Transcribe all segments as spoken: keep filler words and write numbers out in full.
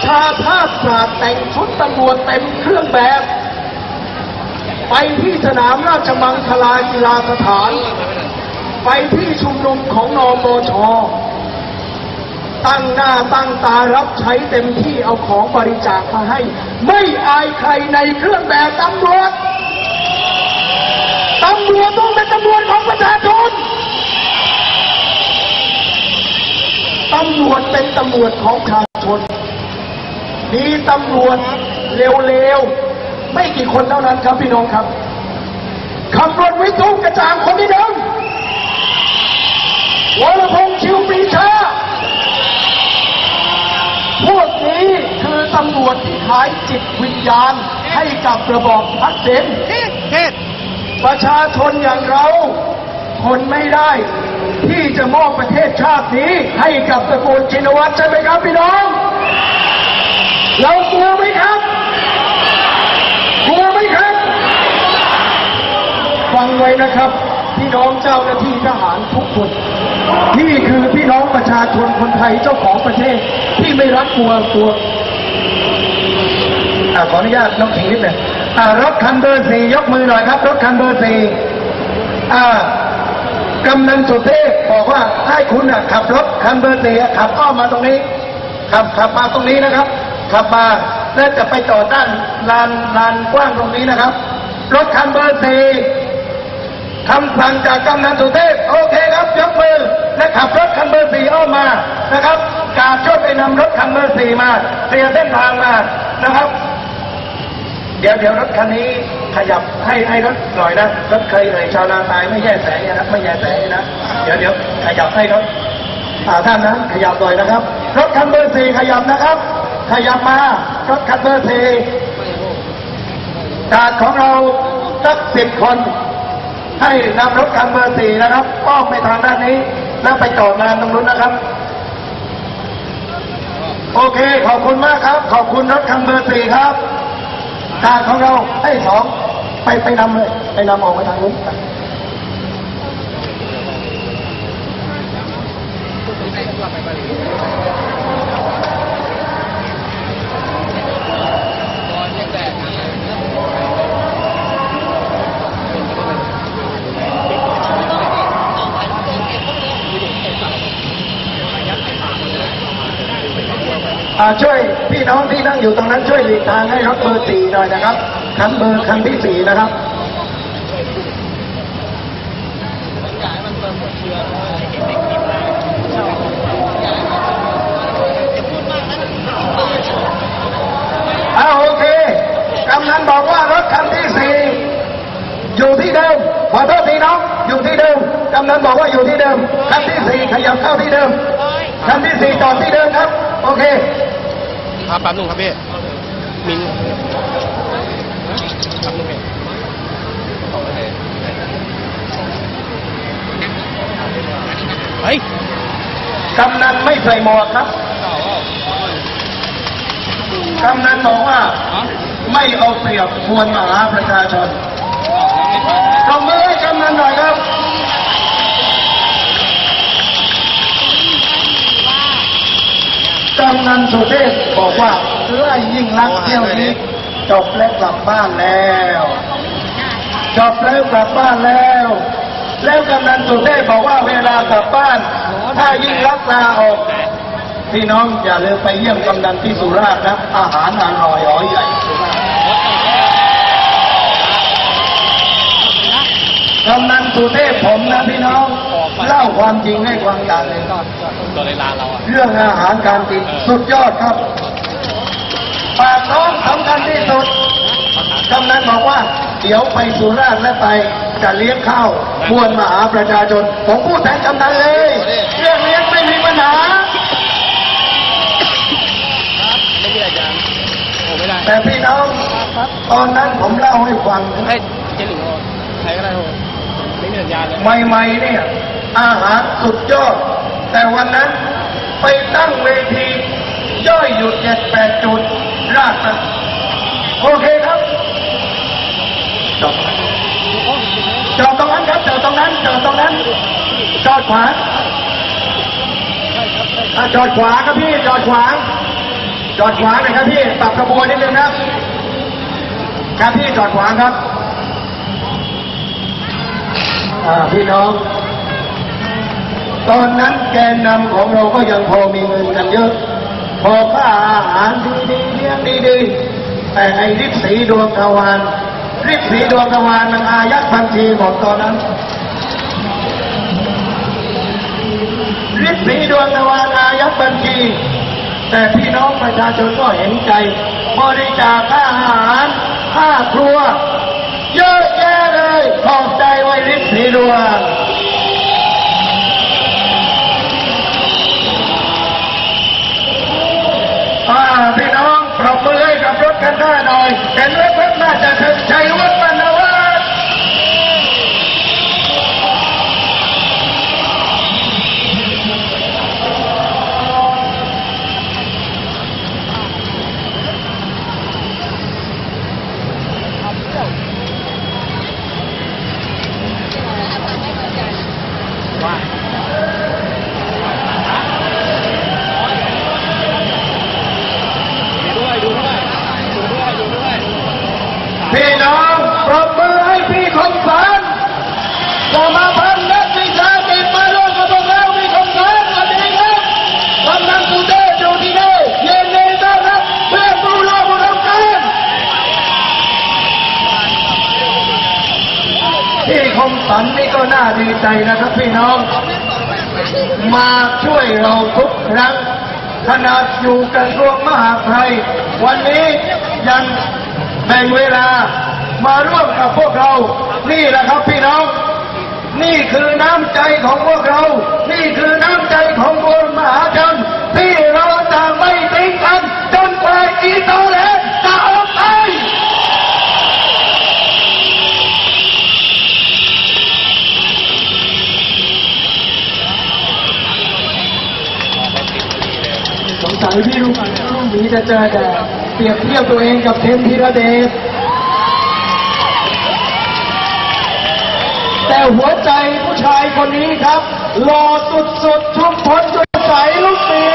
าภาพศาสตร์แต่งชุดตำรวจเต็มเครื่องแบบไปที่สนามราชมังคลากีฬาสถานไปที่ชุมนุมของนปช.ตั้งหน้าตั้งตารับใช้เต็มที่เอาของบริจาคมาให้ไม่อายใครในเครื่องแบบตำรวจตำรวจต้องเป็นตำรวจของประชาชนตำรวจเป็นตำรวจของประชาชนมีตำรวจเร็วๆไม่กี่คนเท่านั้นครับพี่น้องครับขับรถวิทุกกระจ่างคนที่หนึ่งวรพงษ์ชิวปรีชาพวกนี้คือตำรวจที่ขายจิตวิญญาณให้กับระบอบทักษิณประชาชนอย่างเราทนไม่ได้ที่จะมอบประเทศชาตินี้ให้กับตระกูลชินวัตรใช่ไหมครับพี่น้องเรากลัวไหมครับกลัวไหมครับฟังไว้นะครับพี่น้องเจ้าหน้าที่ทหารทุกคนนี่คือพี่น้องประชาชนคนไทยเจ้าของประเทศที่ไม่รักกลัวตัวขออนุญาตน้องขิงนิดหนึ่งรถคันเบอร์สี่ยกมือหน่อยครับรถคันเบอร์สี่กำนันสุเทพบอกว่าให้คุณขับรถคันเบอร์สี่ขับอ้อมมาตรงนี้ขับขับมาตรงนี้นะครับขับมาแล้วจะไปจอดด้านลานลานกว้างตรงนี้นะครับรถคันเบอร์สี่คำสั่งจากกำนันสุเทพโอเคครับยกมือและขับรถคันเบอร์สี่อ้อมมานะครับกาช่วยไปนำรถคันเบอร์สี่มาเคลียร์เส้นทางมานะครับเดี๋ยวเดี๋ยวรถคันนี้ขยับให้ให้รถหน่อยนะรถเคยเลยชาวนาตายไม่แย่แสงนะไม่แย่แสงนะเดี๋ยวเดี๋ยวขยับให้รถท่านนะขยับหน่อยนะครับรถคันเบอร์สี่ขยับนะครับขยับมารถคันเบอร์สี่จากของเราสักสิบคนให้นำรถคันเบอร์สี่นะครับอ้อมไปทางด้านนี้แล้วไปจอดงานตรงนู้นนะครับโอเคขอบคุณมากครับขอบคุณรถคันเบอร์สี่ครับการของเราให้สองไปไปนำเลยไปนำออกไปทางนู้นช่วยพี่น้องที่นั่งอยู่ตรงนั้นช่วยหลีกทางให้รถเบอร์สี่หน่อยนะครับคันเบอร์คันที่สี่นะครับอ้าวโอเคกำนันบอกว่ารถคันที่สี่อยู่ที่เดิมขอโทษทีน้องอยู่ที่เดิมกำนันบอกว่าอยู่ที่เดิมคันที่สี่ขยับเข้าที่เดิมคันที่สี่จอดที่เดิมครับโอเคครับแป๊บนึงครับพี่มินแป๊บนึงพี่เฮ้ยกำนันไม่ใส่หมวกครับกำนันบอกว่าไม่เอาเปรียบมวลมหาประชาชนปรบมือให้กำนันหน่อยครับกำนันสุเทพบอกว่าไล่ยิ่งรักเที่ยวนี้จบแล้วกลับบ้านแล้วจบแล้วกลับบ้านแล้วแล้วกำนันสุเทพบอกว่าเวลากลับบ้านถ้ายิ่งรักลาออกพี่น้องอย่าลืมไปเยี่ยมกำนันที่สุราษฎร์นะอาหารอร่อยอ๋อใหญ่กำนันสุเทพผมนะพี่น้องเล่าความจริงให้ฟังอย่างหนึ่งเรื่องอาหารการกินสุดยอดครับปากท้องสำคัญที่สุดกำนันบอกว่าเดี๋ยวไปสุราษฎร์และไปจะเลี้ยงข้าวมวลมหาประชาชนผมพูดแทนกำนันเลยเรื่องเลี้ยงไม่มีปัญหาแต่พี่น้องตอนนั้นผมเล่าให้ฟังให้เจลิงใครก็ได้ไม่มีสัญญาณเลยใหม่ๆเนี่ยอาหารสุดยอดแต่วันนั้นไปตั้งเวทีย่อยหยุดเจ็ดแปดจุดราชโอเคครับจบจอดตรงนั้นครับจอดตรงนั้นจอดตรงนั้นจอดขวาจอดขวาครับพี่จอดขวาจอดขวางหน่อยครับพี่ปรับกระบวนนิดนึงนะครับพี่จอดขวางครับพี่น้องตอนนั้นแกนนำของเราก็ยังพอมีเงินกันเยอะพอค่าอาหารดีๆเลี้ยงดีๆแต่ไอ้ฤทธิ์สีดวงทวารฤทธิ์สีดวงทวารมันอายัดบัญชีหมดตอนนั้นฤทธิ์สีดวงทวารอายัดบัญชีแต่พี่น้องประชาชนก็เห็นใจบริจาคค่าอาหารค่าครัวเยอะแยะเลยขอบใจไว้ฤทธิ์สีดวงพี่น้องปรบมือให้กับรถกันหน้าหน่อยแต่รถคันน่าจะถึงชัยวัฒน์ปานวัฒน์พี่น้องปรบมือให้พี่คมสันสมาพันธ์นักวิชาการมาร่วมกับพวกเราพี่คมสันสวัสดีครับกำลังสุดเด็ดอยู่ที่นี่เย็นเย็นต้อนรับเพื่อนผู้ร่วมอุดมการณ์พี่คมสันนี่ก็น่าดีใจนะครับพี่น้องมาช่วยเราทุกครั้งขนาดอยู่กระทรวงมหาดไทยวันนี้ยังแบ่งเวลามาร่วมกับพวกเรานี่แหละครับพี่น้องนี่คือน้ำใจของพวกเรานี่คือน้ำใจของมวลมหาชนที่เราจะไม่ทิ้งกันจนกว่าอีโตเลจะออกไปสงสัยพี่รุ่งรุ่งนี้จะเจอแต่เปรียบเทียบตัวเองกับเทมธีรเดชแต่หัวใจผู้ชายคนนี้ครับหล่อสุดๆชุมพลจุดใสลูกปี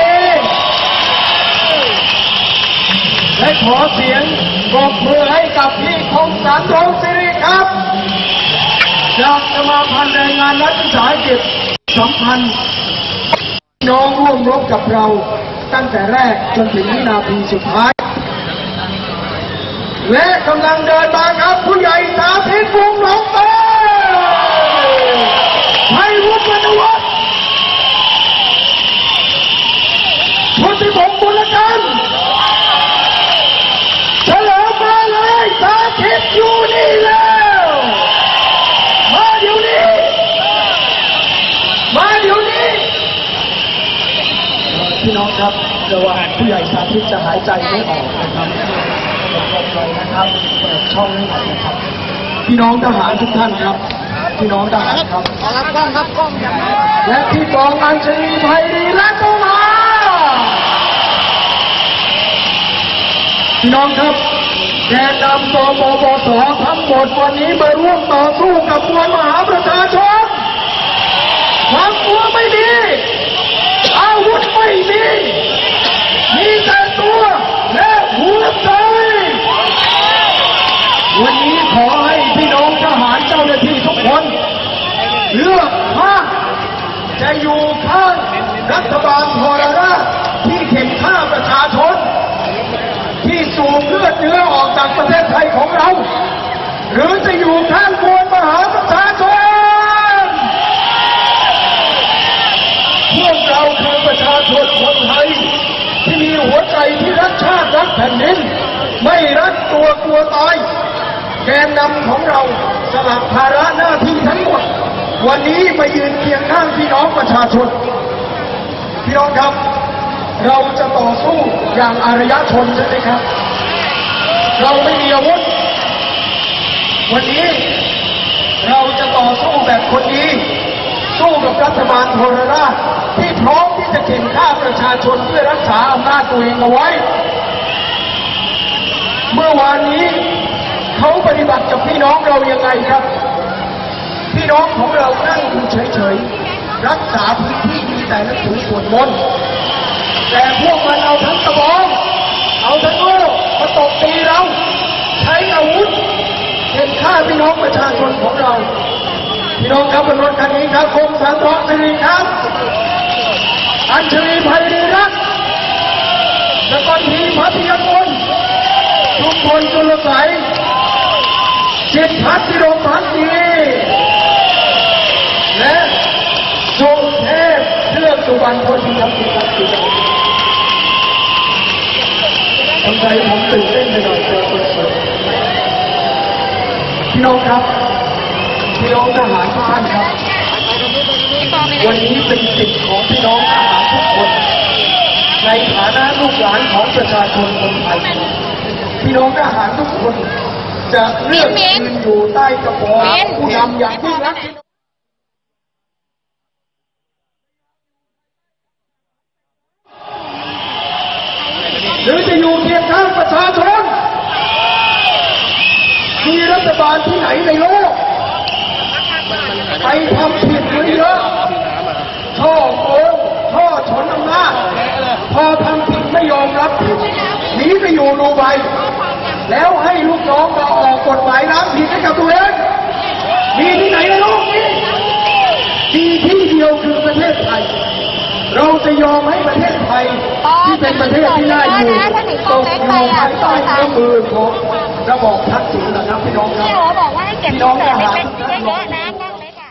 และขอเสียงปรบมือให้กับพี่คมสันทองสิริครับจากสมาพันธ์แรงงานรัฐวิสาหกิจสัมพันธ์น้องร่วมรบกับเราตั้งแต่แรกจนถึงวินาทีสุดท้ายและกำลังเดินมาครับผู้ใหญ่สาธิตวงศ์หลงเตยชัยวุฒิวรรณวัฒน์พุทธิพงศ์บุญกันเฉลิมมาเลยสาธิตอยู่นี่แล้วมาเดี๋ยวนี้มาเดี๋ยวนี้พี่น้องครับเดี๋ยวว่าผู้ใหญ่สาธิตจะหายใจไม่ออกนะครับนะครับเปิดช่องให้หน่อยนะครับพี่น้องทหารทุกท่านครับพี่น้องทหารครับรับกล้องรับกล้องและพี่กองอัญชลีไพรีและก็มาพี่น้องครับแกนนำกมบสทั้งหมดวันนี้มาร่วมต่อสู้กับมวลมหาประชาชนความกลัวไม่มีอาวุธไม่มีมีแต่ตัวและหัวใจวันนี้ขอให้พี่น้องทหารเจ้าหน้าที่ทุกคนเลือกข้างจะอยู่ข้างรัฐบาลทรราชที่เข็นฆ่าประชาชนที่สูบเลือดเนื้อออกจากประเทศไทยของเราหรือจะอยู่ข้างมวลมหาประชาชนพวกเราคือประชาชนคนไทยที่มีหัวใจที่รักชาติรักแผ่นดินไม่รักตัวกลัวตายแกนนำของเราสลับภาระหน้าที่ทั้งหมดวันนี้มายืนเคียงข้างพี่น้องประชาชนพี่น้องครับเราจะต่อสู้อย่างอารยชนใช่ไหมครับเราไม่มีอาวุธวันนี้เราจะต่อสู้แบบคนดีสู้กับรัฐบาลทรราชที่พร้อมที่จะเข็นฆ่าประชาชนเพื่อรักษาอำนาจตัวเองเอาไว้เมื่อวานนี้เขาปฏิบัติกับพี่น้องเรายังไงครับพี่น้องของเรานั่งอยู่เฉยๆรักษาพื้นที่มีแต่หนังสือสวดมนต์แต่พวกมันเอาทั้งกระบองเอาทั้งโลกมาตบตีเราใช้อาวุธเห็นฆ่าพี่น้องประชาชนของเราพี่น้องครับเป็นรถคันนี้ครับคมสันทองสิริครับอัญชลีไพรีรัตน์แล้วก็ทีพัทยากรทุกคนจุลใสจิตพัฒน์พิรมพักดีและสุเทพเลือกสุวรรณพลที่ทำกิจกรรมกิจกรรมทำใจผมตื่นเต้นไปหน่อยเจอคนเปิดพี่น้องครับพี่น้องทหารทุกท่านครับวันนี้เป็นสิทธิ์ของพี่น้องทหารทุกคนในฐานะลูกหลานของประชาชนคนไทยพี่น้องทหารทุกคนจะเลือกยืนอยู่ใต้กระบอกผู้นำอย่างที่รักหรือจะอยู่เคียงข้างประชาชนมีรัฐบาลที่ไหนในโลกไปทำผิดเยอะช่อโกงช่อฉนอำนาจพอทำผิดไม่ยอมรับผิดหนีไปอยู่ดูไบแล้วให้ลูกน้องมาออกกฎหมายล้างผิดให้กับตัวเองมีที่ไหนในโลกนี้มีที่เดียวคือประเทศไทยเราจะยอมให้ประเทศไทยที่เป็นประเทศที่น่าอยู่ตกอยู่ภายใต้เอื้อมมือของระบอบทักษิณนะครับพี่น้องครับพี่บอกว่าให้เก็บน้องทหารเยอะๆนะนั่งเล็กอ่ะ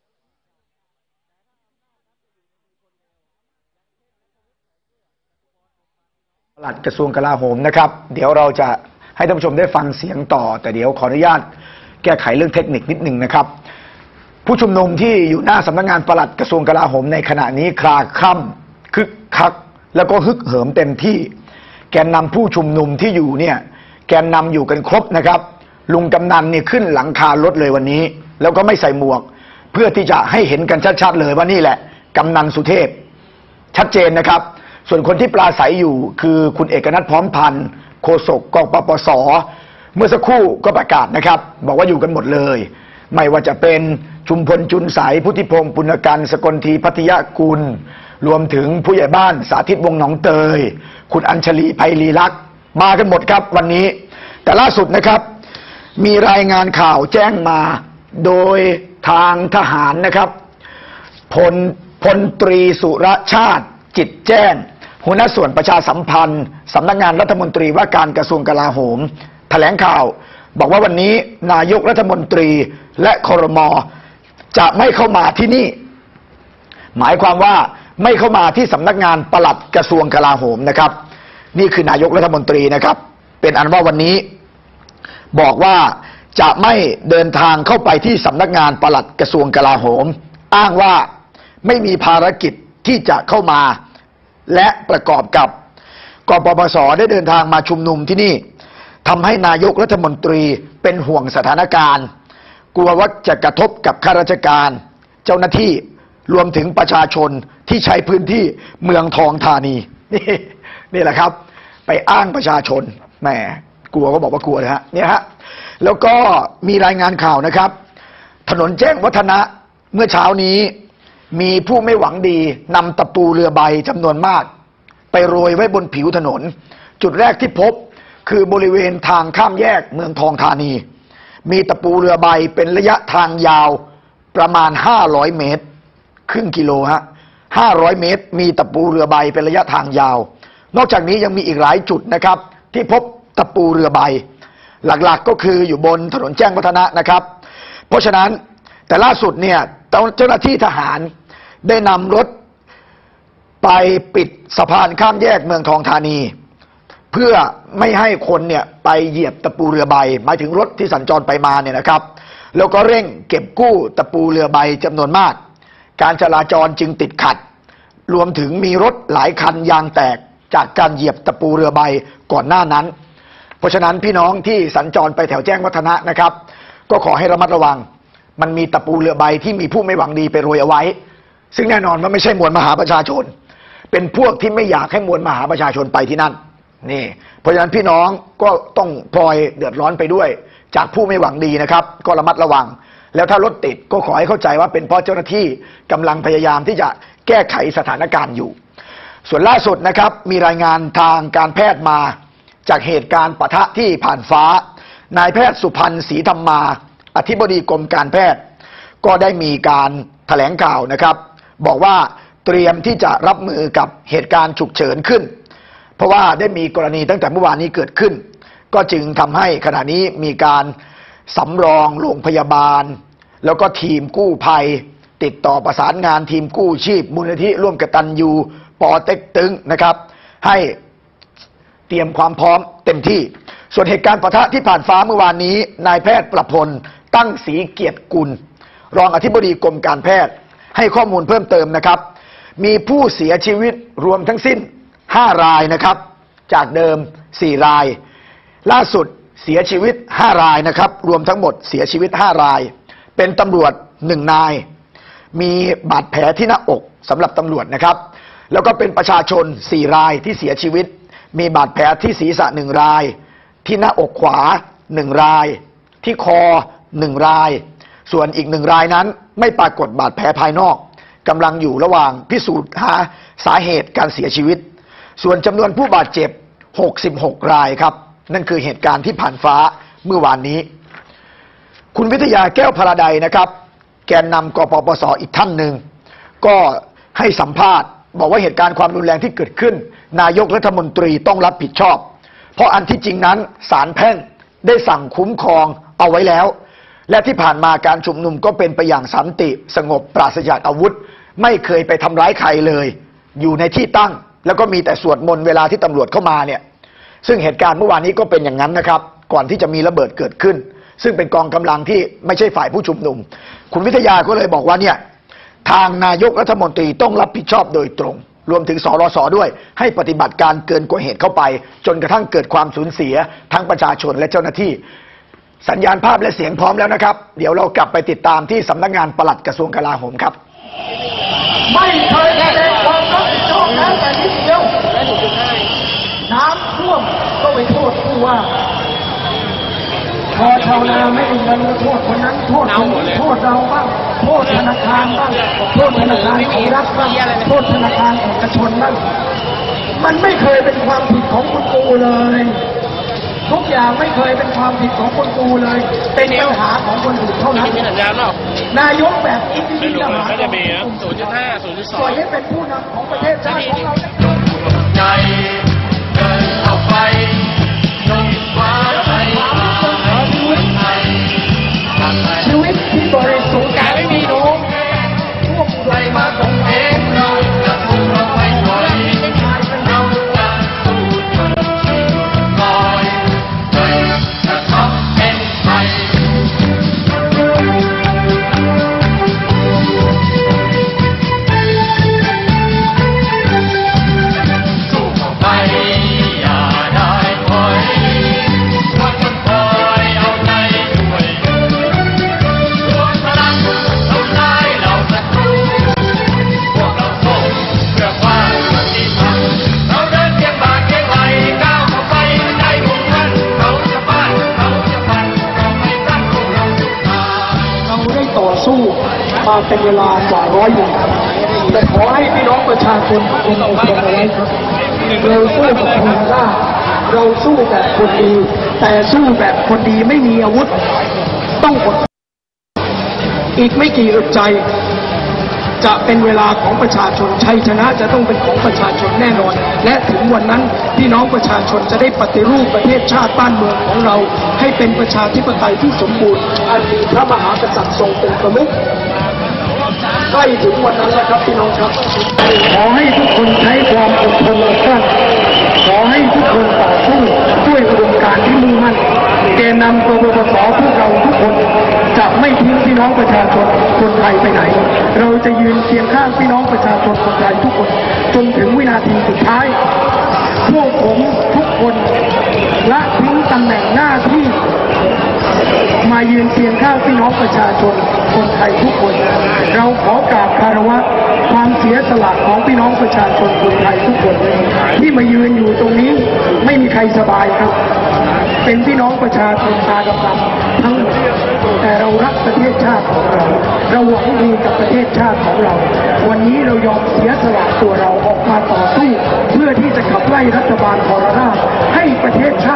ปลัดกระทรวงกลาโหมนะครับเดี๋ยวเราจะให้ท่านผู้ชมได้ฟังเสียงต่อแต่เดี๋ยวขออนุญาตแก้ไขเรื่องเทคนิคนิดหนึ่งนะครับผู้ชุมนุมที่อยู่หน้าสำนักงานปลัดกระทรวงกลาโหมในขณะนี้คลาคล่ำคึกคักแล้วก็ฮึกเหิมเต็มที่แกนนำผู้ชุมนุมที่อยู่เนี่ยแกนนำอยู่กันครบนะครับลุงกำนันเนี่ยขึ้นหลังคารถเลยวันนี้แล้วก็ไม่ใส่หมวกเพื่อที่จะให้เห็นกันชัดๆเลยว่านี่แหละกำนันสุเทพชัดเจนนะครับส่วนคนที่ปราศัยอยู่คือคุณเอกนัทพร้อมพันธ์โฆษกกปปส.เมื่อสักครู่ก็ประกาศนะครับบอกว่าอยู่กันหมดเลยไม่ว่าจะเป็นชุมพลจุนสายพุทธิพงศ์ปุณกันสกลทีพัทยากุลรวมถึงผู้ใหญ่บ้านสาธิตวงศ์หนองเตยคุณอัญชลีไพรีรักษ์มากันหมดครับวันนี้แต่ล่าสุดนะครับมีรายงานข่าวแจ้งมาโดยทางทหารนะครับพลพลตรีสุรชาติจิตแจ้งหัวหน้าส่วนประชาสัมพันธ์สำนักงานรัฐมนตรีว่าการกระทรวงกลาโหมแถลงข่าวบอกว่าวันนี้นายกรัฐมนตรีและครม.จะไม่เข้ามาที่นี่หมายความว่าไม่เข้ามาที่สำนักงานปลัดกระทรวงกลาโหมนะครับนี่คือนายกรัฐมนตรีนะครับเป็นอันว่าวันนี้บอกว่าจะไม่เดินทางเข้าไปที่สำนักงานปลัดกระทรวงกลาโหมอ้างว่าไม่มีภารกิจที่จะเข้ามาและประกอบกับกปปส.ได้เดินทางมาชุมนุมที่นี่ทำให้นายกรัฐมนตรีเป็นห่วงสถานการณ์กลัวว่าจะกระทบกับข้าราชการเจ้าหน้าที่รวมถึงประชาชนที่ใช้พื้นที่เมืองทองธานีนี่นี่แหละครับไปอ้างประชาชนแหมกลัวก็บอกว่ากลัวเลยฮะเนี่ยฮะแล้วก็มีรายงานข่าวนะครับถนนแจ้งวัฒนะเมื่อเช้านี้มีผู้ไม่หวังดีนำตะปูเรือใบจำนวนมากไปโรยไว้บนผิวถนนจุดแรกที่พบคือบริเวณทางข้ามแยกเมืองทองธานีมีตะปูเรือใบเป็นระยะทางยาวประมาณห้าร้อยเมตรครึ่งกิโลฮะห้าร้อยเมตรมีตะปูเรือใบเป็นระยะทางยาวนอกจากนี้ยังมีอีกหลายจุดนะครับที่พบตะปูเรือใบหลักๆก็คืออยู่บนถนนแจ้งวัฒนะนะครับเพราะฉะนั้นแต่ล่าสุดเนี่ยเจ้าหน้าที่ทหารได้นำรถไปปิดสะพานข้ามแยกเมืองทองธานีเพื่อไม่ให้คนเนี่ยไปเหยียบตะปูเรือใบหมายถึงรถที่สัญจรไปมาเนี่ยนะครับแล้วก็เร่งเก็บกู้ตะปูเรือใบจำนวนมากการจราจรจึงติดขัดรวมถึงมีรถหลายคันยางแตกจากการเหยียบตะปูเรือใบก่อนหน้านั้นเพราะฉะนั้นพี่น้องที่สัญจรไปแถวแจ้งวัฒนะนะครับก็ขอให้ระมัดระวังมันมีตะปูเรือใบที่มีผู้ไม่หวังดีไปโรยเอาไว้ซึ่งแน่นอนว่าไม่ใช่มวลมหาประชาชนเป็นพวกที่ไม่อยากให้มวลมหาประชาชนไปที่นั่นนี่เพราะฉะนั้นพี่น้องก็ต้องพลอยเดือดร้อนไปด้วยจากผู้ไม่หวังดีนะครับก็ระมัดระวังแล้วถ้ารถติดก็ขอให้เข้าใจว่าเป็นเพราะเจ้าหน้าที่กำลังพยายามที่จะแก้ไขสถานการณ์อยู่ส่วนล่าสุดนะครับมีรายงานทางการแพทย์มาจากเหตุการณ์ปะทะที่ผ่านฟ้านายแพทย์สุพันธ์ศรีธรรมาอธิบดีกรมการแพทย์ก็ได้มีการแถลงข่าวนะครับบอกว่าเตรียมที่จะรับมือกับเหตุการณ์ฉุกเฉินขึ้นเพราะว่าได้มีกรณีตั้งแต่เมื่อวานนี้เกิดขึ้นก็จึงทำให้ขณะนี้มีการสำรองโรงพยาบาลแล้วก็ทีมกู้ภัยติดต่อประสานงานทีมกู้ชีพมูลนิธิร่วมกตัญญูปอเต็กตึงนะครับให้เตรียมความพร้อมเต็มที่ส่วนเหตุการณ์ปะทะที่ผ่านฟ้าเมื่อวานนี้นายแพทย์ประพลตั้งศรีเกียรติกุลรองอธิบดีกรมการแพทย์ให้ข้อมูลเพิ่มเติมนะครับมีผู้เสียชีวิตรวมทั้งสิ้นห้ารายนะครับจากเดิมสี่รายล่าสุดเสียชีวิตห้ารายนะครับรวมทั้งหมดเสียชีวิตห้ารายเป็นตำรวจหนึ่งนายมีบาดแผลที่หน้าอกสำหรับตำรวจนะครับแล้วก็เป็นประชาชนสี่รายที่เสียชีวิตมีบาดแผลที่ศีรษะหนึ่งรายที่หน้าอกขวาหนึ่งรายที่คอหนึ่งรายส่วนอีกหนึ่งรายนั้นไม่ปรากฏบาดแผลภายนอกกำลังอยู่ระหว่างพิสูจน์หาสาเหตุการเสียชีวิตส่วนจำนวนผู้บาดเจ็บหกสิบหกรายครับนั่นคือเหตุการณ์ที่ผ่านฟ้าเมื่อวานนี้คุณวิทยาแก้วพราใดนะครับแกนนำกปปสอีกท่านหนึ่งก็ให้สัมภาษณ์บอกว่าเหตุการณ์ความรุนแรงที่เกิดขึ้นนายกรัฐมนตรีต้องรับผิดชอบเพราะอันที่จริงนั้นศาลแพ่งได้สั่งคุ้มครองเอาไว้แล้วและที่ผ่านมาการชุมนุมก็เป็นไปอย่างสันติสงบปราศจากอาวุธไม่เคยไปทำร้ายใครเลยอยู่ในที่ตั้งแล้วก็มีแต่สวดมนต์เวลาที่ตำรวจเข้ามาเนี่ยซึ่งเหตุการณ์เมื่อวานนี้ก็เป็นอย่างนั้นนะครับก่อนที่จะมีระเบิดเกิดขึ้นซึ่งเป็นกองกำลังที่ไม่ใช่ฝ่ายผู้ชุมนุมคุณวิทยาก็เลยบอกว่าเนี่ยทางนายกรัฐมนตรีต้องรับผิดชอบโดยตรงรวมถึงสรสด้วยให้ปฏิบัติการเกินกว่าเหตุเข้าไปจนกระทั่งเกิดความสูญเสียทั้งประชาชนและเจ้าหน้าที่สัญญาณภาพและเสียงพร้อมแล้วนะครับเดี๋ยวเรากลับไปติดตามที่สำนักงานปลัดกระทรวงกลาโหมครับไม่เคยแสดงความรับผิดชอบแล้วแต่นิดเดียวน้ำท่วมก็ไปโทษผู้ว่าพอชาวนาไม่ได้เงินโทษคนนั้นโทษโทษเราบ้างโทษธนาคารบ้างโทษธนาคารของรัฐบ้างโทษธนาคารเอกชนบ้างมันไม่เคยเป็นความผิดของคุณกูเลยทุกอย่างไม่เคยเป็นความผิดของคนกูเลยเป็นปัญหาของคนอื่นเท่านั้นนายกแบบอินดิทหารศูนย์จุดห้าศูนย์จุดสองปล่อยให้เป็นผู้นำของประเทศชาติของเราใจเดินเข้าไปลงฟ้าใจชีวิตชีวิตที่บริสุทธิ์แต่ไม่มีโน้มพวกใครมาตรงเองเราจะถูกเราไม่ปล่อยเราจะสู้ลอยจะทำเป็นไทยสู้ต่อไปอย่าได้ถอยว่าจะคอยเอาใจด้วยรวมพลังทำลายเราศัตรูพวกเราสู้เพื่อความยุติธรรมเราเดินเคียงบ่าเคียงไหลก้าวเข้าไปในมุ่งมั่นเราจะบ้านเราจะพันเราไม่ตั้งพวกเราทุกทางเราได้ต่อสู้มาเป็นเวลากว่าร้อยวันแต่ขอให้พี่น้องประชาชนทุกคนอดทนเอาไว้ครับเราสู้แบบธรรมดาเราสู้แบบคนดีแต่สู้แบบคนดีไม่มีอาวุธต้องอดอีกไม่กี่อึดใจจะเป็นเวลาของประชาชนชัยชนะจะต้องเป็นของประชาชนแน่นอนและถึงวันนั้นพี่น้องประชาชนจะได้ปฏิรูปประเทศชาติบ้านเมืองของเราให้เป็นประชาธิปไตยที่สมบูรณ์อันมีพระมหากษัตริย์ทรงเป็นประมุขใกล้ถึงวันนั้นแล้วครับพี่น้องครับขอให้ทุกคนใช้ความอดทนอดกลั้นขอให้ทุกคนต่อสู้ด้วยอุดมการณ์ที่มุ่งมั่นแกนนำกปปสพวกเราทุกคนจะไม่ทิ้งพี่น้องประชาชนคนไทยไปไหนเราจะยืนเคียงข้างพี่น้องประชาชนคนไทยทุกคนจนถึงวินาทีสุดท้ายพวกผมทุกคนละทิ้งตำแหน่งหน้าที่มายืนเคียงข้างพี่น้องประชาชนคนไทยทุกคนเราขอกราบคารวะความเสียสละของพี่น้องประชาชนคนไทยทุกคนที่มายืนอยู่ตรงนี้ไม่มีใครสบายครับเป็นพี่น้องประชาชนตาดำๆทั้งหมดแต่เรารักประเทศชาติของเราเราหวังดีกับประเทศชาติของเราวันนี้เรายอมเสียสละตัวเราออกมาต่อสู้เพื่อที่จะขับไล่รัฐบาลทรราชให้ประเทศช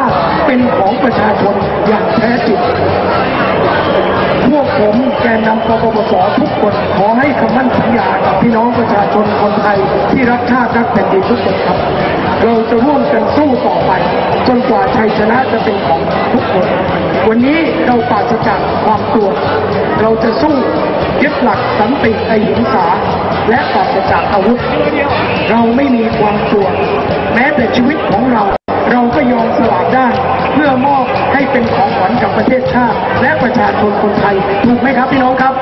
ำกปปสทุกคนขอให้คำมั่นสัญญากับพี่น้องประชาชนคนไทยที่รักชาติรักแผ่นดินทุกคนครับเราจะร่วมกันสู้ต่อไปจนกว่าชัยชนะจะเป็นของทุกคนวันนี้เราปราศจากความกลัวเราจะสู้ยึดหลักสันติอหิงสาและปราศจากอาวุธเราไม่มีความกลัวแม้แต่ชีวิตของเราเราก็ยอมสละได้เพื่อมอบให้เป็นของขวัญกับประเทศชาติและประชาชนคนไทยถูกไหมครับพี่น้องครับ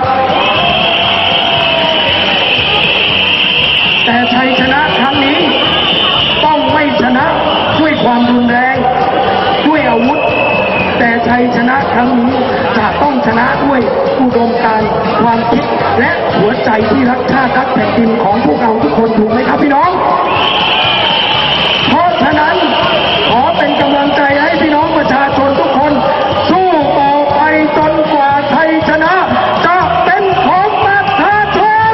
แต่ชัยชนะครั้งนี้ต้องไม่ชนะด้วยความรุนแรงด้วยอาวุธแต่ชัยชนะครั้งนี้จะต้องชนะด้วยอุดมการณ์ความคิดและหัวใจที่รักชาติรักแผ่นดินของพวกเราทุกคนถูกไหมครับพี่น้องเพราะฉะนั้นขอเป็นกำลังใจให้พี่น้องประชาชนทุกคนสู้ต่อไปจนกว่าชัยชนะจะเป็นของประชาชน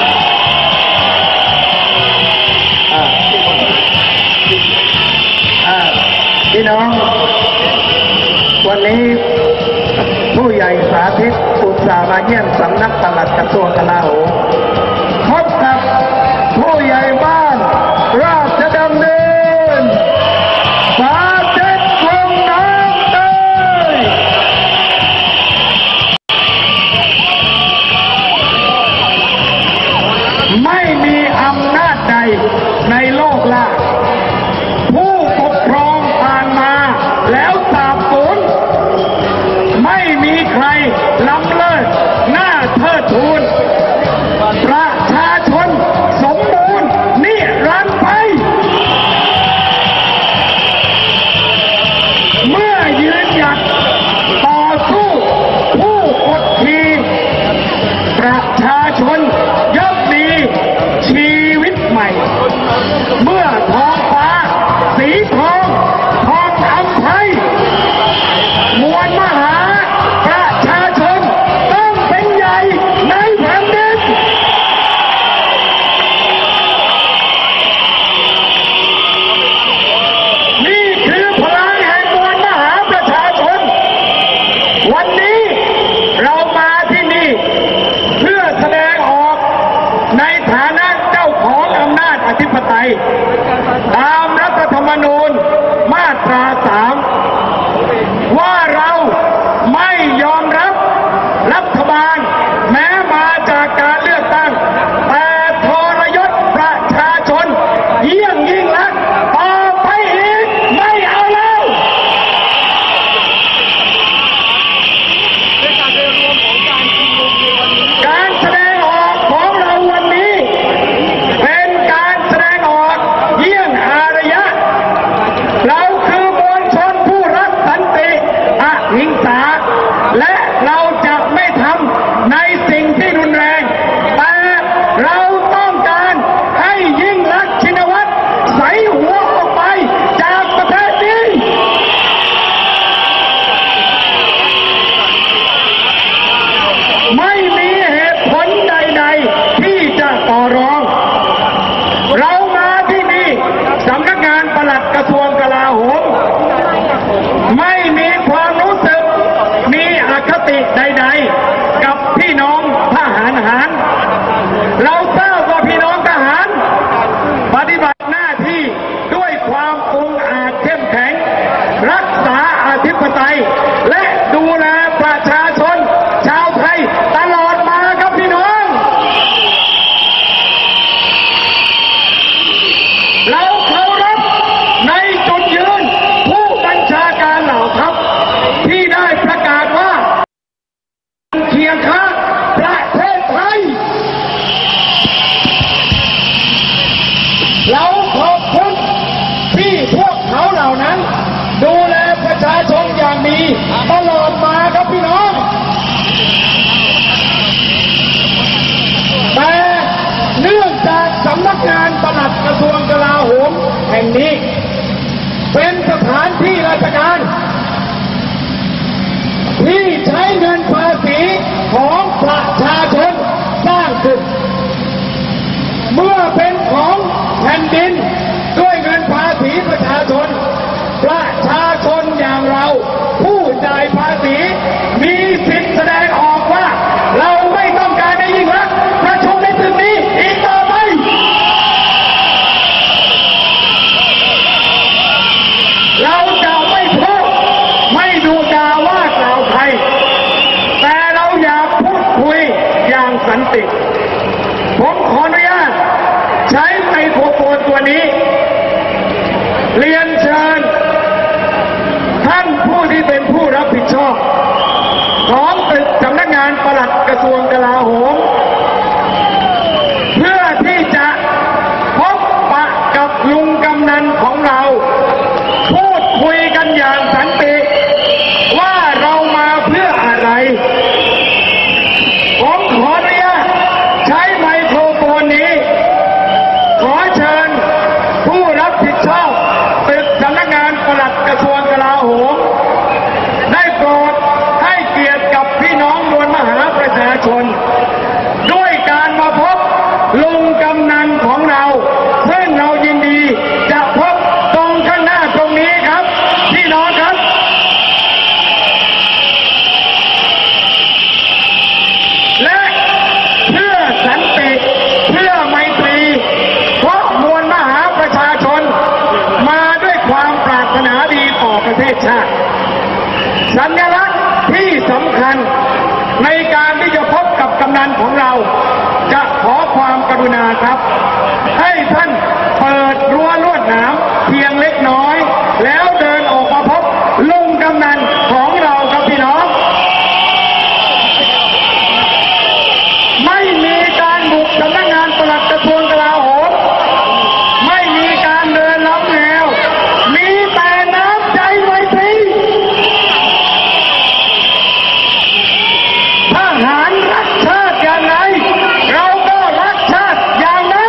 พี่น้องวันนี้ผู้ใหญ่สาธิตอุตส่าห์มาเยี่ยมสำนักปลัดกระทรวงกลาโหมพบกับผู้ใหญ่บ้านราชดำเนินสาธิตวงศ์น้ำเตยไม่มีอำนาจใดในโลกล่าผู้ปกครองผ่านมาแล้วสาบสูญไม่มีใครล้ำเลิศหน้าเทิดทูนประชาชนสมบูรณ์นิรันดร์ไปเมื่อยืนหยัดต่อสู้ผู้กดขี่ประชาชนย่อมมีชีวิตใหม่เมื่อท้องฟ้าสีทองทองอำไพมวลมหาประชาชนต้องเป็นใหญ่ในแผ่นดินนี่คือพลังแห่งมวลมหาประชาชนวันนี้เรามาที่นี่เพื่อแสดงออกในฐานะเจ้าของอำนาจอธิปไตยตามรัฐธรรมนูญมาตราสามว่าเราไม่ยอมรับรัฐบาลแม้มาจากการเลือกตั้งแต่ทรยศประชาชนเยี่ยงยิ่งลักษณ์ต่อไปอีกไม่เอาแล้วการแสดงออกของเราวันนี้เป็นการแสดงออกเยี่ยงอารยะเราคือมวลชนผู้รักสันติอหิงสาและเราจะไม่ทำในสิ่งที่รุนแรงแต่เราต้องการให้ยิ่งลักษณ์ชินวัตรใส่หัวออกไปจากประเทศนี้ไม่มีเหตุผลใดๆที่จะต่อรองเรามาที่นี่สำนักงานปลัดกระทรวงกลาโหมไม่มีความรู้สึกมีอคติใดๆกับพี่น้องทหารหารเราทราบว่าพี่น้องทหารปฏิบัติหน้าที่ด้วยความองอาจเข้มแข็งรักษาอธิปไตยและดูแลประชาชนชาวไทยตลอดมาครับพี่น้องเราเคารพในจุดยืนผู้บัญชาการเหล่าทัพที่ได้ประกาศว่าเคียงข้างประเทศไทยเราขอบคุณที่พวกเขาเหล่านั้นดูแลประชาชนอย่างดีตลอดมาครับพี่น้องแต่เนื่องจากสำนักงานปลัดกระทรวงกลาโหมแห่งนี้เป็นสถานที่ราชการที่ใช้เงินภาษีของประชาชนสร้างขึ้นเมื่อเป็นของแผ่นดินด้วยเงินภาษีประชาชนประชาชนอย่างเราผู้จ่ายภาษีมีสิทธิ์แสดงออกว่าเราเรียนเชิญท่านผู้ที่เป็นผู้รับผิดชอบของตึกสำนักงานปลัดกระทรวงกลาโหมเพื่อที่จะพบปะกับลุงกำนันของเราพูดคุยกันอย่างสันติว่าเรามาเพื่ออะไรผมขออนุญาตใช้ไมโครโฟนนี้ขอเชิญผู้รับผิดชอบตึกสำนักงานปลัดกระทรวงกลาโหมได้โปรดให้เกียรติกับพี่น้องมวลมหาประชาชนด้วยการมาพบลุงกำนันของเราซึ่งเรายินดีจะพบตรงข้างหน้าตรงนี้ครับพี่น้องครับและเพื่อสันติเพื่อไมตรีเพราะมวลมหาประชาชนมาด้วยความปรารถนาดีต่อประเทศชาติสัญลักษณ์ที่สำคัญในการที่จะพบกับกำนันของเราจะขอความกรุณาครับให้ท่านเปิดรั้วลวดหนามเพียงเล็กน้อยแล้วเดินออกมาพบลุงกำนันของเราครับพี่น้องไม่มีการบุกสำนักงานปลัดกระทรวงกลาโหมไม่มีการเดินล้อมแนวมีแต่น้ำใจไมตรีทหารรักชาติอย่างไรเราก็รักชาติอย่างนั้น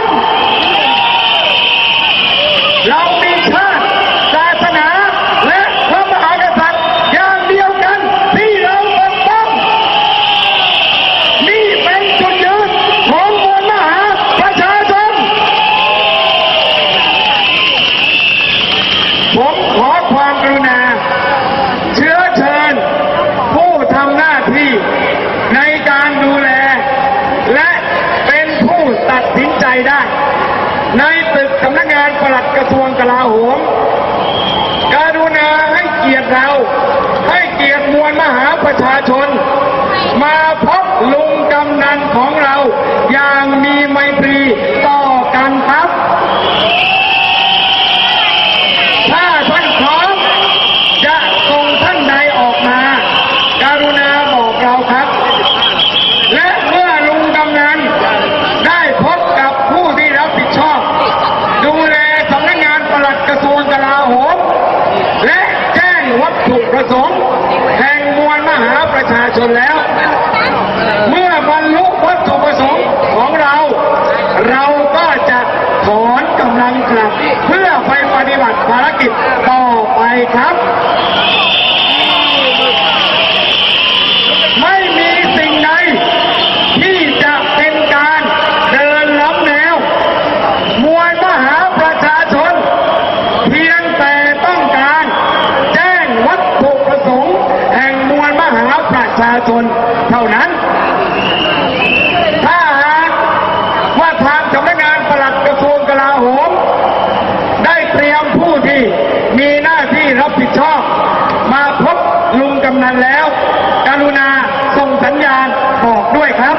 เรามีชาติศาสนาและพระมหากษัตริย์อย่างเดียวกันที่เราปกป้องนี่เป็นจุดยืนของมวลมหาประชาชนผมขอความกรุณาเชื้อเชิญผู้ทำหน้าที่ในการดูแลและเป็นผู้ตัดสินใจได้ในตึกสำนักงานปลัดกระทรวงกลาโหมกรุณาให้เกียรติเราให้เกียรติมวลมหาประชาชนมาพบลุงกำนันของเราอย่างมีไมตรีต่อกันครับถ้าท่านพร้อมจะส่งท่านใดออกมาการุณาบอกเราครับและเมื่อลุงกำนันได้พบกับผู้ที่รับผิดชอบดูแลสำนักงานปลัดกระทรวงกลาโหมและแจ้งวัตถุประสงค์แห่งมวลมหาประชาชนแล้วเมื่อบรรลุวัตถุประสงค์ของเราเราก็จะถอนกำลังกลับเพื่อไปปฏิบัติภารกิจต่อไปครับไม่มีสิ่งใดที่จะเป็นการเดินล้ำแนวมวลมหาประชาชนเพียงแต่ต้องการแจ้งวัตถุประสงค์แห่งมวลมหาประชาชนเท่านั้นถ้าหากว่าทางสำนักงานปลัดกระทรวงกลาโหมได้เตรียมผู้ที่มีหน้าที่รับผิดชอบมาพบลุงกำนันแล้วกรุณาส่งสัญญาณบอกด้วยครับ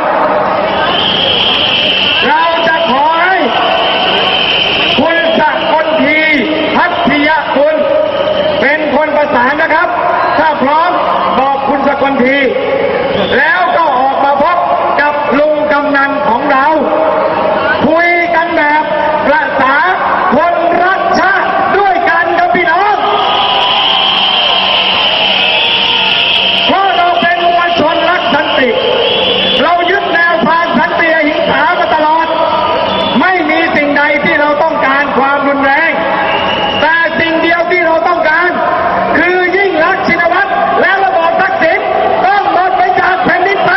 เราจะขอให้คุณสกลทีพัทยคุณเป็นคนประสานนะครับถ้าพร้อมบอกคุณสกลทีแล้วก็ออกมาพบกับลุงกำนันของเราคุยกันแบบประษาคนรักชาติด้วยกันครับพี่น้องเพราะเราเป็นมวลชนรักสันติเรายึดแนวทางสันติอหิงสามาตลอดไม่มีสิ่งใดที่เราต้องการความรุนแรงแต่สิ่งเดียวที่เราต้องการคือยิ่งรักชินวัตรและระบอบทักษิณต้องหมดไปจากแผ่นดินไท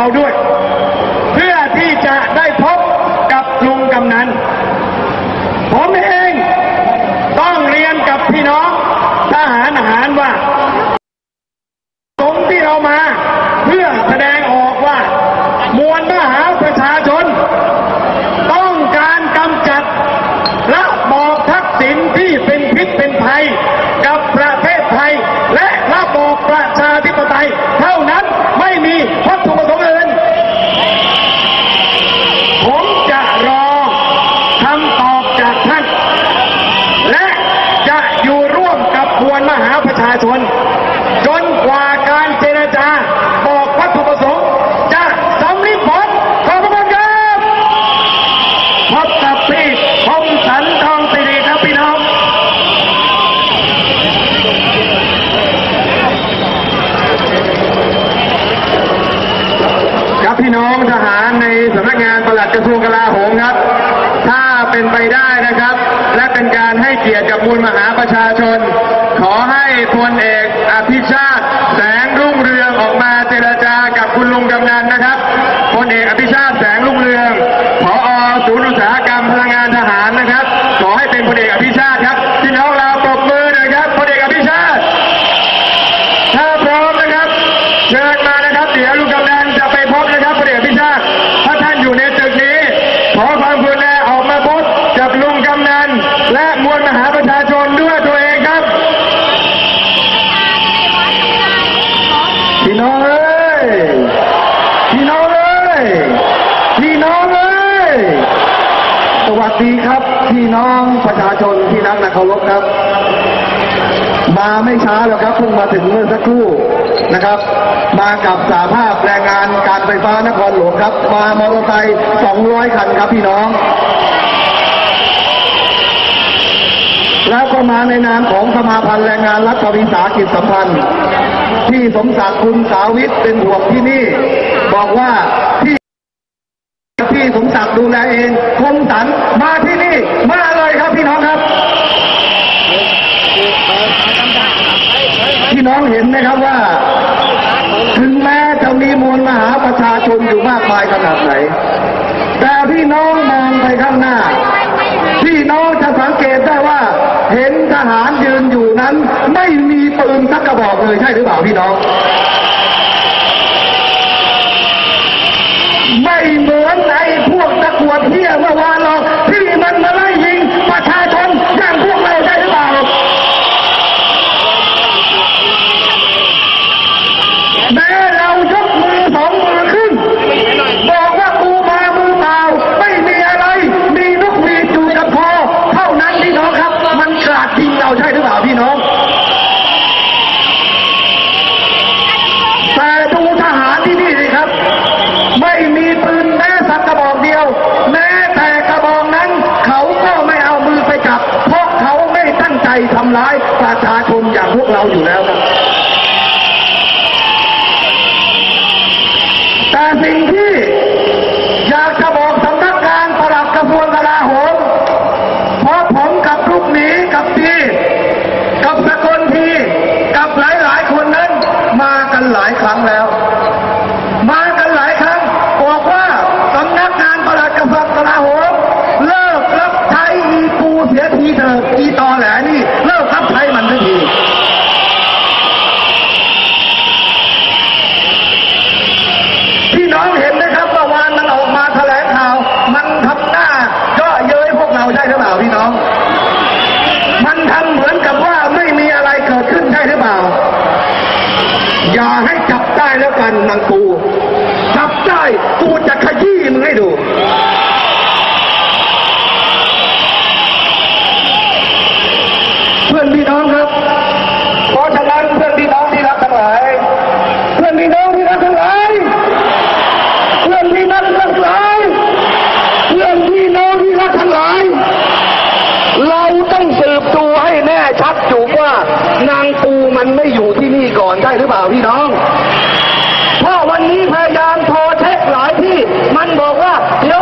เราด้วยเพื่อที่จะได้พบกับลุงกำนันผมเองต้องเรียนกับพี่น้องทหารอาหารว่าตรงที่เรามาเพื่อแสดงออกว่ามวลมหาประชาชนต้องการกำจัดระบอบทักษิณที่เป็นพิษเป็นภัยกับประเทศไทยและระบอบประชาธิปไตยเท่านั้นไม่มีวัตถุประสงค์อื่นผมจะรอคำตอบจากท่านและจะอยู่ร่วมกับมวลมหาประชาชนจนกว่าการเจรจาบอกวัตถุประสงค์จะสำเร็จผลขอบคุณครับพบกับพี่คมสันทองสิริครับพี่น้องครับพี่น้องทหารในสำนักงานปลัดกระทรวงกลาโหมครับถ้าเป็นไปได้นะครับและเป็นการให้เกียรติกับมวลมหาประชาชนขอให้พลเอกอภิชาติแสงรุ่งเรืองออกมาเจรจากับคุณลุงกำนันนะครับพลเอกอภิชาติแสงรุ่งเรืองผอ.ศูนย์อุตสาหกรรมพลังงานทหารนะครับขอให้เป็นพลเอกอภิชาติครับพี่น้องเราปรบมือหน่อยครับพลเอกอภิชาติถ้าพร้อมนะครับเชิญมานะครับเดี๋ยวลุงกำนันจะไปพบนะครับพลเอกอภิชาติถ้าท่านอยู่ในตึกนี้ขอความกรุณาออกมาพบกับลุงกำนันและมวลมหาประชาชนด้วยตัวเองครับพี่น้องเอ้ยพี่น้องเอ้ยพี่น้องเอ้ยสวัสดีครับพี่น้องประชาชนที่รักและเคารพครับมาไม่ช้าแล้วครับเพิ่งมาถึงเมื่อสักครู่นะครับมากับสหภาพแรงงานการไฟฟ้านครหลวงครับมามอเตอร์ไซค์สองร้อยคันครับพี่น้องแล้วก็มาในนามของสมาพันธ์แรงงานรัฐวิสาหกิจสัมพันธ์ที่สมศักดิ์คุณสาวิทย์เป็นห่วงที่นี่บอกว่าที่พี่สมศักดิ์ดูแลเองคมสันมาที่นี่มาเลยครับพี่น้องครับพี่น้องเห็นไหมครับว่าถึงแม้จะมีมวลมหาประชาชนอยู่มากมายขนาดไหนแต่พี่น้องมองไปข้างหน้าพี่น้องจะสังเกตได้ว่าเห็นทหารยืนอยู่นั้นไม่มีปืนสักกระบอกเลยใช่หรือเปล่าพี่น้องไม่เหมือนไอ้พวกตะกรวดเหี้ยเมื่อวานเราที่มันมาไล่ยิงประชาชนอย่างพวกเราใช่หรือเปล่าแม้เรายกมือสองมือขึ้นบอกว่ากูมามือเปล่าไม่มีอะไรมีนกหวีดอยู่กับคอเท่านั้นพี่น้องครับมันกราดยิงเราใช่หรือเปล่าพี่น้องแต่ดูทหารที่นี่สิครับไม่มีปืนแม้สักกระบอกเดียวแม้แต่กระบอกนั้นเขาก็ไม่เอามือไปจับเพราะเขาไม่ตั้งใจทำร้ายประชาชนอย่างพวกเราอยู่แล้วครับแต่สิ่งที่อยากจะบอกสำนักงานปลัดกระทรวงกลาโหมเพราะผมกับลูกหมีกับทีกับสกลทีกับหลายๆคนนั้นมากันหลายครั้งแล้วมากันหลายครั้งบอกว่าสำนักงานปลัดกระทรวงกลาโหมเลิกรับใช้อีกูเสียทีเถอะอีตอแหลนี่เลิกรับใช้มันสักทีพี่น้องเห็นไหมครับเมื่อวานมันออกมาแถลงข่าวมันทำหน้าเยาะเย้ยพวกเราใช่หรือเปล่าพี่น้องมันทำเหมือนกับว่าไม่มีอะไรเกิดขึ้นใช่หรือเปล่าอย่าให้จับได้แล้วกันนางกูจับได้กูจะขยี้มึงให้ดูเพื่อนพี่น้องครับเพราะฉะนั้นเพื่อนพี่น้องที่รักทั้งหลายเพื่อนพี่น้องที่รักทั้งหลายเพื่อนพี่น้องที่รักทั้งหลายเพื่อนพี่น้องที่รักทั้งหลายเราต้องสืบดูให้แน่ชัดอยู่ว่านางปูมันไม่อยู่ที่นี่ก่อนใช่หรือเปล่าพี่น้องเพราะวันนี้พยายามโทรเช็คหลายที่มันบอกว่าเดี๋ยว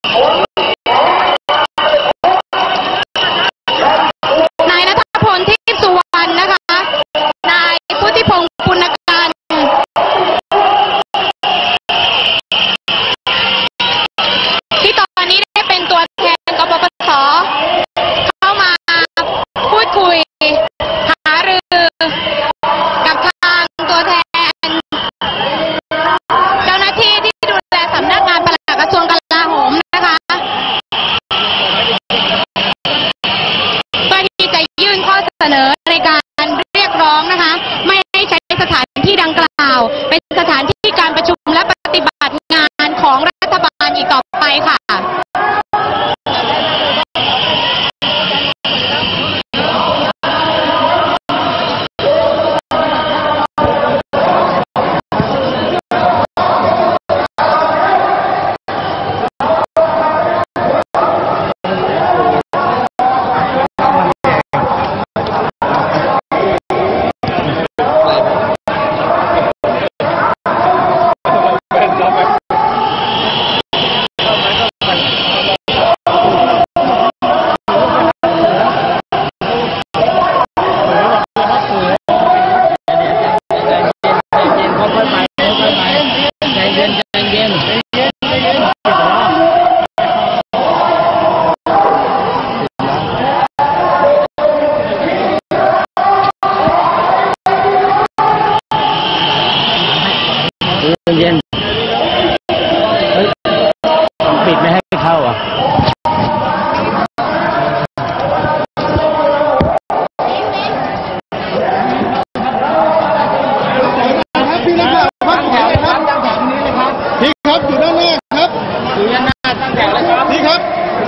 นายณัฐพล ทิพย์สุวรรณนะคะ นายพุทธิพงศ์ ปุณกันที่ตอนนี้ได้เป็นตัวแทนกปปส.เข้ามาพูดคุยหารือกับทางตัวแทนเจ้าหน้าที่ที่ดูแลสำนักงานปลัดกระทรวงกลาโหมนะคะเพื่อที่จะยื่นข้อเสนอในการเรียกร้องนะคะไม่ให้ใช้สถานที่ดังกล่าวเป็นสถานที่การประชุมและปฏิบัติงานของรัฐบาลอีกต่อไปค่ะเย็นปิดไม่ให้เข้าอ่ะพี่นักข่าวพักแถวครับตั้งแถวนี้เลยครับพี่ครับอยู่ด้านหน้าครับอยู่ด้านหน้าตั้งแถวเลยครับพี่ครับ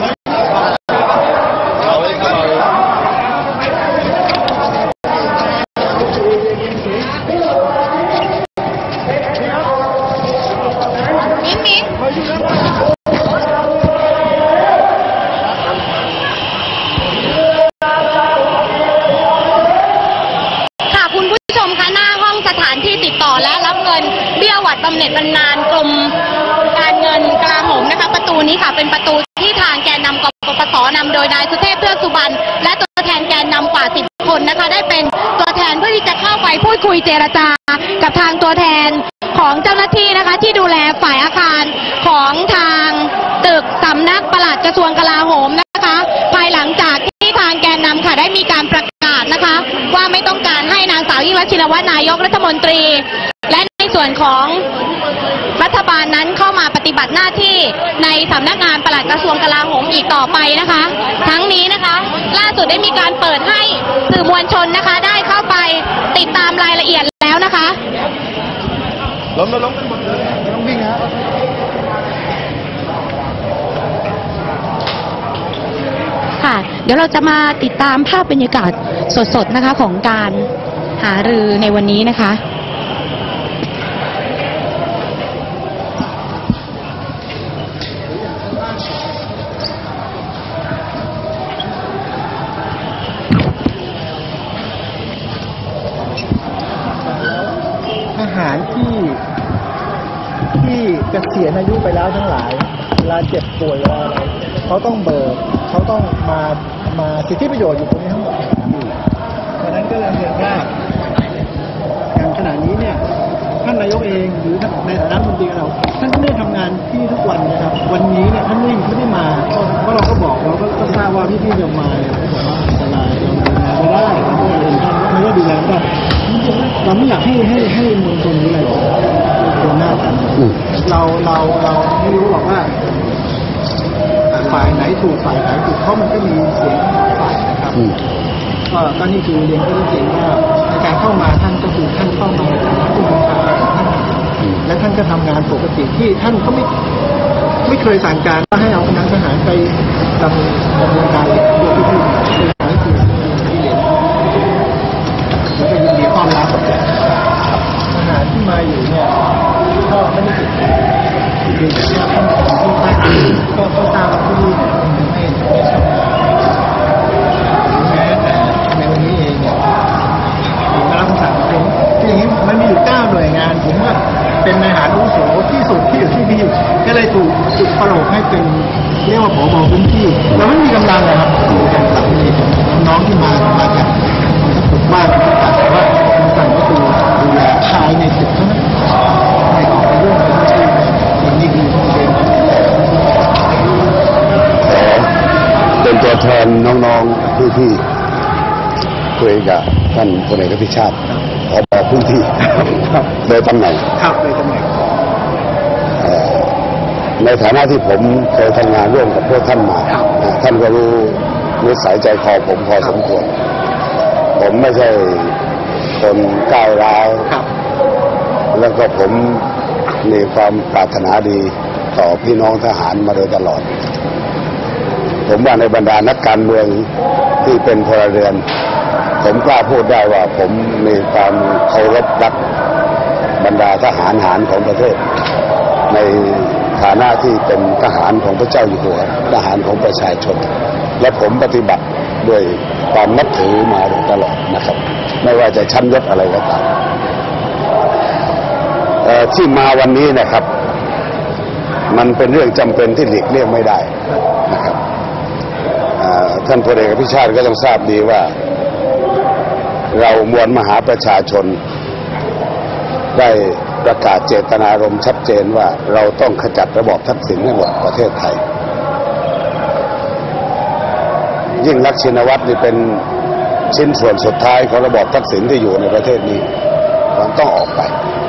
และรับเงินเบี้ยหวัดบำเหน็จบำนาญกรมการเงินกลาโหมนะคะประตูนี้ค่ะเป็นประตูที่ทางแกนนำกปปสนำโดยนายสุเทพเทือกสุบรรณและตัวแทนแกนนำกว่าสิบคนนะคะได้เป็นตัวแทนเพื่อที่จะเข้าไปพูดคุยเจรจากับทางตัวแทนของเจ้าหน้าที่นะคะที่ดูแลฝ่ายอาคารของทางตึกสำนักปลัดกระทรวงกลาโหมนะคะภายหลังจากที่ทางแกนนำค่ะได้มีการประกาศนะคะว่าไม่ต้องการให้นางสาวยิ่งลักษณ์ชินวัตรนายกรัฐมนตรีและในส่วนของรัฐบาลนั้นเข้ามาปฏิบัติหน้าที่ในสำนักงานปลัดกระทรวงกลาโหมอีกต่อไปนะคะทั้งนี้นะคะล่าสุดได้มีการเปิดให้สื่อมวลชนนะคะได้เข้าไปติดตามรายละเอียดแล้วนะคะล้มล้มกันหมดเลยต้องวิ่งครับค่ะเดี๋ยวเราจะมาติดตามภาพบรรยากาศสดๆนะคะของการหารือในวันนี้นะคะทหารที่ที่เกษียณอายุไปแล้วทั้งหลายเวลาเจ็บป่วยเวลาอะไรเขาต้องเบิกเขาต้องมามาสิทธิประโยชน์อยู่ตรงนี้ทั้งหมดเพราะนั้นก็เลยเรียนว่าอย่างขณะนี้เนี่ยท่านนายกเองหรือในฐานะรัฐมนตรีเราท่านก็ได้ทำงานที่ทุกวันนะครับวันนี้เนี่ยท่านไม่ไม่ได้มาเพราะเราก็บอกเราก็ทราบว่าพี่ๆจะมาเนี่ยเขาบอกว่าอันตรายเราดูแลไม่ได้เราก็เรียนท่านไม่ได้ดูแลไม่ได้เราไม่อยากให้ให้ให้มวลชนหรืออะไรตัวหน้ากันเราเราเราไม่รู้หรอกว่าฝ่ายไหนถูกฝ่ายไหนถูกเพราะมันก็มีเสียงฝ่ายนะครับก็ก็นี่คือเรียนก็ต้องเรียนว่าในการเข้ามาท่านก็คือท่านเข้ามาในฐานะผู้บัญชาการและท่านก็ทำงานปกติที่ท่านก็ไม่ไม่เคยสั่งการว่าให้เอาคณะทหารไปดำดำเนินการโดยที่นี่คือที่เรียนแล้วก็ยินดีต้อนรับทหารที่มาอยู่เนี่ยก็ไม่ได้ติดเพียงแต่ว่าท่านผู้ใต้ก็ก็ทราบว่าผู้นี้ไม่ไม่ทำงานแม้แต่ในวันนี้เองเนี่ยผมก็รับคำสั่งผมที่อย่างนี้มันมีอยู่เก้าหน่วยงานผมว่าเป็นนายทหารอาวุโสที่สุดที่อยู่ที่นี่ก็เลยถูกจุดประโลกให้เป็นเรียกว่าผบพื้นที่เราไม่มีกำลังนะครับน้องที่มามาจากฝึกว่าแต่ว่าสั่งก็คือดูแลภายในตึกเท่านั้นในออกไปเรื่องพื้นที่อย่างนี้คือต้องเป็นเป็นตัวแทนน้องๆพี่ๆคุยกับท่านพลเอกพิชาติผบพื้นที่โดยตำแหน่งครับโดยตำแหน่งในฐานะที่ผมเคยทำงานร่วมกับพวกท่านมาท่านก็รู้รู้สายใจคอผมพอสมควรผมไม่ใช่คนก้าวร้าวแล้วก็ผมมีความปรารถนาดีต่อพี่น้องทหารมาโดยตลอดผมว่าในบรรดานักการเมืองที่เป็นพลเรือนผมกล้าพูดได้ว่าผมมีความเคารพรักบรรดาทหารหารของประเทศในฐานะที่เป็นทหารของพระเจ้าอยู่หัวทหารของประชาชนและผมปฏิบัติด้วยความนับถือมาโดยตลอดนะครับไม่ว่าจะชั้นยศอะไรก็ตามที่มาวันนี้นะครับมันเป็นเรื่องจำเป็นที่หลีกเลี่ยงไม่ได้นะครับท่านพลเอกพิชาติก็ต้องทราบดีว่าเรามวลมหาประชาชนได้ประกาศเจตนารมณ์ชัดเจนว่าเราต้องขจัดระบอบทักษิณให้หมดประเทศไทยยิ่งลักษณ์ชินวัตรนี่เป็นชิ้นส่วนสุดท้ายของระบอบทักษิณที่อยู่ในประเทศนี้มันต้องออกไป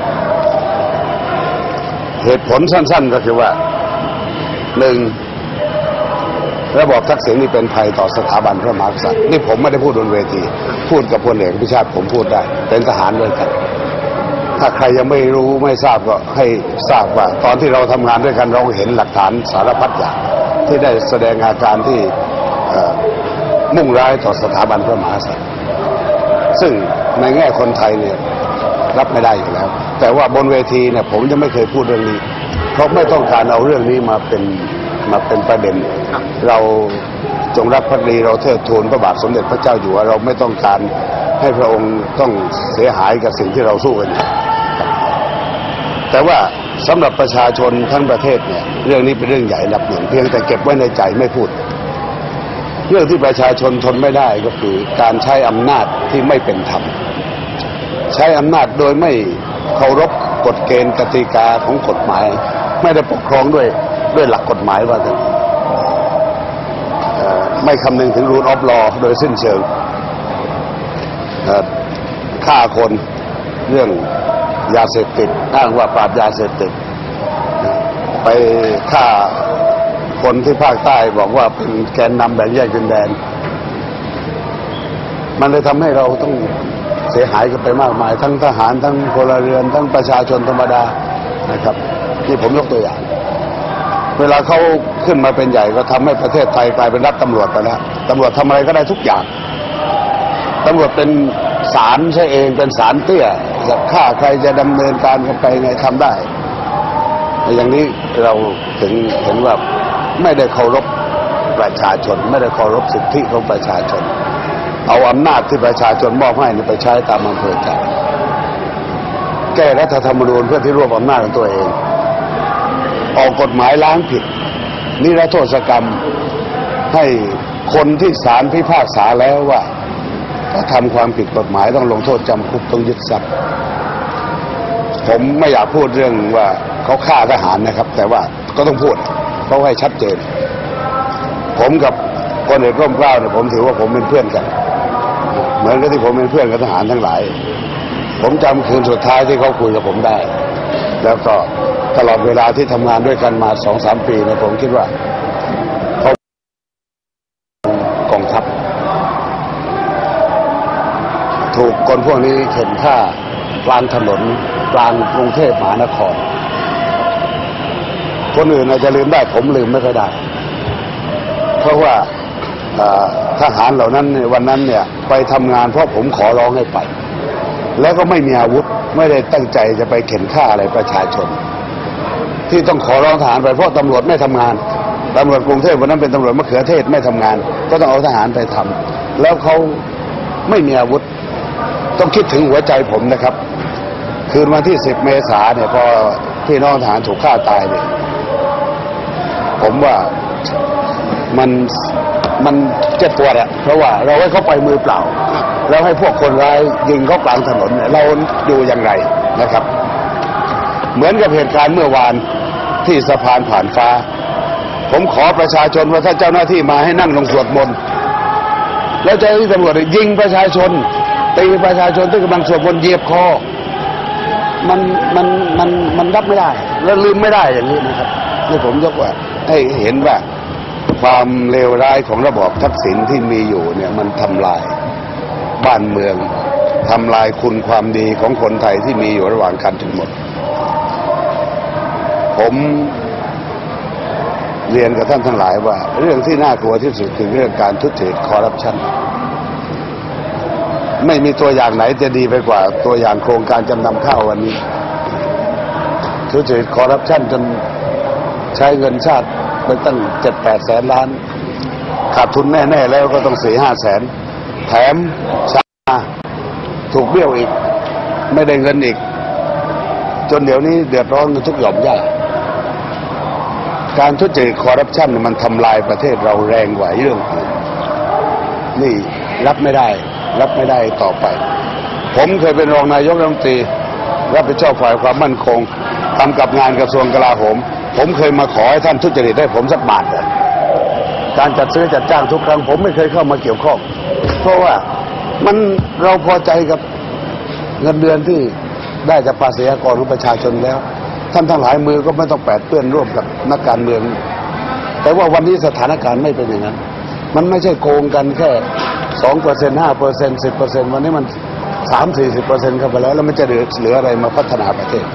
เหตุผลสั้นๆก็คือว่าหนึ่งระบอบทักษิณนี่เป็นภัยต่อสถาบันพระมหากษัตริย์นี่ผมไม่ได้พูดบนเวทีพูดกับพลเอกพิชาติผมพูดได้เป็นทหารด้วยกันถ้าใครยังไม่รู้ไม่ทราบก็ให้ทราบว่าตอนที่เราทำงานด้วยกันเราเห็นหลักฐานสารพัดอย่างที่ได้แสดงอาการที่มุ่งร้ายต่อสถาบันพระมหากษัตริย์ซึ่งในแง่คนไทยเนี่ยรับไม่ได้อยู่แล้วแต่ว่าบนเวทีเนี่ยผมจะไม่เคยพูดเรื่องนี้เพราะไม่ต้องการเอาเรื่องนี้มาเป็นมาเป็นประเด็นเราจงรักภักดีเราเทิดทูนพระบาทสมเด็จพระเจ้าอยู่หัวเราไม่ต้องการให้พระองค์ต้องเสียหายกับสิ่งที่เราสู้กันอยู่แต่ว่าสำหรับประชาชนทั้งประเทศเนี่ยเรื่องนี้เป็นเรื่องใหญ่ระดับหนึ่งเพียงแต่เก็บไว้ในใจไม่พูดเรื่องที่ประชาชนทนไม่ได้ก็คือการใช้อำนาจที่ไม่เป็นธรรมใช้อำนาจโดยไม่เคารพกฎเกณฑ์กติกาของกฎหมายไม่ได้ปกครองด้วยด้วยหลักกฎหมายว่ากันไม่คำนึงถึง rule of law โดยสิ้นเชิงฆ่าคนเรื่องยาเสพติดอ้างว่าปราบยาเสพติดไปฆ่าคนที่ภาคใต้บอกว่าเป็นแกนนำแบ่งแยกดินแดนมันเลยทำให้เราต้องเสียหายกันไปมากมายทั้งทหารทั้งพลเรือนทั้งประชาชนธรรมดานะครับนี่ผมยกตัวอย่างเวลาเขาขึ้นมาเป็นใหญ่ก็ทำให้ประเทศไทยกลายเป็นรัฐตำรวจไปแล้วตำรวจทำอะไรก็ได้ทุกอย่างตำรวจเป็นศาลใช่เองเป็นศาลเตี้ยจะฆ่าใครจะดำเนินการกันไปไงทำได้อย่างนี้เราถึงเห็นว่าไม่ได้เคารพประชาชนไม่ได้เคารพสิทธิของประชาชนเอาอำนาจที่ประชาชนมอบให้ไปใช้ตามอำเภอใจแก้รัฐธรรมนูญเพื่อที่รวบอำนาจของตัวเองออกกฎหมายล้างผิดนิรโทษกรรมให้คนที่ศาลพิพากษาแล้วว่าถ้าทำความผิดกฎหมายต้องลงโทษจำคุกต้องยึดทรัพย์ผมไม่อยากพูดเรื่องว่าเขาฆ่าทหารนะครับแต่ว่าก็ต้องพูดเพราะให้ชัดเจนผมกับพลเอกร่มเกล้าเนี่ยผมถือว่าผมเป็นเพื่อนกันเหมือนกับที่ผมเป็นเพื่อนกับทหารทั้งหลายผมจำคืนสุดท้ายที่เขาคุยกับผมได้แล้วก็ตลอดเวลาที่ทำงานด้วยกันมาสองสามปีเนี่ยผมคิดว่าเขากองทัพถูกคนพวกนี้เข็นฆ่ากลางถนนกลางกรุงเทพมหานครคนอื่นอาจจะลืมได้ผมลืมไม่ค่อยได้เพราะว่าทหารเหล่านั้นวันนั้นเนี่ยไปทำงานเพราะผมขอร้องให้ไปแล้วก็ไม่มีอาวุธไม่ได้ตั้งใจจะไปเข็นฆ่าอะไรประชาชนที่ต้องขอร้องทหารไปเพราะตำรวจไม่ทำงานตำรวจกรุงเทพวันนั้นเป็นตำรวจมะเขือเทศไม่ทำงานก็ต้องเอาทหารไปทำแล้วเขาไม่มีอาวุธต้องคิดถึงหัวใจผมนะครับคืนวันที่สิบเมษายนเนี่ยพอพี่น้องทหารถูกฆ่าตายเนี่ยผมว่ามันมันเจ็บปวดอะเพราะว่าเราให้เขาไปมือเปล่าแล้วให้พวกคนร้ายยิงเขากลางถนนเนี่ยเราดูอย่างไรนะครับ เหมือนกับเหตุการณ์เมื่อวานที่สะพานผ่านฟ้าผมขอประชาชนว่าถ้าเจ้าหน้าที่มาให้นั่งลงสวดมนต์แล้วเจ้าหน้าที่ตำรวจยิงประชาชนตีประชาชนที่กำลังสวดมนต์เหยียบคอมันมันมันมันรับไม่ได้และลืมไม่ได้อย่างนี้นะครับนี่ผมยกว่าให้เห็นว่าความเลวร้ายของระบอบทักษิณที่มีอยู่เนี่ยมันทำลายบ้านเมืองทำลายคุณความดีของคนไทยที่มีอยู่ระหว่างกันทั้งหมดผมเรียนกับท่านทั้งหลายว่าเรื่องที่น่ากลัวที่สุดคือเรื่องการทุจริตคอร์รัปชันไม่มีตัวอย่างไหนจะดีไปกว่าตัวอย่างโครงการจำนำข้าววันนี้ทุจริตคอร์รัปชันจนใช้เงินชาติไปตั้งเจ็ดแปดแสนล้านขาดทุนแน่ๆแล้วก็ต้องสี่ห้าแสนแถมชาถูกเบี้ยวอีกไม่ได้เงินอีกจนเดี๋ยวนี้เดือดร้อนกันทุกหย่อมย่าการทุจริตคอร์รัปชันมันทำลายประเทศเราแรงกว่าเรื่องอื่นนี่รับไม่ได้รับไม่ได้ต่อไปผมเคยเป็นรองนายกรัฐมนตรีรับผิดชอบฝ่ายความมั่นคงทำกับงานกระทรวงกลาโหมผมเคยมาขอให้ท่านทุจริตให้ผมสักบาทเลยการจัดซื้อจัดจ้างทุกครั้งผมไม่เคยเข้ามาเกี่ยวข้องเพราะว่ามันเราพอใจกับเงินเดือนที่ได้จากภาษีอากรของประชาชนแล้วท่านทั้งหลายมือก็ไม่ต้องแปดเปื้อนร่วมกับนักการเมืองแต่ว่าวันนี้สถานการณ์ไม่เป็นอย่างนั้นมันไม่ใช่โกงกันแค่สองเปอร์เซ็นต์ห้าเปอร์เซ็นต์สิบเปอร์เซ็นต์วันนี้มันสามสี่สิบเปอร์เซ็นต์เข้าไปแล้วแล้วมันจะเหลือเหลืออะไรมาพัฒนาประเทศ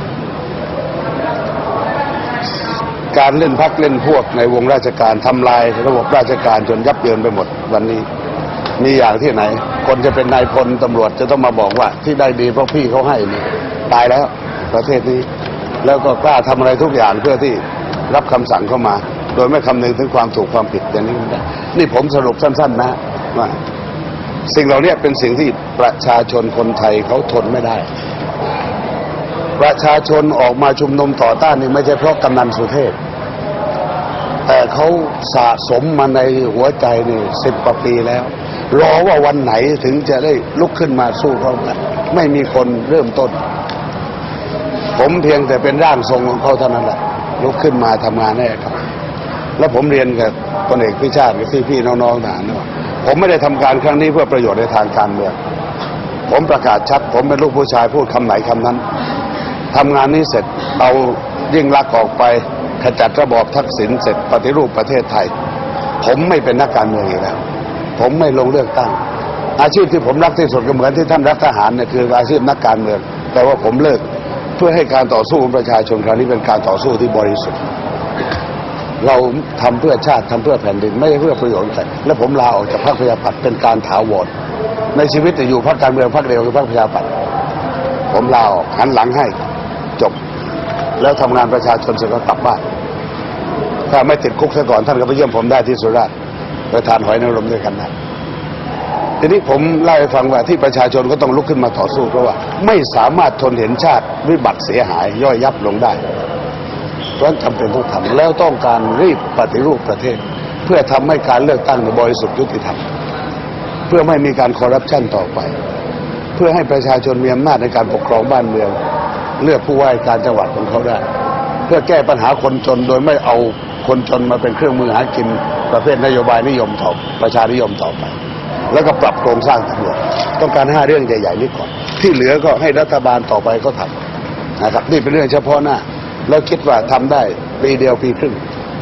การเล่นพรรคเล่นพวกในวงราชการทำลายระบบราชการจนยับเยินไปหมดวันนี้มีอย่างที่ไหนคนจะเป็นนายพลตำรวจจะต้องมาบอกว่าที่ได้ดีเพราะพี่เขาให้นี่ตายแล้วประเทศนี้แล้วก็กล้าทำอะไรทุกอย่างเพื่อที่รับคำสั่งเข้ามาโดยไม่คำนึงถึงความถูกความผิดอย่างนี้ไม่ได้นี่ผมสรุปสั้นๆนะว่าสิ่งเหล่านี้เป็นสิ่งที่ประชาชนคนไทยเขาทนไม่ได้ประชาชนออกมาชุมนุมต่อต้านนี่ไม่ใช่เพราะกำนันสุเทพแต่เขาสะสมมาในหัวใจนี่สิบกว่าปีแล้วรอว่าวันไหนถึงจะได้ลุกขึ้นมาสู้เขากันไม่มีคนเริ่มต้นผมเพียงแต่เป็นร่างทรงของเขาเท่านั้นแหละลุกขึ้นมาทำงานแน่ครับแล้วผมเรียนกับพลเอกพิชาติกับพี่ๆน้องๆทหารว่าผมไม่ได้ทำการครั้งนี้เพื่อประโยชน์ในทางการเมืองผมประกาศชัดผมเป็นลูกผู้ชายพูดคำไหนคำนั้นทำงานนี้เสร็จเอายิ่งลักษณ์ออกไปขจัดระบอบทักษิณเสร็จปฏิรูปประเทศไทยผมไม่เป็นนักการเมืองอีกแล้วผมไม่ลงเลือกตั้งอาชีพที่ผมรักที่สุดก็เหมือนที่ท่านรักทหารเนี่ยคืออาชีพนักการเมืองแต่ว่าผมเลิกเพื่อให้การต่อสู้ของประชาชนคราวนี้เป็นการต่อสู้ที่บริสุทธิ์เราทำเพื่อชาติทำเพื่อแผ่นดินไม่ใช่เพื่อประโยชน์ใครและผมลาออกจากพรรคประชาธิปัตย์เป็นการถาวรในชีวิตจะอยู่พรรคการเมืองพรรคเดียวคือพรรคประชาธิปัตย์ผมลาออกหันหลังให้จบแล้วทำงานประชาชนเสร็จก็กลับบ้านถ้าไม่ติดคุกซะก่อนท่านก็ไปเยี่ยมผมได้ที่สุราษฎร์ไปทานหอยนางรมด้วยกันนะทีนี้ผมเล่าให้ฟังว่าที่ประชาชนก็ต้องลุกขึ้นมาต่อสู้เพราะว่าไม่สามารถทนเห็นชาติวิบัติเสียหายย่อยยับลงได้เพราะจำเป็นต้องทำแล้วต้องการรีบปฏิรูปประเทศเพื่อทำให้การเลือกตั้งบริสุทธิ์ยุติธรรมเพื่อไม่มีการคอร์รัปชันต่อไปเพื่อให้ประชาชนมีอำนาจในการปกครองบ้านเมืองเลือกผู้ว่าการจังหวัดของเขาได้เพื่อแก้ปัญหาคนจนโดยไม่เอาคนจนมาเป็นเครื่องมือหากินประเภทนโยบายนิยมต่อประชานิยมต่อไปแล้วก็ปรับโครงสร้างตำรวจต้องการห้าเรื่องใหญ่ๆนี้ก่อนที่เหลือก็ให้รัฐบาลต่อไปก็ทำนะครับนี่เป็นเรื่องเฉพาะหน้าแล้วคิดว่าทำได้ปีเดียวปีครึ่ง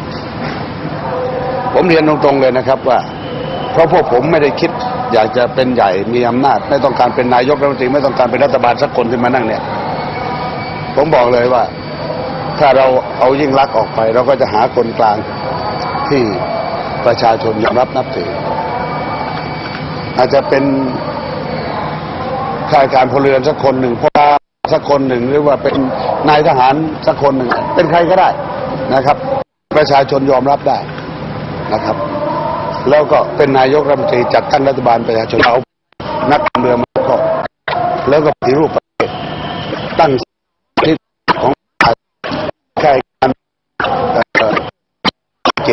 ผมเรียนตรงๆเลยนะครับว่าเพราะพวกผมไม่ได้คิดอยากจะเป็นใหญ่มีอำนาจไม่ต้องการเป็นนายกรัฐมนตรีไม่ต้องการเป็นรัฐบาลสักคนขึ้นมานั่งเนี่ยผมบอกเลยว่าถ้าเราเอายิ่งลักษณ์ออกไปเราก็จะหาคนกลางที่ประชาชนยอมรับนับถืออาจจะเป็นข้าราชการพลเรือนสักคนหนึ่งพ่อสักคนหนึ่งหรือว่าเป็นนายทหารสักคนหนึ่งเป็นใครก็ได้นะครับประชาชนยอมรับได้นะครับแล้วก็เป็นนายกรัฐมนตรีจัดตั้งรัฐบาลประชาชนเอานักการเมืองมาก็แล้วก็ปฏิรูปประเทศตั้งที่ของการแก้การ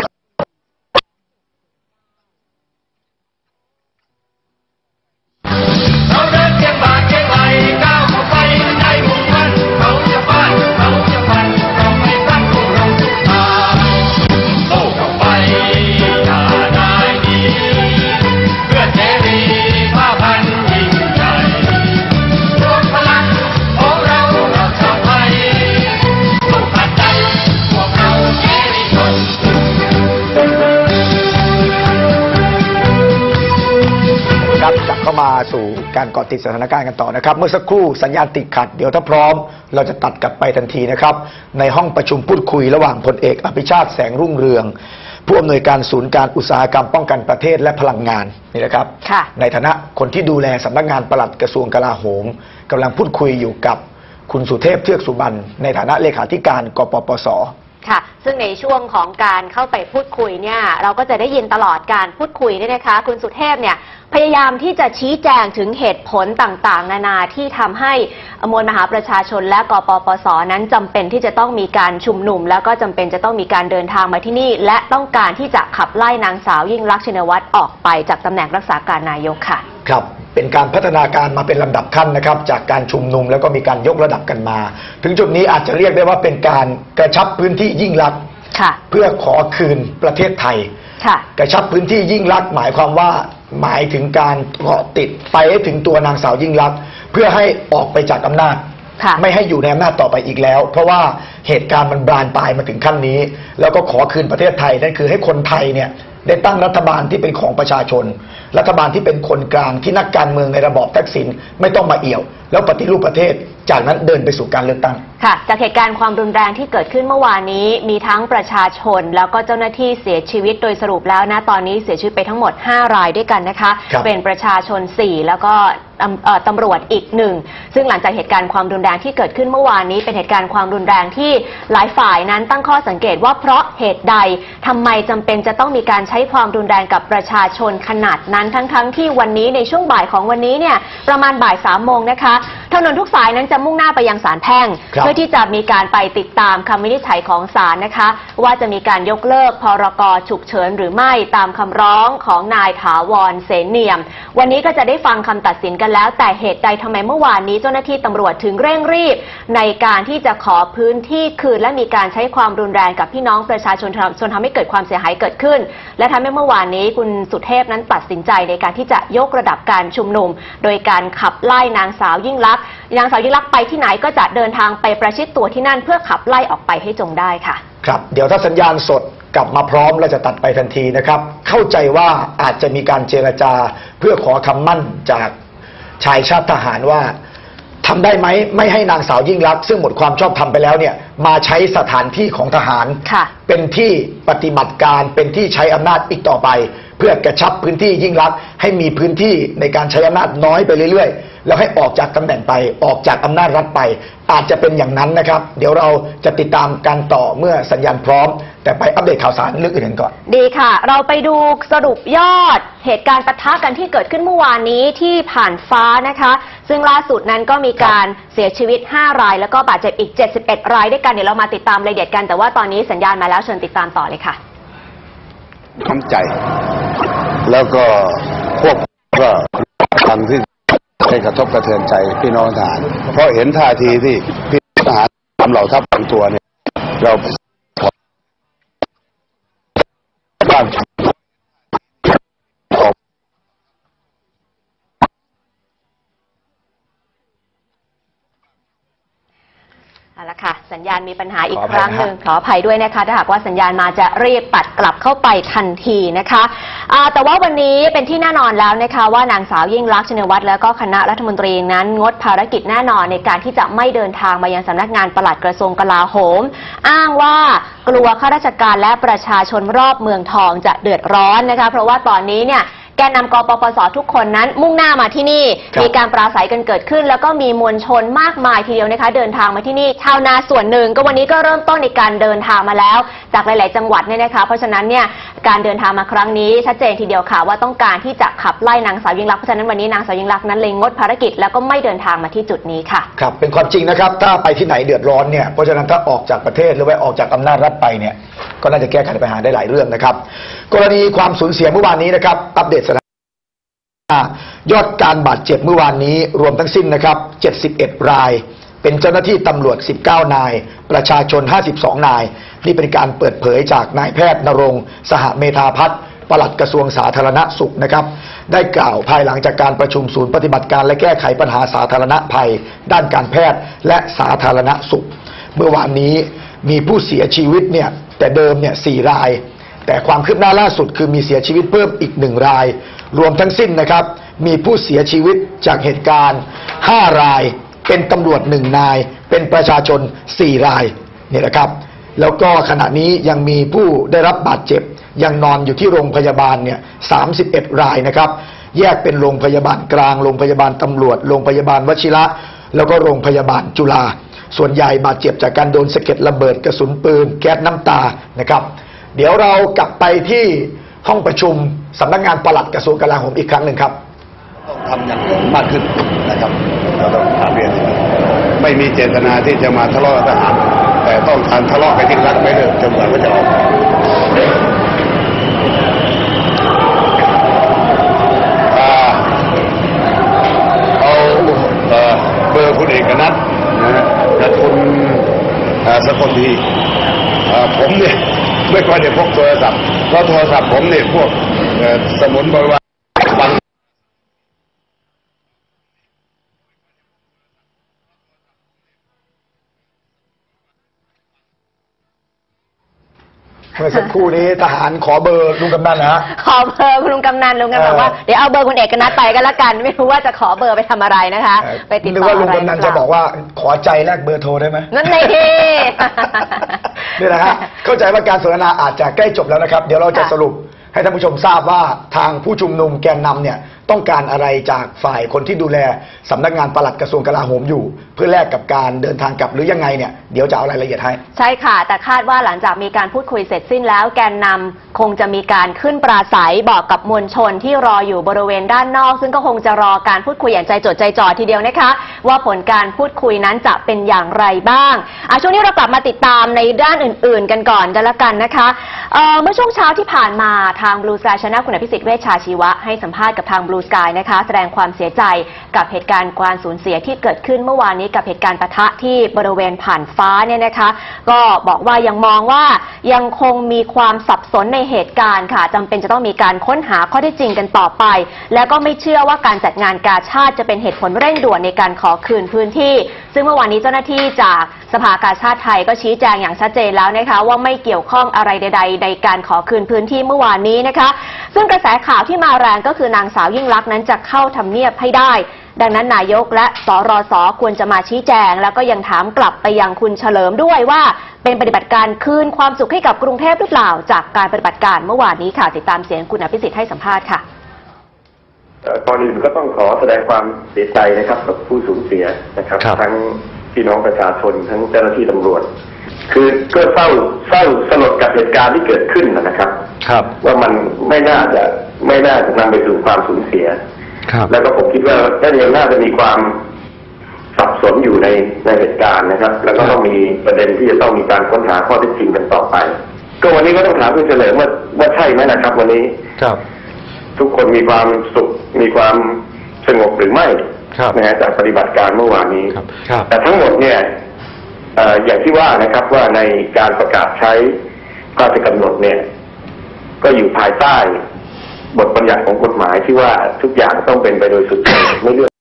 มาสู่การเกาะติดสถานการณ์กันต่อนะครับเมื่อสักครู่สัญญาณติดขัดเดี๋ยวถ้าพร้อมเราจะตัดกลับไปทันทีนะครับในห้องประชุมพูดคุยระหว่างพลเอกอภิชาติแสงรุ่งเรืองผู้อำนวยการศูนย์การอุตสาหกรรมป้องกันประเทศและพลังงานนี่นะครับในฐานะคนที่ดูแลสำนักงานปลัดกระทรวงกลาโหมกำลังพูดคุยอยู่กับคุณสุเทพเทือกสุบรรณในฐานะเลขาธิการกปปส. ค่ะซึ่งในช่วงของการเข้าไปพูดคุยเนี่ยเราก็จะได้ยินตลอดการพูดคุยเนี่ยนะคะคุณสุเทพเนี่ยพยายามที่จะชี้แจงถึงเหตุผลต่างๆนานาที่ทำให้มวลมหาประชาชนและกปปส.นั้นจำเป็นที่จะต้องมีการชุมนุมแล้วก็จำเป็นจะต้องมีการเดินทางมาที่นี่และต้องการที่จะขับไล่นางสาวยิ่งลักษณ์ชินวัตรออกไปจากตำแหน่งรักษาการนายกค่ะครับเป็นการพัฒนาการมาเป็นลำดับขั้นนะครับจากการชุมนุมแล้วก็มีการยกระดับกันมาถึงจุดนี้อาจจะเรียกได้ว่าเป็นการกระชับพื้นที่ยิ่งลักษณ์เพื่อขอคืนประเทศไทยกระชับพื้นที่ยิ่งลักษณ์หมายความว่าหมายถึงการเกาะติดไปให้ถึงตัวนางสาวยิ่งลักษณ์เพื่อให้ออกไปจากอำนาจไม่ให้อยู่ในอำนาจต่อไปอีกแล้วเพราะว่าเหตุการณ์มันบานปลายมาถึงขั้นนี้แล้วก็ขอคืนประเทศไทยนั่นคือให้คนไทยเนี่ยได้ตั้งรัฐบาลที่เป็นของประชาชนรัฐบาลที่เป็นคนกลางที่นักการเมืองในระบอบทักษิณไม่ต้องมาเอี่ยวแล้วปฏิรูปประเทศจากนั้นเดินไปสู่การเลือกตั้งค่ะจากเหตุการณ์ความรุนแรงที่เกิดขึ้นเมื่อวานนี้มีทั้งประชาชนแล้วก็เจ้าหน้าที่เสียชีวิตโดยสรุปแล้วนะตอนนี้เสียชีวิตไปทั้งหมดห้ารายด้วยกันนะคะเป็นประชาชนสี่แล้วก็ตำรวจอีกหนึ่งซึ่งหลังจากเหตุการณ์ความรุนแรงที่เกิดขึ้นเมื่อวานนี้เป็นเหตุการณ์ความรุนแรงที่หลายฝ่ายนั้นตั้งข้อสังเกตว่าเพราะเหตุใดทำไมจำเป็นจะต้องมีการใช้ความรุนแรงกับประชาชนขนาดนั้นทั้งๆ ท, ที่วันนี้ในช่วงบ่ายของวันนี้เนี่ยประมาณบ่ายสามโมงนะคะถนนทุกสายนั้นจะมุ่งหน้าไปยังศาลแพ่งเพื่อที่จะมีการไปติดตามคำวินิจฉัยของศาลนะคะว่าจะมีการยกเลิกพรก.ฉุกเฉินหรือไม่ตามคำร้องของนายถาวรเสนเนียมวันนี้ก็จะได้ฟังคำตัดสินกันแล้วแต่เหตุใดทำไมเมื่อวานนี้เจ้าหน้าที่ตำรวจถึงเร่งรีบในการที่จะขอพื้นที่คืนและมีการใช้ความรุนแรงกับพี่น้องประชาชนจนทำให้เกิดความเสียหายเกิดขึ้นและทำให้เมื่อวานนี้คุณสุเทพนั้นตัดสินใจในการที่จะยกระดับการชุมนุมโดยการขับไล่นางสาวยิ่งลักษณ์นางสาวยิ่งลักษณ์ไปที่ไหนก็จะเดินทางไปประชิดตัวที่นั่นเพื่อขับไล่ออกไปให้จงได้ค่ะครับเดี๋ยวถ้าสัญญาณสดกลับมาพร้อมเราจะตัดไปทันทีนะครับเข้าใจว่าอาจจะมีการเจรจาเพื่อขอคำมั่นจากชายชาติทหารว่าทำได้ไหมไม่ให้นางสาวยิ่งลักษณ์ซึ่งหมดความชอบธรรมไปแล้วเนี่ยมาใช้สถานที่ของทหารเป็นที่ปฏิบัติการเป็นที่ใช้อำนาจอีกต่อไปเพื่อกระชับพื้นที่ยิ่งลักษณ์ให้มีพื้นที่ในการใช้อำนาจน้อยไปเรื่อยๆแล้วให้ออกจากตำแหน่งไปออกจากอำนาจรัฐไปอาจจะเป็นอย่างนั้นนะครับเดี๋ยวเราจะติดตามกันต่อเมื่อสัญญาณพร้อมแต่ไปอัปเดตข่าวสารเรื่องอื่นกันก่อนดีค่ะเราไปดูสรุปยอดเหตุการณ์ปะทะกันที่เกิดขึ้นเมื่อวานนี้ที่ผ่านฟ้านะคะซึ่งล่าสุดนั้นก็มีการเสียชีวิตห้ารายแล้วก็บาดเจ็บอีกเจ็ดสิบเอ็ดรายด้วยกันเดี๋ยวเรามาติดตามรายละเอียดกันแต่ว่าตอนนี้สัญญาณมาแล้วเชิญติดตามต่อเลยค่ะน้ำใจแล้วก็พวกก็ทำที่ให้กระทบกระเทือนใจพี่น้องทหารเพราะเห็นท่าทีที่พี่ทหารทำเหล่าทัพบางตัวเนี่ยเราบ้านเอาละค่ะสัญญาณมีปัญหาอีกครั้งหนึ่งขออภัยด้วยนะคะถ้าหากว่าสัญญาณมาจะรีบตัดกลับเข้าไปทันทีนะคะแต่ว่าวันนี้เป็นที่แน่นอนแล้วนะคะว่านางสาวยิ่งลักษณ์ชินวัตรและก็คณะรัฐมนตรีนั้นงดภารกิจแน่นอนในการที่จะไม่เดินทางมายังสำนักงานปลัดกระทรวงกลาโหมอ้างว่ากลัวข้าราชการและประชาชนรอบเมืองทองจะเดือดร้อนนะคะเพราะว่าตอนนี้เนี่ยแกนนำกปปส.ทุกคนนั้นมุ่งหน้ามาที่นี่มีการปราศัยกันเกิดขึ้นแล้วก็มีมวลชนมากมายทีเดียวนะคะเดินทางมาที่นี่ชาวนาส่วนหนึ่งก็วันนี้ก็เริ่มต้นในการเดินทางมาแล้วจากหลายๆจังหวัดเนี่ยนะคะเพราะฉะนั้นเนี่ยการเดินทางมาครั้งนี้ชัดเจนทีเดียวค่ะว่าต้องการที่จะขับไล่นางสาวยิ่งลักษณ์เพราะฉะนั้นวันนี้นางสาวยิ่งลักษณ์นั้นเลยงดภารกิจแล้วก็ไม่เดินทางมาที่จุดนี้ค่ะครับเป็นความจริงนะครับถ้าไปที่ไหนเดือดร้อนเนี่ยเพราะฉะนั้นถ้าออกจากประเทศหรือว่าออกจากอำนาจรัฐไปเนี่ยก็น่าจะแก้ไขปัญหาได้หลายเรื่องนะครับกรณีความสูญเสียเมื่อวานนี้นะครับอัปเดตสถานยอดการบาดเจ็บเมื่อวานนี้รวมทั้งสิ้นนะครับเจ็ดสิบเอ็ดรายเป็นเจ้าหน้าที่ตำรวจสิบเก้านายประชาชนห้าสิบสองนายนี่เป็นการเปิดเผยจากนายแพทย์ณรงค์สหเมธาพัฒน์ปลัดกระทรวงสาธารณสุขนะครับได้กล่าวภายหลังจากการประชุมศูนย์ปฏิบัติการและแก้ไขปัญหาสาธารณภัยด้านการแพทย์และสาธารณสุขเมื่อวานนี้มีผู้เสียชีวิตเนี่ยแต่เดิมเนี่ยสี่รายแต่ความคืบหน้าล่าสุดคือมีเสียชีวิตเพิ่มอีกหนึ่งรายรวมทั้งสิ้นนะครับมีผู้เสียชีวิตจากเหตุการณ์ห้ารายเป็นตำรวจหนึ่งนายเป็นประชาชนสี่รายนี่แหละครับแล้วก็ขณะนี้ยังมีผู้ได้รับบาดเจ็บยังนอนอยู่ที่โรงพยาบาลเนี่ยสามสิบเอ็ดรายนะครับแยกเป็นโรงพยาบาลกลางโรงพยาบาลตำรวจโรงพยาบาลวชิระแล้วก็โรงพยาบาลจุฬาส่วนใหญ่บาดเจ็บจากการโดนสะเก็ดระเบิดกระสุนปืนแก๊สน้ำตานะครับเดี๋ยวเรากลับไปที่ห้องประชุมสำนักงานปลัดกระทรวงกลาโหมอีกครั้งหนึ่งครับต้องทำอย่างอื่นมากขึ้นนะครับเราต้องถามเรียนไม่มีเจตนาที่จะมาทะเลาะกับทหารแต่ต้องการทะเลาะไปที่รัฐไม่เลิกจนกว่าเขาจะออกเอาเบอร์คุณเอกนัทนะกับคุณสกลทีผมเนี่ยไม่ค่อยได้พกโทรศัพท์เพราะโทรศัพท์ผมเนี่ยพวกสมุนบริวารบังเมื่อสักครู่นี้ทหารขอเบอร์ลุงกำนันนะฮะขอเบอร์คุณลุงกำนันลุงกำนันบอกว่าเดี๋ยวเอาเบอร์คุณเอกนัทไปกันละกันไม่รู้ว่าจะขอเบอร์ไปทำอะไรนะคะไปติดต่ออะไรนึกว่าลุงกำนันจะบอกว่าขอใจแลกเบอร์โทรได้ไหมนั่นเลยทีนี่นะฮะเข้าใจว่าการสนทนาอาจจะใกล้จบแล้วนะครับเดี๋ยวเราจะสรุปให้ท่านผู้ชมทราบว่าทางผู้ชุมนุมแกนนำเนี่ยต้องการอะไรจากฝ่ายคนที่ดูแลสำนักงานปลัดกระทรวงกลาโหมอยู่เพื่อแลกกับการเดินทางกลับหรือยังไงเนี่ยเดี๋ยวจะเอารายละเอียดให้ใช่ค่ะแต่คาดว่าหลังจากมีการพูดคุยเสร็จสิ้นแล้วแกนนำคงจะมีการขึ้นปราศัยบอกกับมวลชนที่รออยู่บริเวณด้านนอกซึ่งก็คงจะรอการพูดคุยอย่างใจจดใจจ่อทีเดียวนะคะว่าผลการพูดคุยนั้นจะเป็นอย่างไรบ้างอ่ะช่วงนี้เรากลับมาติดตามในด้านอื่นๆกันก่อนกันละกันนะคะเอ่อเมื่อช่วงเช้าที่ผ่านมาทาง Blue Sky Channel คุณอภิสิทธิ์เวชชาชีวะให้สัมภาษณ์กับทาง Blue Sky นะคะแสดงความเสียใจกับเหตุการณ์การสูญเสียที่เกิดขึ้นเมื่อวานนี้กับเหตุการณ์ปะทะที่บริเวณผ่านฟ้าเนี่ยนะคะก็บอกว่ายังมองว่ายังคงมีความสับสนในเหตุการณ์ค่ะจำเป็นจะต้องมีการค้นหาข้อเท็จจริงกันต่อไปแล้วก็ไม่เชื่อว่าการจัดงานกาชาดจะเป็นเหตุผลเร่งด่วนในการขอคืนพื้นที่ซึ่งเมื่อวานนี้เจ้าหน้าที่จากสภากาชาดไทยก็ชี้แจงอย่างชัดเจนแล้วนะคะว่าไม่เกี่ยวข้องอะไรใดๆในการขอคืนพื้นที่เมื่อวานนี้นะคะซึ่งกระแสข่าวที่มาแรงก็คือนางสาวยิ่งลักษณ์นั้นจะเข้าทำเนียบให้ได้ดังนั้นนายกและสรสควรจะมาชี้แจงแล้วก็ยังถามกลับไปยังคุณเฉลิมด้วยว่าเป็นปฏิบัติการคืนความสุขให้กับกรุงเทพหรือเปล่าจากการปฏิบัติการเมื่อวานนี้ค่ะติดตามเสียงคุณอภิสิทธิ์ให้สัมภาษณ์ค่ะก่อนอื่นก็ต้องขอแสดงความเสียใจนะครับกับผู้สูญเสียนะครับทั้งพี่น้องประชาชนทั้งเจ้าหน้าที่ตำรวจคือก็เศร้าเศร้าสลดกับเหตุการณ์ที่เกิดขึ้นนะครับครับว่ามันไม่น่าจะไม่น่าจะนำไปสู่ความสูญเสียครับแล้วก็ผมคิดว่าน่าจะน่าจะมีความสับสนอยู่ในในเหตุการณ์นะครับแล้วก็ต้องมีประเด็นที่จะต้องมีการค้นหาข้อเท็จจริงกันต่อไปก็วันนี้ก็ต้องถามคุณเฉลิมว่าว่าใช่ไหมนะครับวันนี้ครับทุกคนมีความสุขมีความสงบหรือไม่นะฮะจากปฏิบัติการเมื่อวานนี้แต่ทั้งหมดเนี่ยอย่างที่ว่านะครับว่าในการประกาศใช้พระราชกำหนดเนี่ยก็อยู่ภายใต้บทบัญญัติของกฎหมายที่ว่าทุกอย่างต้องเป็นไปโดยสุจริตไม่เลือก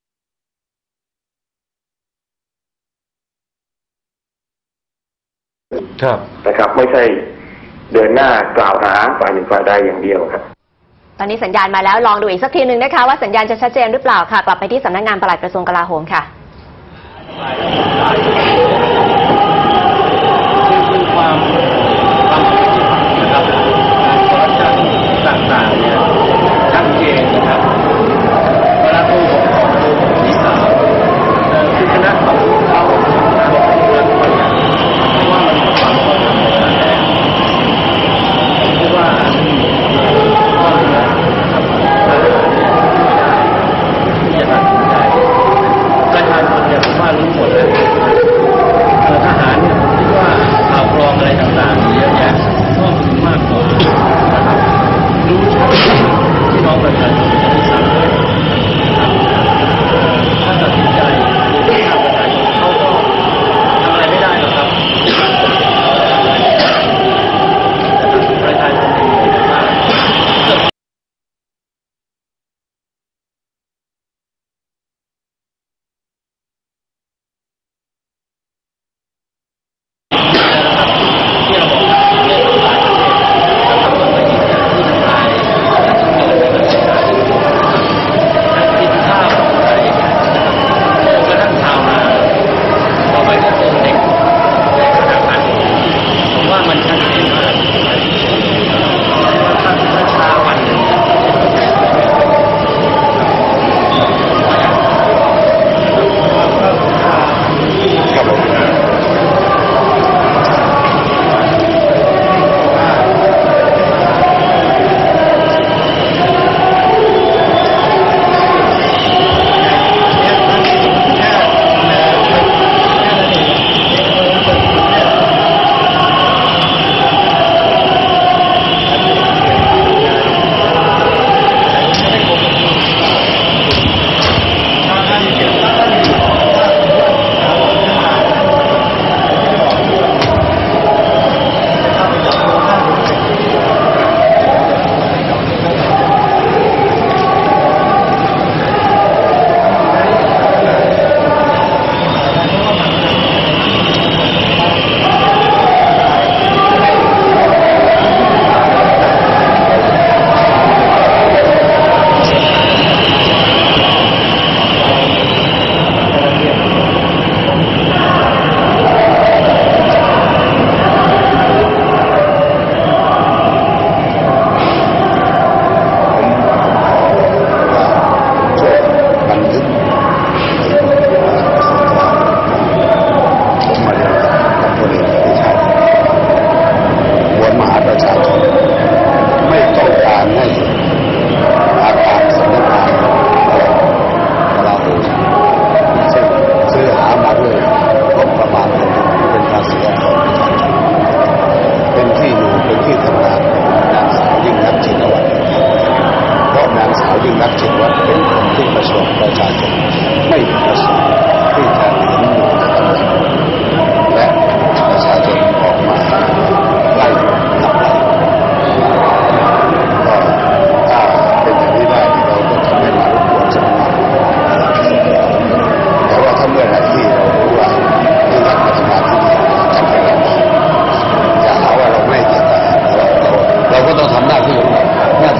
นะครับไม่ใช่เดินหน้ากล่าวหาฝ่ายหนึ่งฝ่ายใดอย่างเดียวครับตอนนี้สัญญาณมาแล้วลองดูอีกสักทีหนึ่งนะคะว่าสัญญาณจะชัดเจนหรือเปล่าค่ะกลับไปที่สำนักงานปลัดกระทรวงกลาโหมค่ะคือความความนะครับการคอร์รัปชันต่างๆเนี่ยชัดเจนนะครับเวลาตัวผมของตัวผมที่สามคือคณะของเขาระบบการปฏิบัติว่ามันความต้องการแล้วเพราะว่าข้อเหลือนะครับทหารเนี่ยที่จะตัดสินใจประชา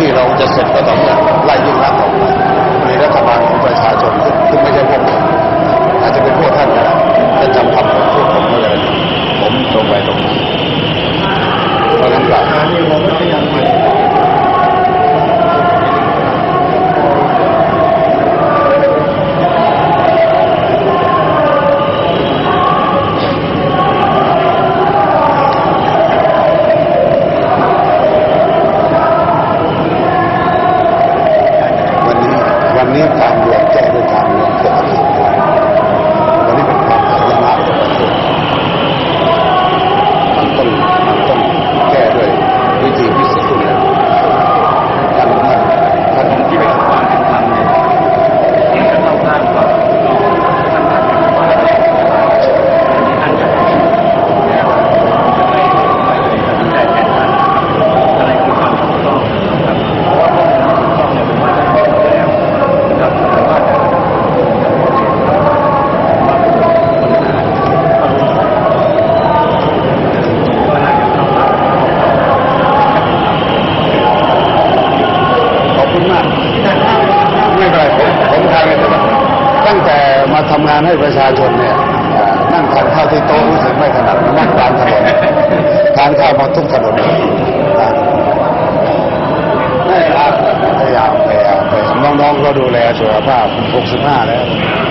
ที่เราจะเสร็จก็ต้องไล่ยิ่งรักออกไปมีรัฐบาลของประชาชนซึ่งไม่ใช่พวกผมอาจจะเป็นพวกท่านก็ได้จะจำคำของพวกผมไม่ได้ผมตรงไปตรงมาเพราะฉะนั้นก็วันนี้การเมืองแก้ด้วยการเมืองเศรษฐกิจวันนี้เป็นความหายนะของประเทศมันต้องมันต้องแก้ด้วยวิธีพิเศษเลยท่านท่านท่านที่เป็นความเป็นธรรมเนี่ยที่จะต้องสร้างความท่านท่านเป็นความเป็นธรรมท่านจะแล้วจะไม่ไม่เลยตัดสินใจแทนท่านอะไรคือความถูกต้องครับเพราะว่าความถูกต้องเนี่ยเป็นว่าท่านบอกแล้วครับแต่ว่าจะว่าเป็นคนหาก็รู้ก็น่าจะต้องรับขอบคุณมากไม่เป็นไรผมผมทานกันตั้งแต่มาทำงานให้ประชาชนเนี่ยนั่งทานข้าวที่โต๊ะรู้สึกไม่ถนัดนั่งตามถนนทานข้าวมาทุกถนนไม่ครับพยายามพยายามพยายามน้องๆก็ดูแลสุขภาพหกสิบห้าแล้ว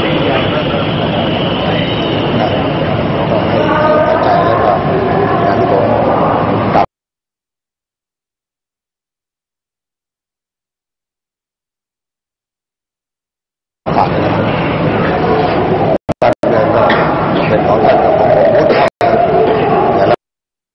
ก็ให้เข้าใจแล้วก็อย่างที่ผมกลับฝากนะครับการเดินก็เป็นของท่านกับผมผมมุดเข้าแต่ละ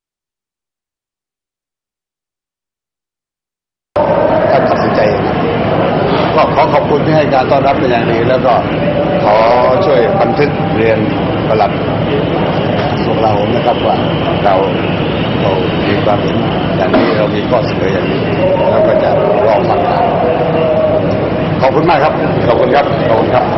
ท่านตัดสินใจเองก็ขอขอบคุณที่ให้การต้อนรับเป็นอย่างดีแล้วก็ขอช่วยบันทึกเรียนปลัดกระทรวงเรานะครับว่าเราเรามีความเห็นอย่างนี้เรามีข้อเสนออย่างนี้แล้วก็จะรอฟังกันขอบคุณมากครับขอบคุณครับขอบคุณครับ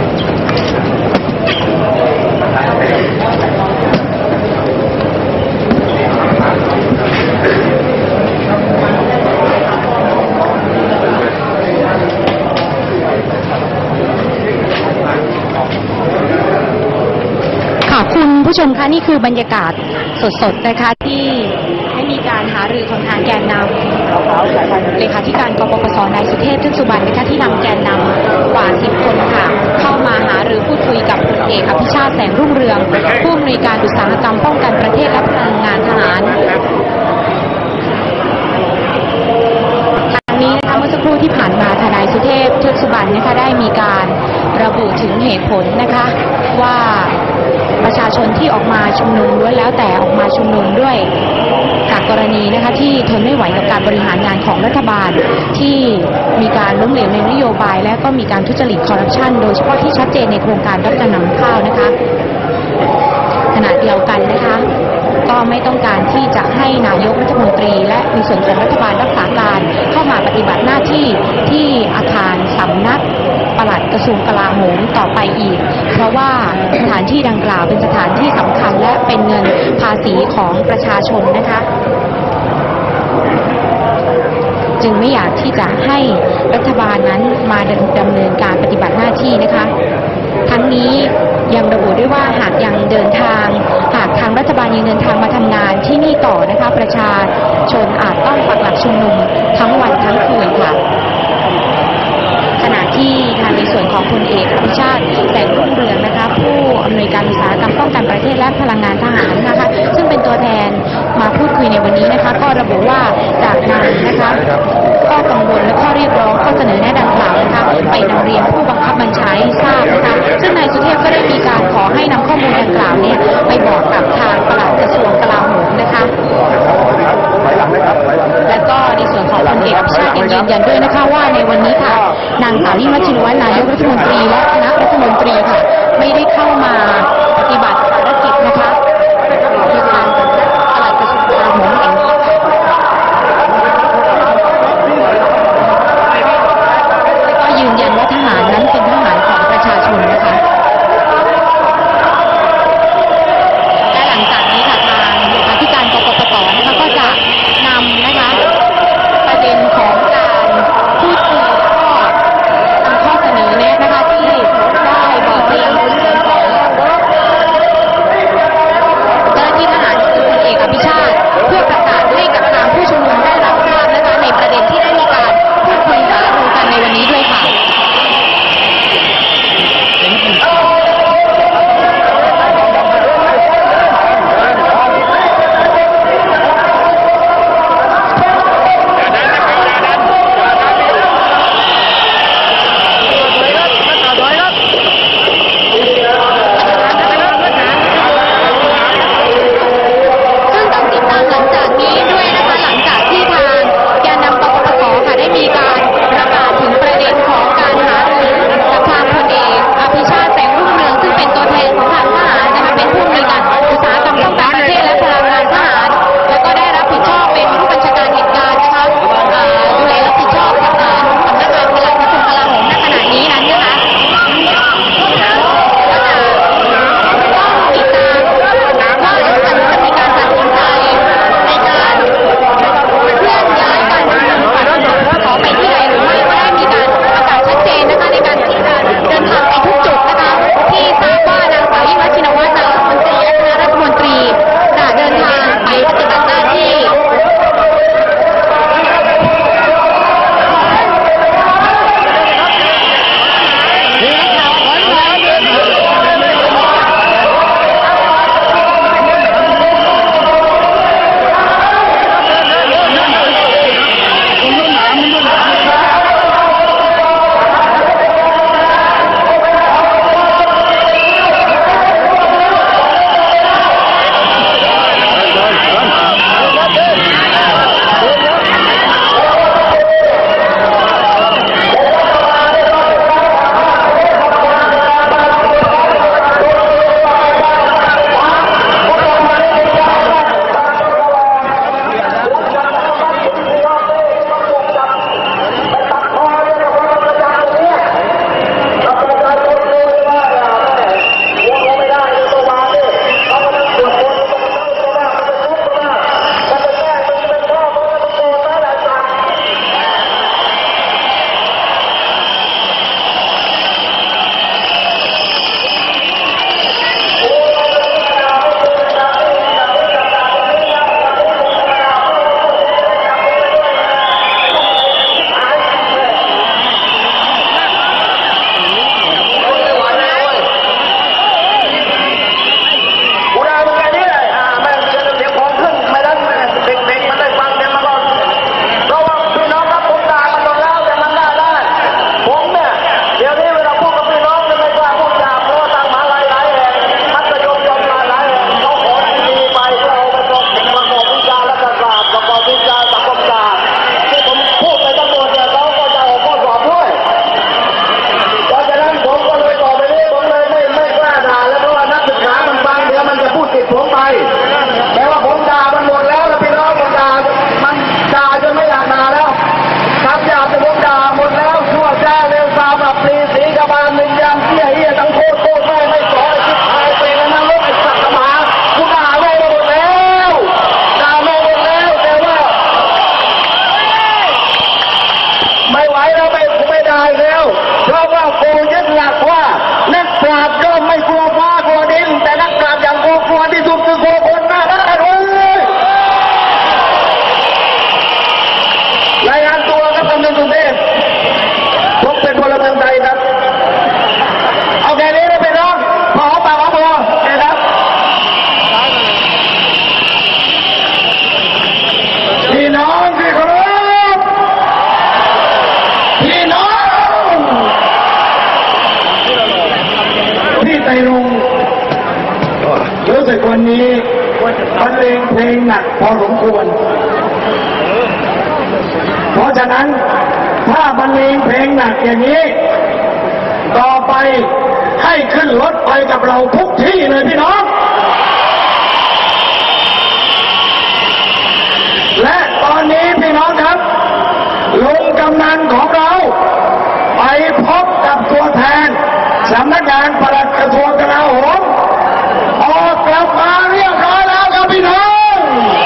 ค่ะคุณผู้ชมคะนี่คือบรรยากาศสดๆนะคะที่ได้มีการหารือของทางแกนนำเลขาธิการกปปสนายสุเทพทึกสุบรรณนะคะที่นำแกนนำกว่าสิบคนค่ะเข้ามาหารือพูดคุยกับพลเอกอภิชาติแสงรุ่งเรืองผู้อำนวยการอุตสาหกรรมป้องกันประเทศและพลังงานทหารทางนี้นะคะเมื่อสักครู่ที่ผ่านมาทนายสุเทพทึกสุบรรณนะคะได้มีการระบุถึงเหตุผลนะคะว่าประชาชนที่ออกมาชุมนุมล้วนแล้วแต่ออกมาชุมนุมด้วยจากกรณีนะคะที่ทนไม่ไหวกับการบริหารงานของรัฐบาลที่มีการล้มเหลวในนโยบายและก็มีการทุจริตคอร์รัปชันโดยเฉพาะที่ชัดเจนในโครงการรับจำนำข้าวนะคะขณะเดียวกันนะคะก็ไม่ต้องการที่จะให้นายกรัฐมนตรีและในส่วนของรัฐบาลรักษาการเข้ามาปฏิบัติหน้าที่ที่อาคารสำนักปลัดกระทรวงกลาโหมต่อไปอีกเพราะว่าสถานที่ดังกล่าวเป็นสถานที่สำคัญและเป็นเงินภาษีของประชาชนนะคะจึงไม่อยากที่จะให้รัฐบาลนั้นมาดำเนินการปฏิบัติหน้าที่นะคะทั้งนี้ยังระบุด้วยว่าหากยังเดินทางหากทางรัฐบาลยังเดินทางมาทำงานที่นี่ต่อนะคะประชาชนอาจต้องปักหลักชุมนุมทั้งวันทั้งคืนค่ะขณะที่ทางในส่วนของพลเอกอภิชาติแสงรุ่งเรืองนะคะผู้อำนวยการอุตสาหกรรมป้องกันประเทศและพลังงานทหารนะคะซึ่งเป็นตัวแทนมาพูดคุยในวันนี้นะคะก็ระบุว่าจากนั้นนะคะข้อกังวลและข้อเรียกร้องข้อเสนอแนะดังกล่าวนะคะไปนำเรียนผู้บังคับบัญชาให้ทราบนะคะซึ่งนายสุเทพก็ได้มีการขอให้นำข้อมูลดังกล่าวนี้ไปบอกกับทางปลัดกระทรวงกลาโหมนะคะและก็ในส่วนของพลเอกอภิชาติยังยืนยันด้วยนะคะว่าในวันนี้ค่ะนางสาวยิ่งลักษณ์ชินวัตรนายกรัฐมนตรีและคณะรัฐมนตรีค่ะไม่ได้เข้ามาปฏิบัติภารกิจนะคะที่ทางปลัดกระทรวงกลาโหมแห่งนี้ก็ยืนยันว่าทหารนั้นเป็นทหารของประชาชนนะคะและหลังจากนี้ค่ะทางเลขาธิการกปปสนะคะก็จะนำนะคะประเด็นของการเพลงหนักพอสมควรเพราะฉะนั้นถ้าบรรเลงเพลงหนักอย่างนี้ต่อไปให้ขึ้นรถไปกับเราทุกที่เลยพี่น้องและตอนนี้พี่น้องครับลุงกำนันของเราไปพบกับตัวแทนสำนักงานปลัดกระทรวงกลาโหมออกกลับมาเรียบร้อยแล้วครับพี่น้อง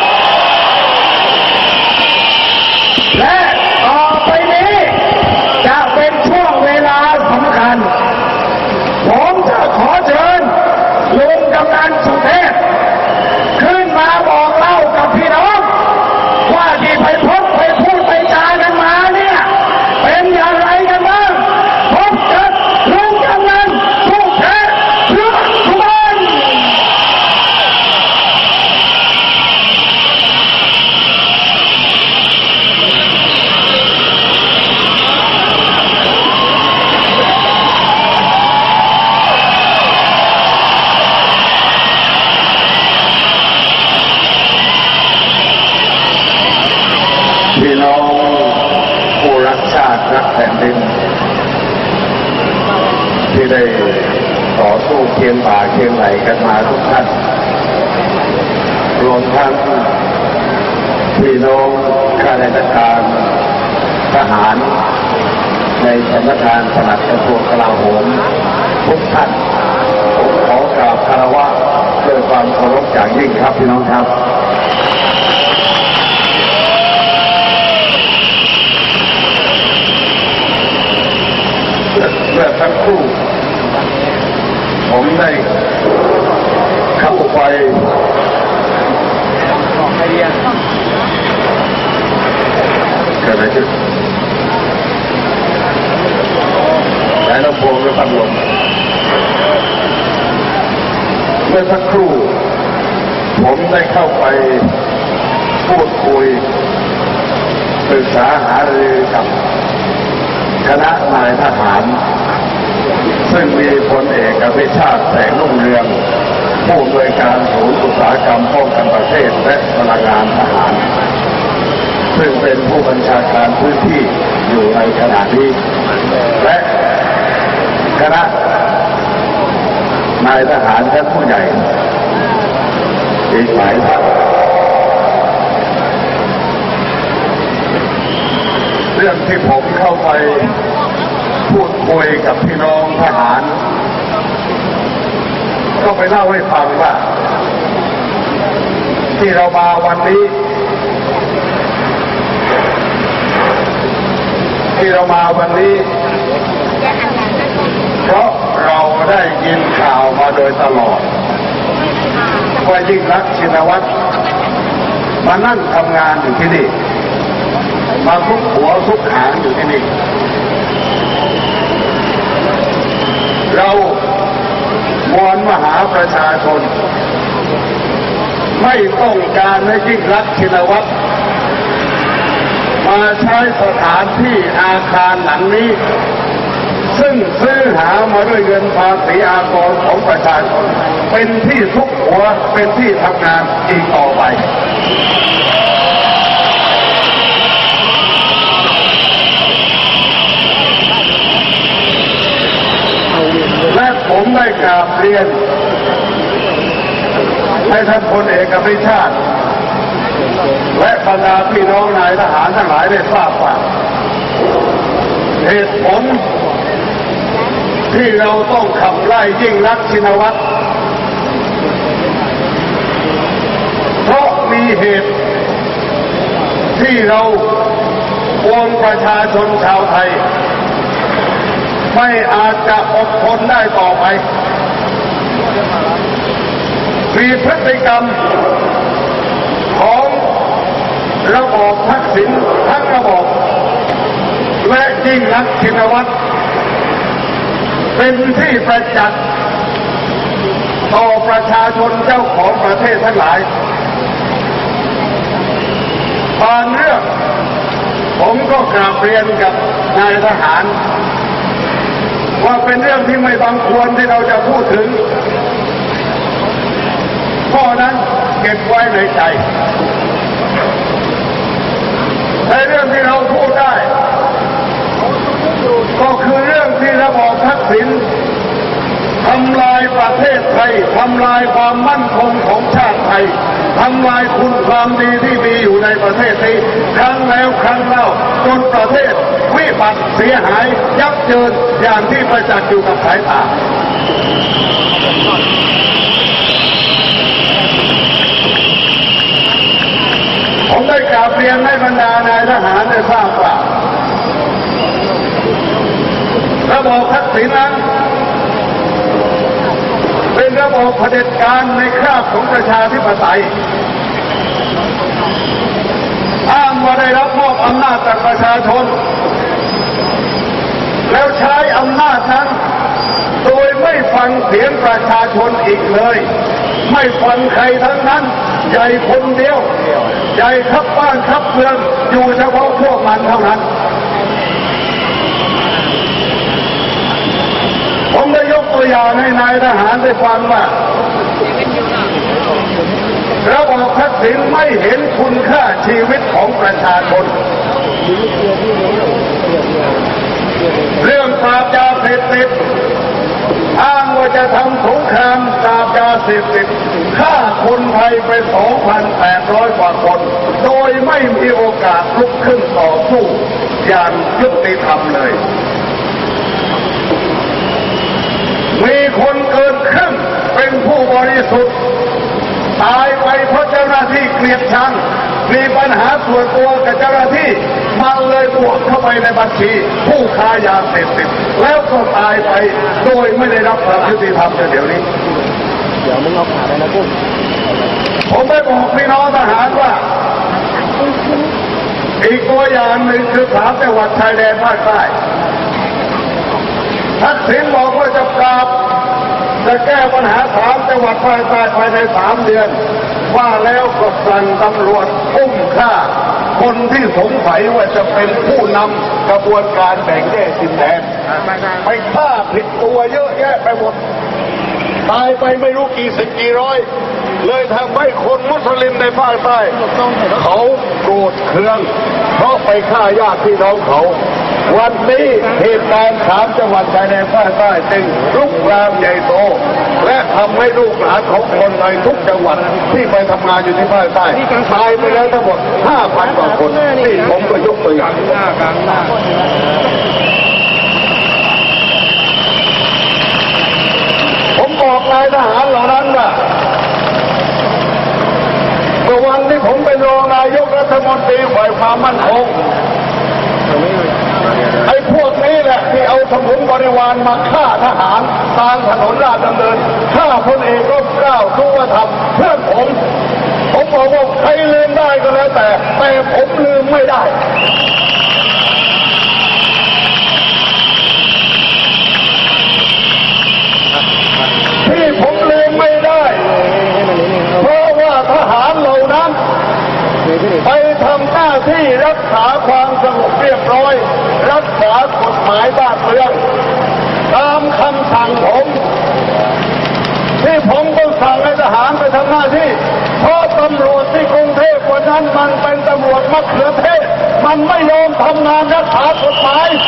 และต่อไปนี้จะเป็นช่วงเวลาสำคัญผมจะขอเชิญลุงกำนันสุเทพขึ้นมาบอกเล่ากับพี่น้องว่าที่ไปพบไปพูดไปจากันมาเนี่ยเป็นอย่างไรกันบ้างพบกับลุงกำนันสุเทพเพื่อทุกคนพี่น้องผู้รักชาติรักแผ่นดินที่ได้ต่อสู้เคียงบ่าเคียงไหลกันมาทุกท่านรวมทั้งพี่น้องข้าราชการทหารในสำนักงานปลัดกระทรวงกลาโหมทุกท่านผมขอกราบคารวะด้วยความเคารพอย่างยิ่งครับพี่น้องครับเมื่อสักครู่ผมได้เข้าไปเกิดอะไรขึ้นแต่ลำโพงหรือพัดลมเมื่อสักครู่ผมได้เข้าไปพูดคุยปรึกษาหารือกับคณะนายทหารซึ่งมีพลเอกอภิชาติแสงรุ่งเรืองผู้อำนวยการศูนย์อุตสาหกรรมป้องกันประเทศและพลังงานทหารซึ่งเป็นผู้บัญชาการพื้นที่อยู่ในขณะนี้และคณะนายทหารและผู้ใหญ่อีกหลายท่านเรื่องที่ผมเข้าไปพูดคุยกับพี่น้องทหารก็ไปเล่าให้ฟังว่าที่เรามาวันนี้ที่เรามาวันนี้เพราะเราได้ยินข่าวมาโดยตลอดว่ายิ่งรักษณ์ชินวัตรมานั่งทำงานอยู่ที่นี่มาทุกหัวทุกหางอยู่ที่นี่เราวอนมหาประชาชนไม่ต้องการให้ยิ่งรักษณ์ชินวัตรมาใช้สถานที่อาคารหลังนี้ซึ่งซื้อหามาด้วยเงินภาษีอากรของประชาชนเป็นที่ซุกหัวเป็นที่ทำงานอีกต่อไปและผมได้กราบเรียนให้ท่านพลเอกอภิชาติและบรรดาพี่น้องนายทหารทั้งหลายได้ทราบว่าเหตุผลที่เราต้องขับไล่ยิ่งรักษณ์ชินวัตรเพราะมีเหตุที่เราปวงประชาชนชาวไทยไม่อาจจะอดทนได้ต่อไปมีพฤติกรรมของระบอบทักษิณทั้งระบอบและยิ่งรักษณ์ชินวัตรเป็นที่ประจักษ์ต่อประชาชนเจ้าของประเทศทั้งหลายบางเรื่องผมก็กราบเรียนกับนายทหารว่าเป็นเรื่องที่ไม่บังควรที่เราจะพูดถึงข้อนั้นเก็บไว้ในใจในเรื่องที่เราพูดได้ก็คือเรื่องที่ระบอบทักษิณทำลายประเทศไทยทำลายความมั่นคงของชาติไทยทำลายคุณความดีที่มีอยู่ในประเทศนี้ครั้งแล้วครั้งเล่าจนประเทศวิบัติเสียหายยับเยินอย่างที่ประจักษ์อยู่กับสายตาผมได้กราบเรียนให้บรรดานายทหารได้ทราบว่าระบอบทักษิณนั้นเป็นระบอบเผด็จการในคราบของประชาธิปไตยอ้างว่าได้รับมอบอำนาจจากประชาชนแล้วใช้อำนาจนั้นโดยไม่ฟังเสียงประชาชนอีกเลยไม่ฟังใครทั้งนั้นใหญ่คนเดียวใหญ่ขับบ้านขับเมืองอยู่เฉพาะพวกมันเท่านั้นผมได้ยกตัวอย่างให้นายทหารได้ฟังว่าระบอบทักษิณไม่เห็นคุณค่าชีวิตของประชาชนเรื่องปราบยาเสพติดอ้างว่าจะทำสงครามปราบยาเสพติดฆ่าคนไทยไป สองพันแปดร้อย กว่าคนโดยไม่มีโอกาสลุกขึ้นต่อสู้อย่างยุติธรรมเลยมีคนเกินครึ่งเป็นผู้บริสุทธิ์ตายไปเพราะเจ้าหน้าที่เกลียดชังมีปัญหาส่วนตัวกับเจ้าหน้าที่มันเลยบวกเข้าไปในบัญชีผู้ค้ายาเสพติดแล้วก็ตายไปโดยไม่ได้รับความยุติธรรมในเดี๋ยวนี้เดี๋ยวมึงเอาขาไปนะกุ้งผมได้บอกพี่น้องทหารว่าอีกตัวอย่างหนึ่งคือสามจังหวัดชายแดนภาคใต้ทักษิณบอกว่าจะปราบจะแก้ปัญหาสามจังหวัดภาคใต้ภายในสามเดือนว่าแล้วก็สั่งตำรวจอุ้มฆ่าคนที่สงสัยว่าจะเป็นผู้นำกระบวนการแบ่งแยกดินแดนไปฆ่าผิดตัวเยอะแยะไปหมดตายไปไม่รู้กี่สิบกี่ร้อยเลยทำให้คนมุสลิมในภาคใต้เขาโกรธเคืองเพราะไปฆ่าญาติพี่น้องเขาวันนี้เหตุการณ์สามจังหวัดชายแดนภาคใต้จึงลุกลามใหญ่โตและทำให้ลูกหลานของคนในทุกจังหวัดที่ไปทำงานอยู่ที่ภาคใต้ตายไปแล้วทั้งหมด ห้าพัน กว่าคนนี่ผมก็ยกตัวอย่างผมบอกนายทหารเหล่านั้นว่าเมื่อวันที่ผมเป็นรองนายกรัฐมนตรีฝ่ายความมั่นคงไอ้พวกนี้แหละที่เอาสมุนบริวารมาฆ่าทหารตามถนนราชดำเนินฆ่าพลเอกร่มเกล้าสุวธรรมเพื่อนผมผมบอกว่าใครลืมได้ก็แล้วแต่แต่ผมลืมไม่ได้ที่ผมลืมไม่ได้เพราะว่าทหารเหล่านั้นไปทำหน้าที่รักษาความสงบเรียบร้อยรักษากฎหมายบ้านเมืองตามคำสั่งผมที่ผมต้องสั่งให้ทหารไปทำหน้าที่เพราะตำรวจที่กรุงเทพวันนั้นมันเป็นตำรวจมะเขือเทศมันไม่ยอมทำงานรักษากฎหมาย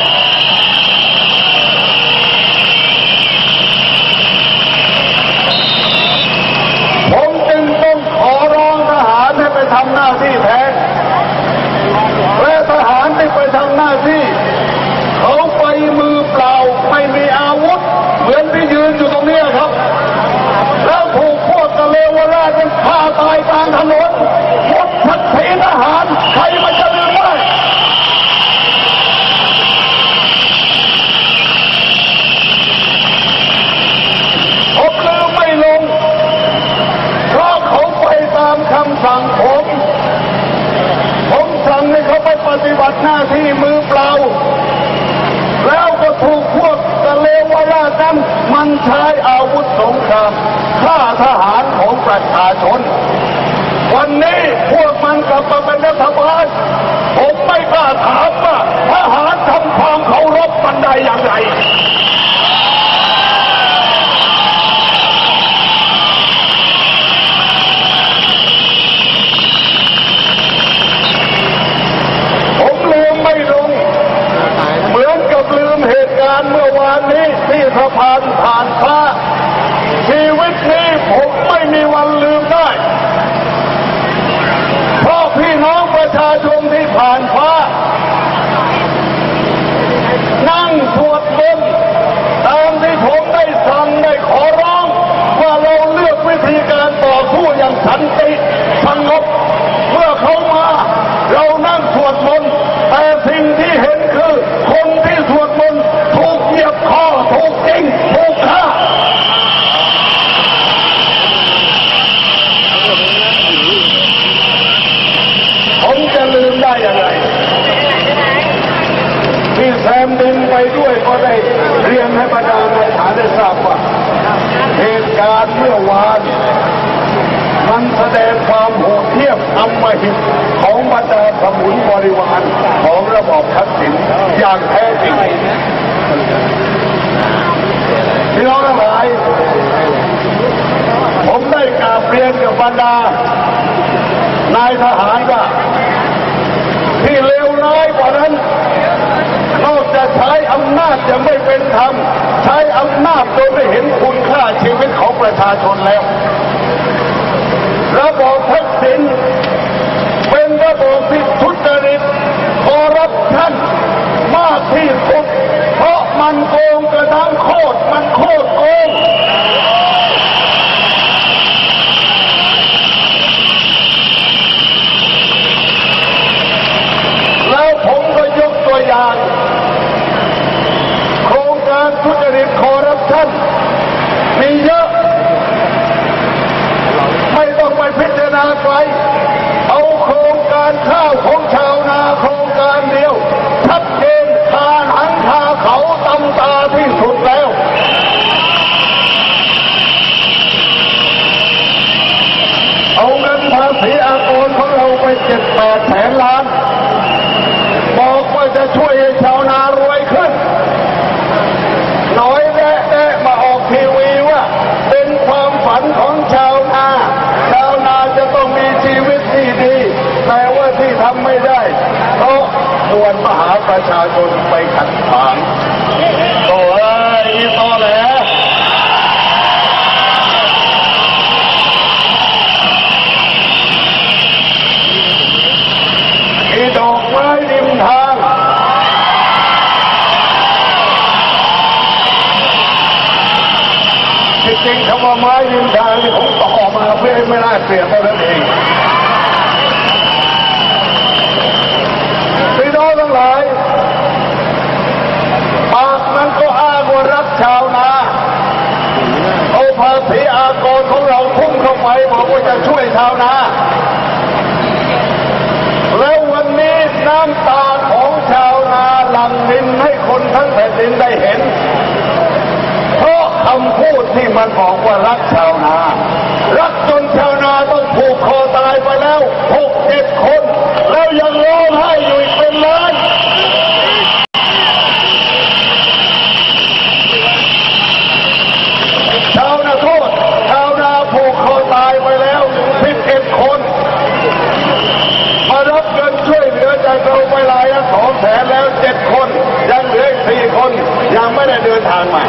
ผมจึงต้องขอร้องทหารให้ไปทำหน้าที่แทนและทหารที่ไปทำหน้าที่เขาไปมือเปล่าไม่มีอาวุธเหมือนที่ยืนอยู่ตรงนี้ครับแล้วถูกพวกตะเลวราชฆ่าตายกลางถนนหมดศักดิ์ศรีทหารใครมันจะลืมได้ผมลืมไม่ลงเพราะเขาไปตามคำสั่งผมผมสั่งให้เขาไปปฏิบัติหน้าที่มือเปล่าแล้วก็ถูกพวกตะเลวราชนั้นมันใช้อาวุธสงครามฆ่าทหารของประชาชนวันนี้พวกมันกลับมาเป็นรัฐบาลผมไม่กล้าถามว่าทหารทำความเคารพกันได้อย่างไรผ่านฟ้านั่งสวดมนต์ตามที่ผมได้สั่งได้ขอร้องว่าเราเลือกวิธีการต่อสู้อย่างสันติสงบเมื่อเขามาเรานั่งสวดมนต์แต่สิ่งที่เห็นคือคนที่สวดมนต์ถูกเหยียบคอถูกยิงถูกฆ่าผมจะลืมได้ยังไงที่แซมดินไปด้วยก็ได้เรียนให้บรรดาในฐานได้ทราบว่าเหตุการณ์เมื่อวานมันแสดงความโหดเหี้ยมอำมหิตของบรรดาสมุนบริวารของระบอบทักษิณอย่างแท้จริงพี่น้องทั้งหลายผมได้กราบเรียนกับบรรดานายทหารว่าที่เลวร้ายกว่านั้นนอกจากใช้อำนาจจะไม่เป็นธรรมใช้อำนาจโดยไม่เห็นคุณค่าชีวิตของประชาชนแล้วระบอบทักษิณเป็นระบอบที่ทุจริตคอร์รัปชันมากที่สุดเพราะมันโกงกระทั่งโคตรมันโคตรโกงแล้วผมก็ยกตัวอย่างโครงการทุจริตคอร์รัปชันมีเยอะไม่ต้องไปพิจารณาไกลเอาโครงการข้าวของชาวนาโครงการเดียวชัดเจนคาหนังคาเขาตำตาที่สุดแล้วเอาเงินภาษีอากรของเราไปเจ็ดแปดแสนล้านบอกว่าจะช่วยให้ชาวนารวยขึ้นน้อยแน่ๆมาออกทีวีว่าเป็นความฝันของชาวนาชาวนาจะต้องมีชีวิตที่ดีแต่ว่าที่ทำไม่ได้เพราะมวลมหาประชาชนไปขัดขวางโอ้ยอีตอแหลอีดอกไม้ริมทางจริงๆคำว่าไม้ริมทางนี่ผมต่อมาเพื่อให้ไม่น่าเกลียดเท่านั้นเองพี่น้องทั้งหลายปากนั้นก็อ้างว่ารักชาวนาเอาภาษีอากรของเราพุ่งเข้าไปบอกว่าจะช่วยชาวนาแล้ววันนี้น้ำตาของชาวนาหลั่งรินให้คนทั้งแผ่นดินได้เห็นเพราะคำพูดที่มันบอกว่ารักชาวนารักจนชาวนาต้องผูกคอตายไปแล้วหกเจ็ดคนแล้วยังร้องไห้อยู่อีกเป็นล้านชาวนาโทษชาวนาผูกคอตายไปแล้วสิบเอ็ดคนมารับเงินช่วยเหลือจากเราไปรายละสองแสนแล้วเจ็ดคนยังเหลือสี่คนยังไม่ได้เดินทางมา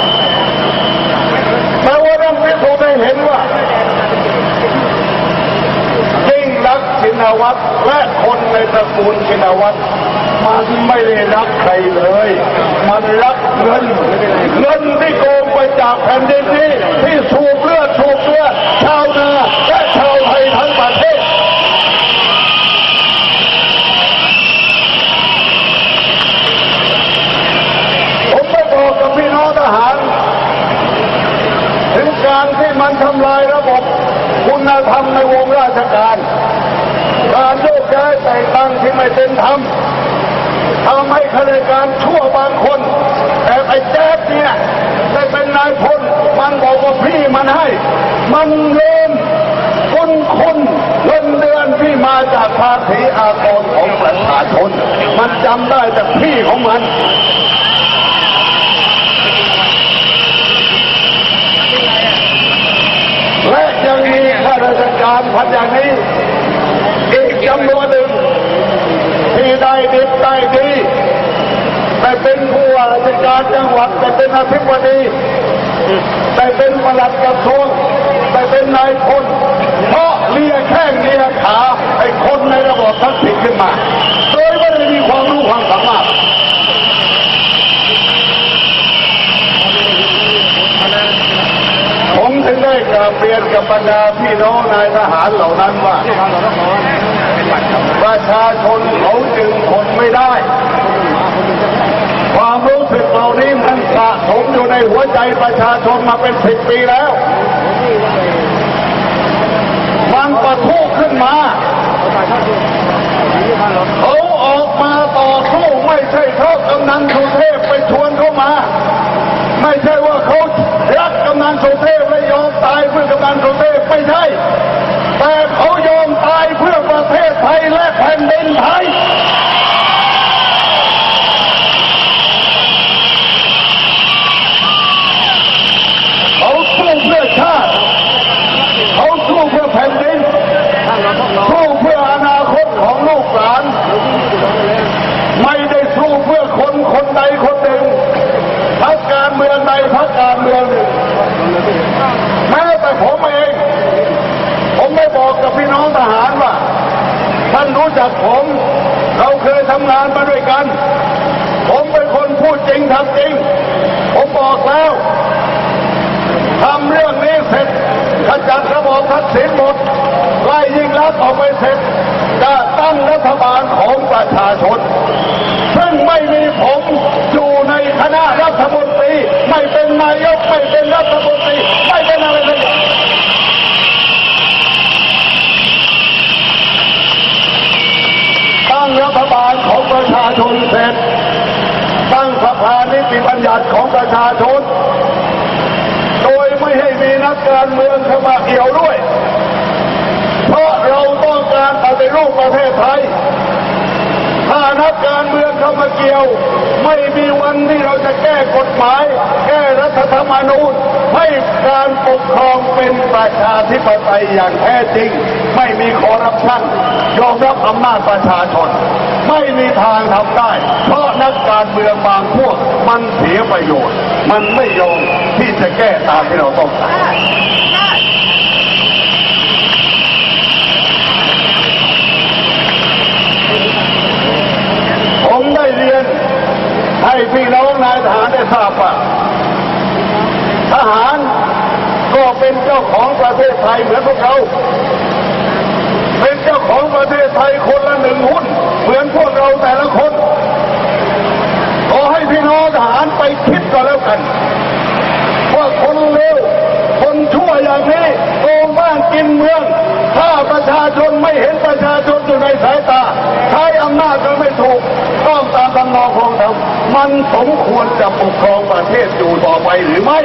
แต่ว่าเราไม่ถูกได้เห็นว่ายิ่งรักชินวัตรและคนในตระกูลชินวัตรมันไม่ได้รักใครเลยมันรักเงินเงินที่โกงไปจากแผ่นดินนี้ที่สูบเลือดสูบเลือดชาวนาและชาวไทยทั้งประเทศผมไม่บอกกับพี่น้องทหารถึงการที่มันทำลายระบบคุณธรรมในวงราชการการโยกย้ายแต่งตั้งที่ไม่เป็นธรรมทำให้ข้าราชการชั่วบางคนแต่ไอ้แจ๊บเนี่ยได้เป็นนายพลมันบอกว่าพี่มันให้มันเล่นคุณคุณเงินเดือนที่มาจากภาษีอากรของประชาชนมันจำได้แต่พี่ของมันและยังมีข้าราชการพันอย่างนี้อีกจำนวนหนึ่งที่ได้ดีได้ดีแต่เป็นผู้ว่าราชการจังหวัดแต่เป็นอธิบดีแต่เป็นปลัดกระทรวงแต่เป็นนายพลเพราะเลียแข้งเลียขาไอ้คนในระบบทักษิณขึ้นมาโดกับบรรดาพี่น้องนายทหารเหล่านั้นว่าประชาชนเขาจึงทนไม่ได้ความรู้สึกเหล่านี้มันสะสมอยู่ในหัวใจประชาชนมาเป็นสิบปีแล้วมันปะทุขึ้นมาเขาออกมาต่อสู้ไม่ใช่เพราะกำนันสุเทพไปชวนเขามาไม่ใช่ว่าเขารักกำนันสุเทพและยอมตายเพื่อกำนันสุเทพไม่ใช่แต่เขายอมตายเพื่อประเทศไทยและแผ่นดินไทยเขาสู้เพื่อชาติเขาสู้เพื่อแผ่นดินสู้เพื่ออนาคตของลูกหลานไม่ได้สู้เพื่อคนคนใดคนหนึ่งพรรคการเมืองใดพรรคการเมืองหนึ่งแม้แต่ผมเองผมไม่บอกกับพี่น้องทหารว่าท่านรู้จักผมเราเคยทำงานมาด้วยกันผมเป็นคนพูดจริงทำจริงผมบอกแล้วทำเรื่องนี้เสร็จขจัดระบอบทักษิณหมดไล่ยิ่งลักษณ์ออกไปเสร็จจะตั้งรัฐบาลของประชาชนซึ่งไม่มีผมอยู่ในคณะรัฐมนตรีไม่เป็นนายกไม่เป็นรัฐมนตรีไม่เป็นอะไรเลยตั้งรัฐบาลของประชาชนเสร็จตั้งสภานิติบัญญัติของประชาชนโดยไม่ให้มีนักการเมืองเข้ามาเกี่ยวด้วยเพราะเราต้องการปฏิรูปประเทศไทยถ้านักการเมืองเข้ามาเกี่ยวไม่มีวันที่เราจะแก้กฎหมายแก้รัฐธรรมนูญให้การปกครองเป็นประชาธิปไตยอย่างแท้จริงไม่มีคอร์รัปชันยอมรับอำนาจประชาชนไม่มีทางทำได้เพราะนักการเมืองบางพวกมันเสียประโยชน์มันไม่ยอมที่จะแก้ตามที่เราต้องการผมได้เรียนให้พี่น้องนายทหารได้ทราบว่าทหารก็เป็นเจ้าของประเทศไทยเหมือนพวกเราเป็นเจ้าของประเทศไทยคนละหนึ่งหุ้นเหมือนพวกเราแต่ละคนขอให้พี่น้องทหารไปคิดก็แล้วกันว่าคนเลวคนชั่วอย่างนี้โกงบ้านกินเมืองถ้าประชาชนไม่เห็นประชาชนอยู่ในสายตาใช้อำนาจก็ไม่ถูกต้องตามตำนองของธรรมมันสมควรจะปกครองประเทศอยู่ต่อไปหรือไม่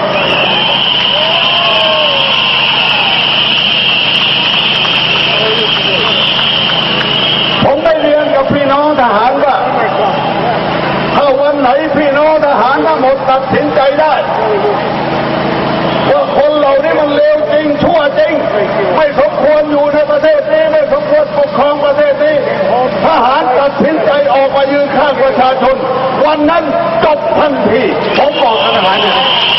ผมได้เรียนกับพี่น้องทหารว่าถ้าวันไหนพี่น้องทหารทั้งหมดตัดสินใจได้ว่าคนเหล่านี้มันเลวจริงชั่วจริงไม่สมควรอยู่ในประเทศนี้ไม่สมควรปกครองประเทศนี้ทหารตัดสินใจออกมายืนข้างประชาชนวันนั้นจบทันทีผมบอกกับทหารเนี่ย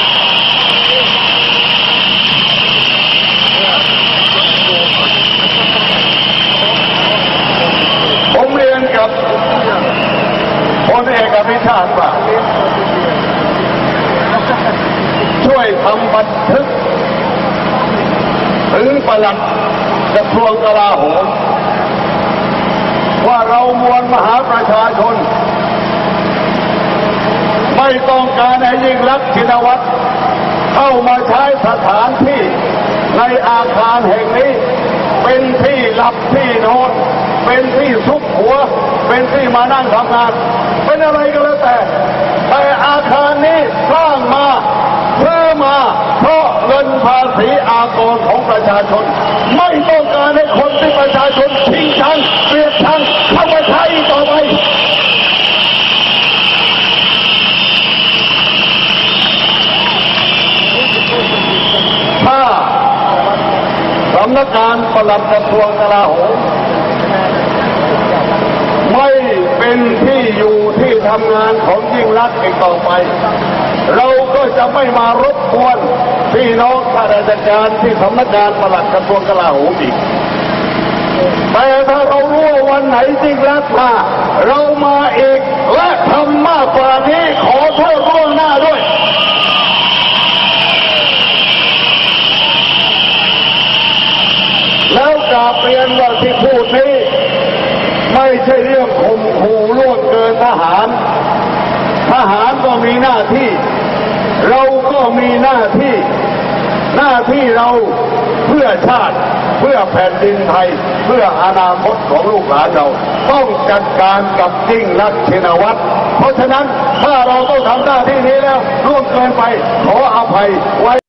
ผมเรียนกับพลเอกอภิชาติว่าช่วยทำบันทึกถึงปลัดกระทรวงกลาโหมว่าเรามวลมหาประชาชนไม่ต้องการให้ยิ่งลักษณ์ชินวัตรเข้ามาใช้สถานที่ในอาคารแห่งนี้เป็นที่หลับที่นอนเป็นที่ซุกหัวเป็นที่มานั่งทำงานเป็นอะไรก็แล้วแต่แต่อาคารนี้สร้างมาซื้อมาเพราะเงินภาษีอากรของประชาชนไม่ต้องการให้คนที่ประชาชนทิ้งชังเกลียดชังเข้ามาใช้ต่อไปถ้าสำนักงานปลัดกระทรวงกลาโหมไม่เป็นที่อยู่ที่ทำงานของยิ่งลักษณ์อีกต่อไปเราก็จะไม่มารบกวนพี่น้องข้าราชการที่สำนักงานปลัดกระทรวงกลาโหมอีกแต่ถ้าเรารู้ว่าวันไหนยิ่งลักษณ์มาเรามาอีกและทำมากกว่านี้ขอโทษล่วงหน้าด้วยขู่ล่วงเกินทหารทหารก็มีหน้าที่เราก็มีหน้าที่หน้าที่เราเพื่อชาติเพื่อแผ่นดินไทยเพื่ออนาคตของลูกหลานเราต้องจัดการกับยิ่งลักษณ์ชินวัตรเพราะฉะนั้นถ้าเราต้องทำหน้าที่นี้แล้วล่วงเกินไปขออภัยไว้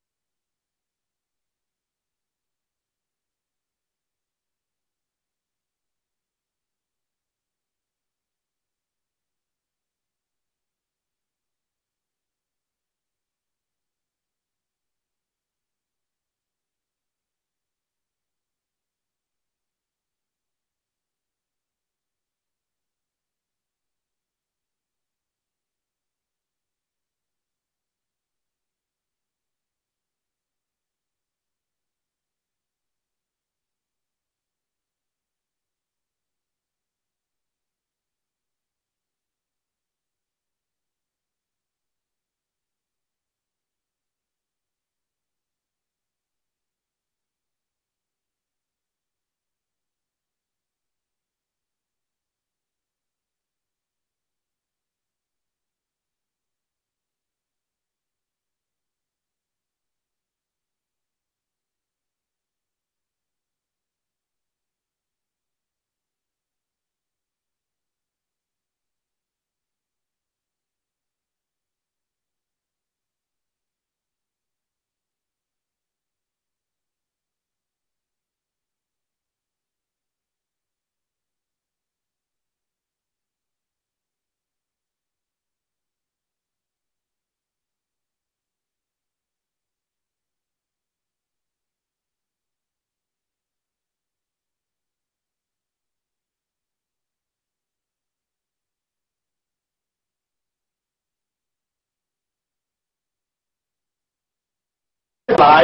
หลาย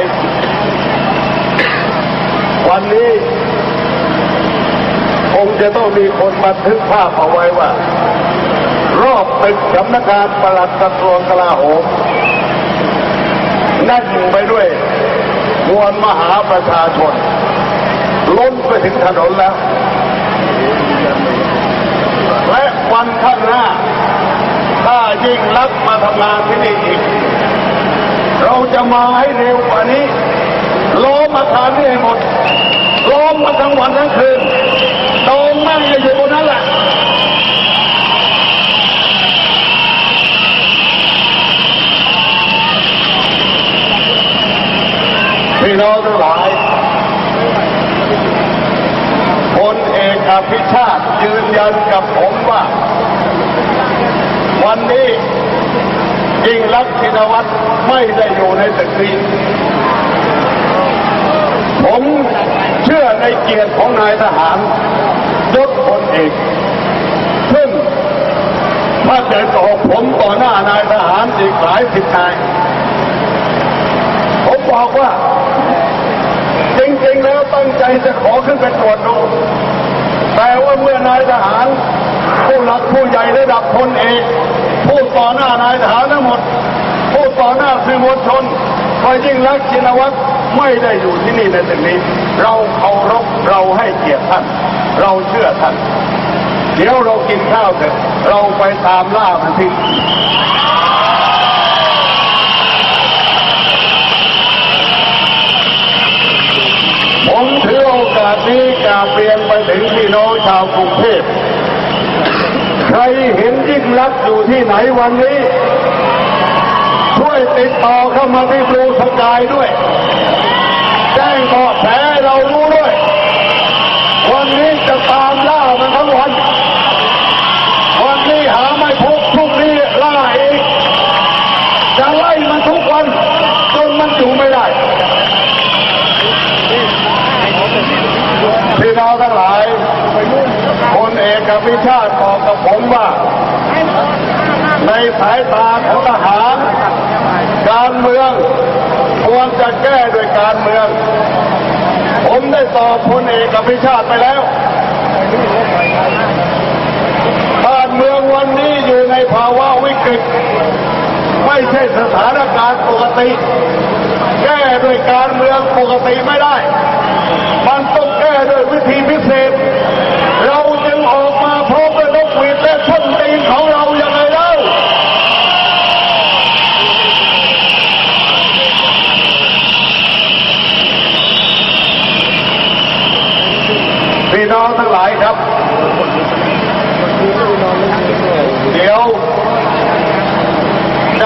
วันนี้คงจะต้องมีคนบันทึกภาพเอาไว้ว่ารอบตึกสำนักงานปลัดกระทรวงกลาโหมแน่นไปด้วยมวลมหาประชาชนล้นไปถึงถนนแล้วและวันข้างหน้าถ้ายิ่งลักษณ์มาทำงานที่นี่อีกเราจะมาให้เร็วกว่านี้ล้อมอาคารนี่ให้หมดล้อมมาทั้งวันทั้งคืนตองนั่งอยู่บนนั้นแหละพี่น้องทั้งหลายพลเอกอภิชาติยืนยันกับผมว่าวันนี้ยิ่งลักษณ์ชินวัตรไม่ได้อยู่ในตึกนี้ผมเชื่อในเกียรติของนายทหารยศพลเอกซึ่งถ้าจะต่อผมต่อหน้านายทหารอีกหลายสิบนายผมบอกว่าจริงๆแล้วตั้งใจจะขอขึ้นไปตรวจดูแต่ว่าเมื่อนายทหารผู้หลักผู้ใหญ่ระดับพลเอกพูดต่อหน้านายทหารทั้งหมดพูดต่อหน้าสื่อมวลชนว่ายิ่งลักษณ์ชินวัตรไม่ได้อยู่ที่นี่ในตึกนี้เราเคารพเราให้เกียรติท่านเราเชื่อท่านเดี๋ยวเรากินข้าวเถอะเราไปตามล่ามันทีผมถือโอกาสนี้กราบเรียนไปถึงพี่น้องชาวกรุงเทพใครเห็นยิ่งลักษณ์อยู่ที่ไหนวันนี้ช่วยติดต่อเข้ามาที่บลูสกายด้วยแจ้งเบาะแสเรารู้ด้วยวันนี้จะตามล่ามันทั้งวันวันนี้หาไม่พบพรุ่งนี้ล่าอีกจะไล่มันทุกวันจนมันอยู่ไม่ได้พี่น้องทั้งหลายพลเอกอภิชาติบอกกับผมว่าในสายตาของทหารการเมืองควรจะแก้โดยการเมืองผมได้ตอบพลเอกอภิชาติไปแล้วบ้านเมืองวันนี้อยู่ในภาวะวิกฤตไม่ใช่สถานการณ์ปกติแก้โดยการเมืองปกติไม่ได้มันต้องแก้ด้วยวิธีพิเศษเราจึงออกมาพร้อมด้วยนกหวีด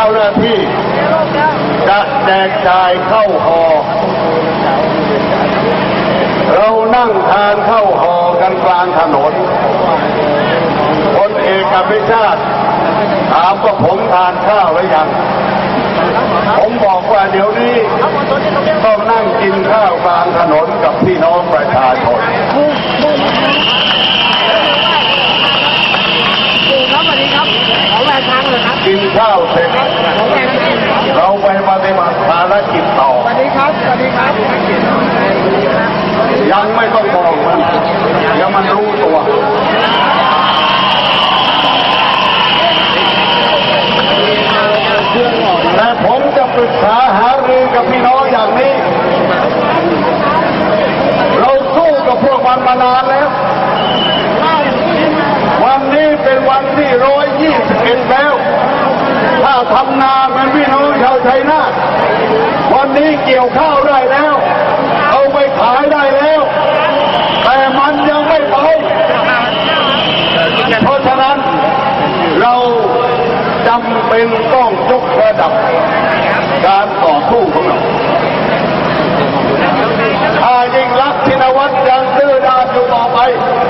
จ้าหน้าที่จะแจกจ่ายเข้าห่อเรานั่งทานเข้าห่อกันกลางถนนพลเอกอภิชาติถามว่าผมทานข้าวหรือยังผมบอกว่าเดี๋ยวนี้ต้องนั่งกินข้าวกลางถนนกับพี่น้องประชาชนกินข้าวเสร็จเราไปปฏิบัติภารกิจต่อสวัสดีครับสวัสดีครับยังไม่ต้องบอกมันยังมันรู้ตัวแต่ผมจะปรึกษาหารือกับพี่น้องอย่างนี้เราสู้กับพวกมันมานานแล้ววันนี้เป็นวันที่ร้อยยี่สิบเอ็ดแล้วถ้าทำนาเป็นพี่น้องชาวชัยนาทวันนี้เกี่ยวข้าวได้แล้วเอาไปขายได้แล้วแต่มันยังไม่ไปเพราะฉะนั้นเราจำเป็นต้องยกระดับการต่อสู้ของเราถ้ายิ่งลักษณ์ชินวัตรยังดื้อด้านอยู่ต่อไป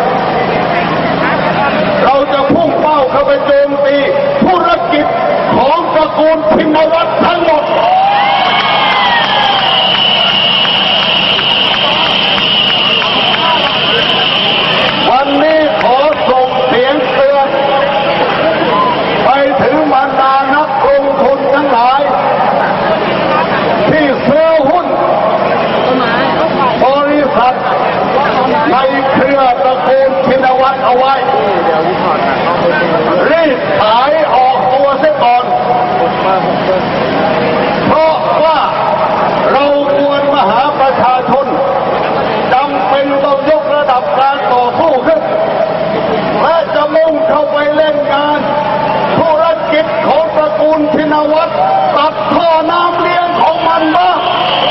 เราจะพุ่งเป้าเข้าไปโจมตีธุรกิจของตระกูลชินวัตรทั้งหมดวันนี้ขอส่งเสียงเตือนไปถึงบรรดานักลงทุนทั้งหลายที่ซื้อหุ้นบริษัทในเครือตระกูลชินวัตรเอาไว้รีบขายออกตัวเสียก่อนเพราะว่าเรามวลมหาประชาชนจำเป็นต้องยกระดับการต่อสู้ขึ้นและจะมุ่งเข้าไปเล่นงานธุรกิจของตระกูลชินวัตรตัดท่อน้ำเลี้ยงของมันบ้าง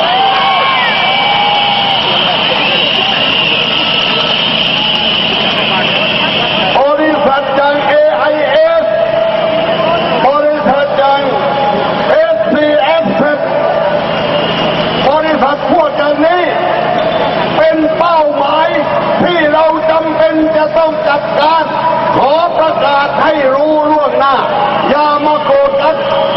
บริษัทอย่าง เอ ไอ เอส บริษัทอย่าง เอส ซี เอฟ บริษัทพวกอย่างนี้เป็นเป้าหมายที่เราจำเป็นจะต้องจัดการขอประกาศให้รู้ล่วงหน้าอย่ามาโกรธกัน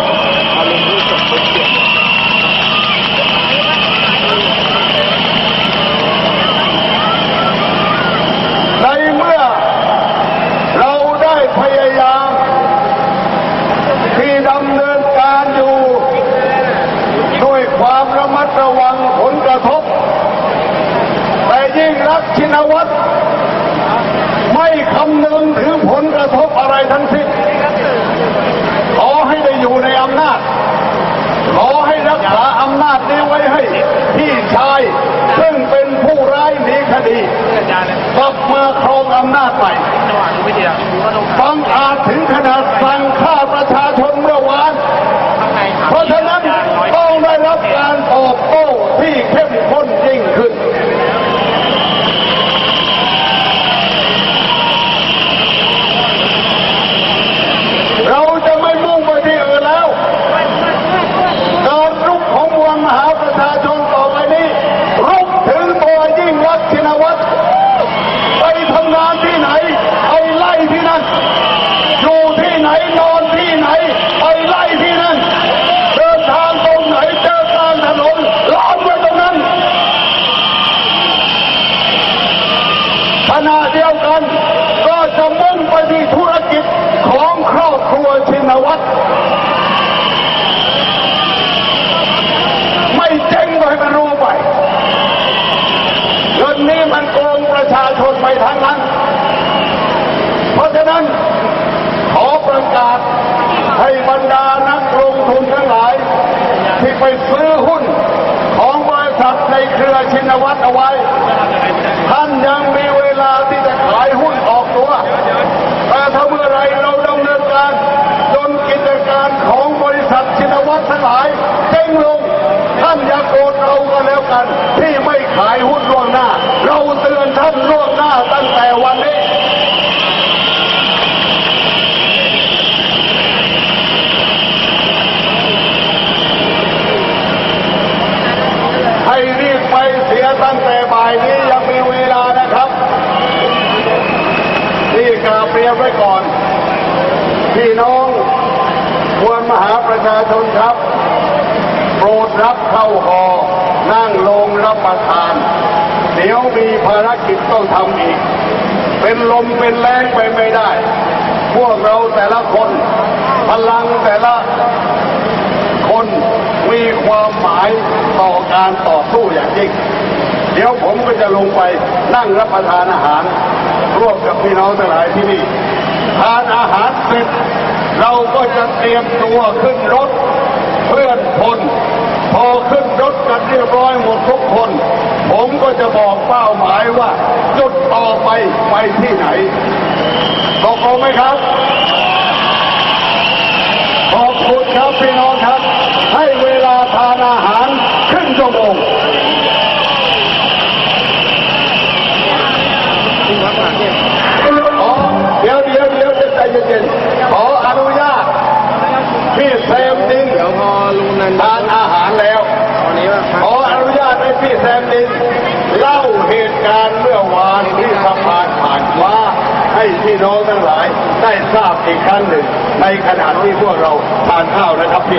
ในเมื่อเราได้พยายามที่ดำเนินการอยู่ด้วยความระมัดระวังผลกระทบแต่ยิ่งรักษณ์ชินวัตรไม่คำนึงถึงผลกระทบอะไรทั้งสิ้นขอให้ได้อยู่ในอำนาจขอให้รักษาอำนาจนี้ไว้ให้พี่ชายซึ่งเป็นผู้ร้ายหนีคดีกลับมาครองอำนาจใหม่บังอาจถึงขนาดสั่งฆ่าประชาชนเมื่อวานเพราะฉะนั้นต้องได้รับการตอบโต้ที่เข้มข้นยิ่งขึ้นเราจะไม่มุ่งไปที่อื่นแล้วการรุกของมวลมหาประชาชนต่อไปนี้รุกถึงตัวยิ่งรักษณ์ชินวัตรไปทำงานที่ไหนไปไล่ที่นั่นอยู่ที่ไหนนอนที่ไหนไปไล่ที่นั่นเดินทางตรงไหนเจอกลางถนนล้อมไว้ตรงนั้นขณะเดียวกันก็จะมุ่งไปที่ธุรกิจของครอบครัวชินวัตรไม่เจ๊งก็ให้มันรู้ไปเงินนี้มันโกงประชาชนไปทั้งนั้นเพราะฉะนั้นขอประกาศให้บรรดานักลงทุนทั้งหลายที่ไปซื้อหุ้นของบริษัทในเครือชินวัตรเอาไว้ท่านยังมีเวลาที่จะขายหุ้นออกตัวแต่ถ้าเมื่อไรเราดำเนินการจนกิจการของบริษัทชินวัตรทั้งหลายเจ๊งลงท่านอย่าโกรธเราก็แล้วกันที่ไม่ขายหุ้นล่วงหน้าเราเตือนท่านล่วงหน้าตั้งแต่วันนี้ ผพี่น้องมวลมหาประชาชนครับโปรดรับเข้าหอนั่งลงรับประทานเดี๋ยวมีภารกิจต้องทำอีกเป็นลมเป็นแรงไปไม่ได้พวกเราแต่ละคนพลังแต่ละคนมีความหมายต่อการต่อสู้อย่างยิ่งเดี๋ยวผมก็จะลงไปนั่งรับประทานอาหารร่วมกับพี่น้องทั้งหลายที่นี่ทานอาหารเสร็จเราก็จะเตรียมตัวขึ้นรถเพื่อนพลพอขึ้นรถกันเรียบร้อยหมดทุกคนผมก็จะบอกเป้าหมายว่าจุดต่อไปไปที่ไหนตกลงไหมครับขอบคุณครับพี่น้องครับให้เวลาทานอาหารครึ่งชั่วโมงเดี๋ยวเดี๋ยวเดี๋ยวจะใจเย็นๆขออนุญาตพี่แซมดินทานอาหารแล้วขออนุญาตให้พี่แซมดินเล่าเหตุการณ์เมื่อวานที่สะพานผ่านฟ้าให้พี่น้องทั้งหลายได้ทราบอีกครั้งหนึ่งในขณะที่พวกเราทานข้าวนะครับพี่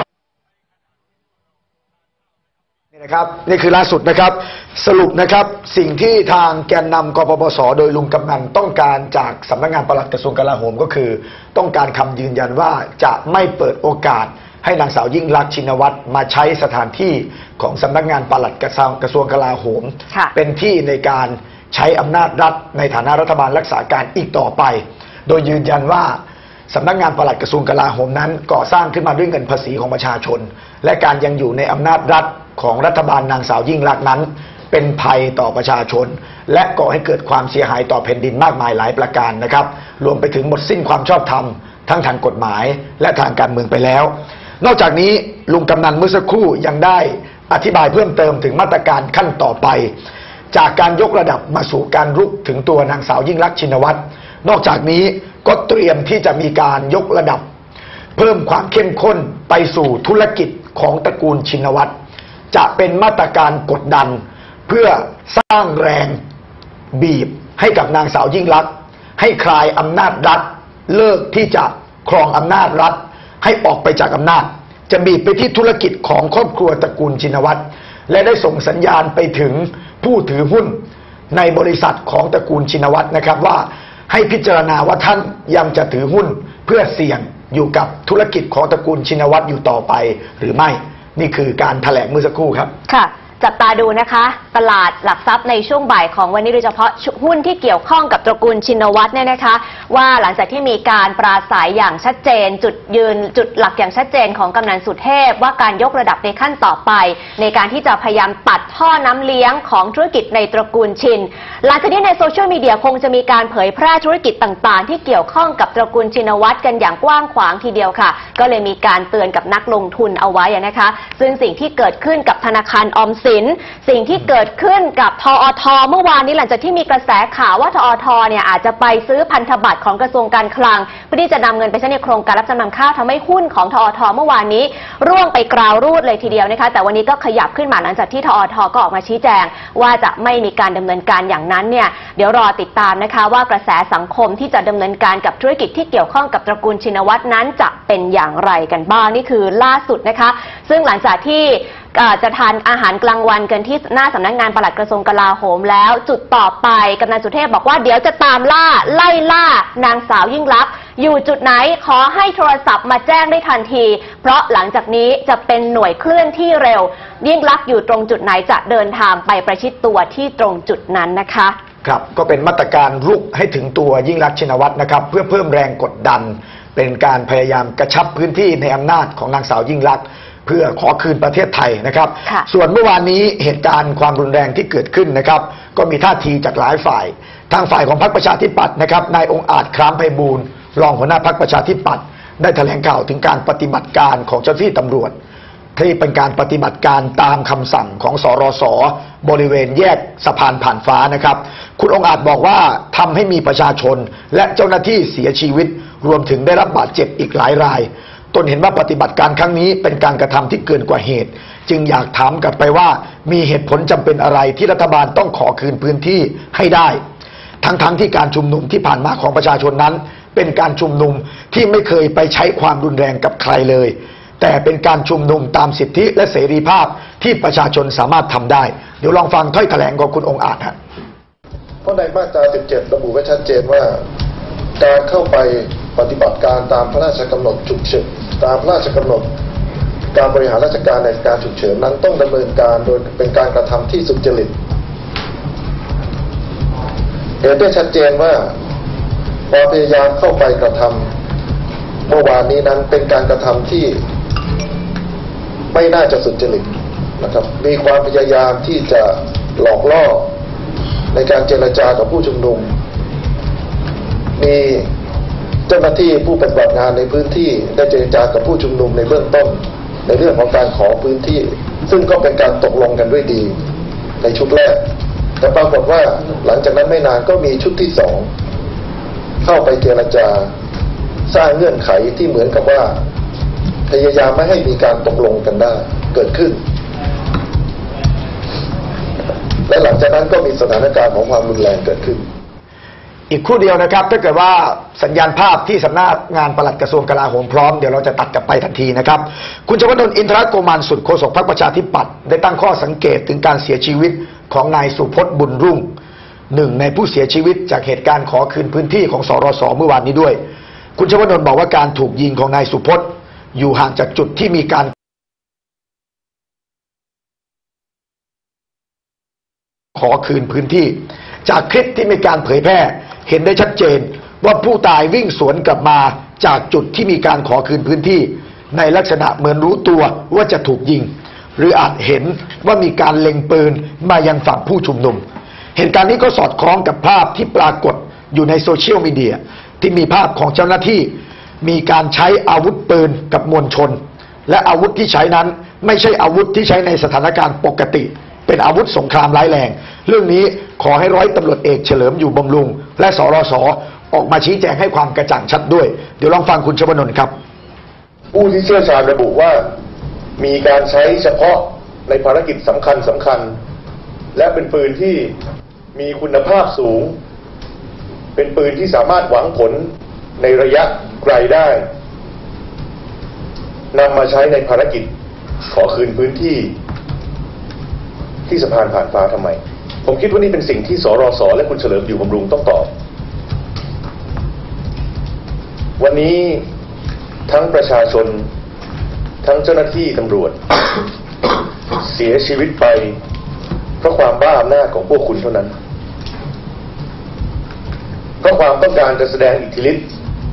นี่นะครับนี่คือล่าสุดนะครับสรุปนะครับสิ่งที่ทางแกนนำกปปสโดยลุงกำนันต้องการจากสำนักงานปลัดกระทรวงกลาโหมก็คือต้องการคำยืนยันว่าจะไม่เปิดโอกาสให้นางสาวยิ่งลักษณ์ชินวัตรมาใช้สถานที่ของสำนักงานปลัดกระทรวงกลาโหมเป็นที่ในการใช้อำนาจรัฐในฐานะรัฐบาลรักษาการอีกต่อไปโดยยืนยันว่าสำนักงานปลัดกระทรวงกลาโหมนั้นก่อสร้างขึ้นมาด้วยเงินภาษีของประชาชนและการยังอยู่ในอำนาจรัฐของรัฐบาลนางสาวยิ่งลักษณ์นั้นเป็นภัยต่อประชาชนและก่อให้เกิดความเสียหายต่อแผ่นดินมากมายหลายประการนะครับรวมไปถึงหมดสิ้นความชอบธรรมทั้งทางกฎหมายและทางการเมืองไปแล้วนอกจากนี้ลุงกำนันเมื่อสักครู่ยังได้อธิบายเพิ่มเติมถึงมาตรการขั้นต่อไปจากการยกระดับมาสู่การรุกถึงตัวนางสาวยิ่งลักษณ์ชินวัตรนอกจากนี้ก็เตรียมที่จะมีการยกระดับเพิ่มความเข้มข้นไปสู่ธุรกิจของตระกูลชินวัตรจะเป็นมาตรการกดดันเพื่อสร้างแรงบีบให้กับนางสาวยิ่งลักษณ์ให้คลายอำนาจรัฐเลิกที่จะครองอำนาจรัฐให้ออกไปจากอำนาจจะบีบไปที่ธุรกิจของครอบครัวตระกูลชินวัตรและได้ส่งสัญญาณไปถึงผู้ถือหุ้นในบริษัทของตระกูลชินวัตรนะครับว่าให้พิจารณาว่าท่านยังจะถือหุ้นเพื่อเสี่ยงอยู่กับธุรกิจของตระกูลชินวัตรอยู่ต่อไปหรือไม่นี่คือการแถลงเมื่อสักครู่ครับค่ะจับตาดูนะคะตลาดหลักทรัพย์ในช่วงบ่ายของวันนี้โดยเฉพาะหุ้นที่เกี่ยวข้องกับตระกูลชินวัตรเนี่ยนะคะว่าหลังจากที่มีการปราศัยอย่างชัดเจนจุดยืนจุดหลักอย่างชัดเจนของกำนันสุเทพว่าการยกระดับในขั้นต่อไปในการที่จะพยายามตัดท่อน้ำเลี้ยงของธุรกิจในตระกูลชินหลังจากนี้ในโซเชียลมีเดียคงจะมีการเผยแพร่ธุรกิจต่างๆที่เกี่ยวข้องกับตระกูลชินวัตรกันอย่างกว้างขวางทีเดียวค่ะก็เลยมีการเตือนกับนักลงทุนเอาไว้นะคะซึ่งสิ่งที่เกิดขึ้นกับธนาคารออมสินสิ่งที่เกิดขึ้นกับทอทเมื่อวานนี้หลังจากที่มีกระแสข่าวว่าทอทเนี่ยอาจจะไปซื้อพันธบัตรของกระทรวงการคลังเพื่อที่จะนำเงินไปใช้ในโครงการรับจำนำข้าวทำให้หุ้นของทอทเมื่อวานนี้ร่วงไปกราวรูดเลยทีเดียวนะคะแต่วันนี้ก็ขยับขึ้นมาหลังจากที่ทอทก็ออกมาชี้แจงว่าจะไม่มีการดำเนินการอย่างนั้นเนี่ยเดี๋ยวรอติดตามนะคะว่ากระแสสังคมที่จะดำเนินการกับธุรกิจที่เกี่ยวข้องกับตระกูลชินวัตรนั้นจะเป็นอย่างไรกันบ้างนี่คือล่าสุดนะคะซึ่งหลังจากที่จะทานอาหารกลางวันกันที่หน้าสำนักงานปลัดกระทรวงกลาโหมแล้วจุดต่อไปกำนันสุเทพบอกว่าเดี๋ยวจะตามล่าไล่ล่านางสาวยิ่งลักษณ์อยู่จุดไหนขอให้โทรศัพท์มาแจ้งได้ทันทีเพราะหลังจากนี้จะเป็นหน่วยเคลื่อนที่เร็วยิ่งลักษณ์อยู่ตรงจุดไหนจะเดินทางไปประชิดตัวที่ตรงจุดนั้นนะคะครับก็เป็นมาตรการรุกให้ถึงตัวยิ่งลักษณ์ชินวัตรนะครับเพื่อเพิ่มแรงกดดันเป็นการพยายามกระชับพื้นที่ในอำนาจของนางสาวยิ่งลักษณ์เพื่อขอคืนประเทศไทยนะครับส่วนเมื่อวานนี้เหตุการณ์ความรุนแรงที่เกิดขึ้นนะครับก็มีท่าทีจากหลายฝ่ายทางฝ่ายของพรรคประชาธิปัตย์นะครับนายองค์อาจคล้ามไพบูลย์รองหัวหน้าพรรคประชาธิปัตย์ได้แถลงข่าวถึงการปฏิบัติการของเจ้าหน้าที่ตำรวจที่เป็นการปฏิบัติการตามคำสั่งของสรสบริเวณแยกสะพานผ่านฟ้านะครับคุณองค์อาจบอกว่าทำให้มีประชาชนและเจ้าหน้าที่เสียชีวิตรวมถึงได้รับบาดเจ็บอีกหลายรายตนเห็นว่าปฏิบัติการครั้งนี้เป็นการกระทำที่เกินกว่าเหตุจึงอยากถามกลับไปว่ามีเหตุผลจำเป็นอะไรที่รัฐบาลต้องขอคืนพื้นที่ให้ได้ทั้งๆ ท, ที่การชุมนุมที่ผ่านมาของประชาชนนั้นเป็นการชุมนุมที่ไม่เคยไปใช้ความรุนแรงกับใครเลยแต่เป็นการชุมนุมตามสิทธิและเสรีภาพที่ประชาชนสามารถทำได้เดี๋ยวลองฟังถ้อยแถลงของคุณองค์อาจฮะเพราะในมาตราสิบเจ็ดระบุไว้ชัดเจนว่าการเข้าไปปฏิบัติการตามพระราชกำหนดฉุกเฉินตามพระราชกำหนดการบริหารราชการในการฉุกเฉินนั้นต้องดำเนินการโดยเป็นการกระทำที่สุจริตเห็นได้ชัดเจนว่าความพยายามเข้าไปกระทำเมื่อวานนี้นั้นเป็นการกระทำที่ไม่น่าจะสุจริตนะครับมีความพยายามที่จะหลอกล่อในการเจรจากับผู้ชุมนุมมีเจ้าหน้าที่ผู้ปฏิบัติงานในพื้นที่ได้เจรจากับผู้ชุมนุมในเบื้องต้นในเรื่องของการขอพื้นที่ซึ่งก็เป็นการตกลงกันด้วยดีในชุดแรกแต่ปรากฏว่าหลังจากนั้นไม่นานก็มีชุดที่สองเข้าไปเจรจาสร้างเงื่อนไขที่เหมือนกับว่าพยายามไม่ให้มีการตกลงกันได้เกิดขึ้นและหลังจากนั้นก็มีสถานการณ์ของความรุนแรงเกิดขึ้นอีกครู่เดียวนะครับถ้าเกิดว่าสัญญาณภาพที่สำนักงานปลัดกระทรวงกลาโหมพร้อมเดี๋ยวเราจะตัดกลับไปทันทีนะครับคุณชวนนท์อินทรโกมานสุดโฆษกพรรคประชาธิปัตย์ได้ตั้งข้อสังเกตถึงการเสียชีวิตของนายสุพจน์บุญรุ่งหนึ่งในผู้เสียชีวิตจากเหตุการณ์ขอคืนพื้นที่ของสรสเมื่อวานนี้ด้วยคุณชวนนท์บอกว่าการถูกยิงของนายสุพจน์อยู่ห่างจากจุดที่มีการขอคืนพื้นที่จากคลิปที่มีการเผยแพร่เห็นได้ชัดเจนว่าผู้ตายวิ่งสวนกลับมาจากจุดที่มีการขอคืนพื้นที่ในลักษณะเหมือนรู้ตัวว่าจะถูกยิงหรืออาจเห็นว่ามีการเล็งปืนมายังฝั่งผู้ชุมนุมเหตุการณ์นี้ก็สอดคล้องกับภาพที่ปรากฏอยู่ในโซเชียลมีเดียที่มีภาพของเจ้าหน้าที่มีการใช้อาวุธปืนกับมวลชนและอาวุธที่ใช้นั้นไม่ใช่อาวุธที่ใช้ในสถานการณ์ปกติเป็นอาวุธสงครามร้ายแรงเรื่องนี้ขอให้ร้อยตำรวจเอกเฉลิมอยู่บำรุงและสรสออกมาชี้แจงให้ความกระจ่างชัดด้วยเดี๋ยวลองฟังคุณชวนนท์ครับผู้ที่เชี่ยวชาญระบุว่ามีการใช้เฉพาะในภารกิจสำคัญสำคัญและเป็นปืนที่มีคุณภาพสูงเป็นปืนที่สามารถหวังผลในระยะไกลได้นำมาใช้ในภารกิจขอคืนพื้นที่ที่สะพานผ่านฟ้าทำไมผมคิดว่านี่เป็นสิ่งที่สรสและคุณเฉลิมอยู่บำรุงต้องตอบวันนี้ทั้งประชาชนทั้งเจ้าหน้าที่ตำรวจ เสียชีวิตไปเพราะความบ้าอำนาจของพวกคุณเท่านั้นเพราะความต้องการจะแสดงอิทธิฤทธิ์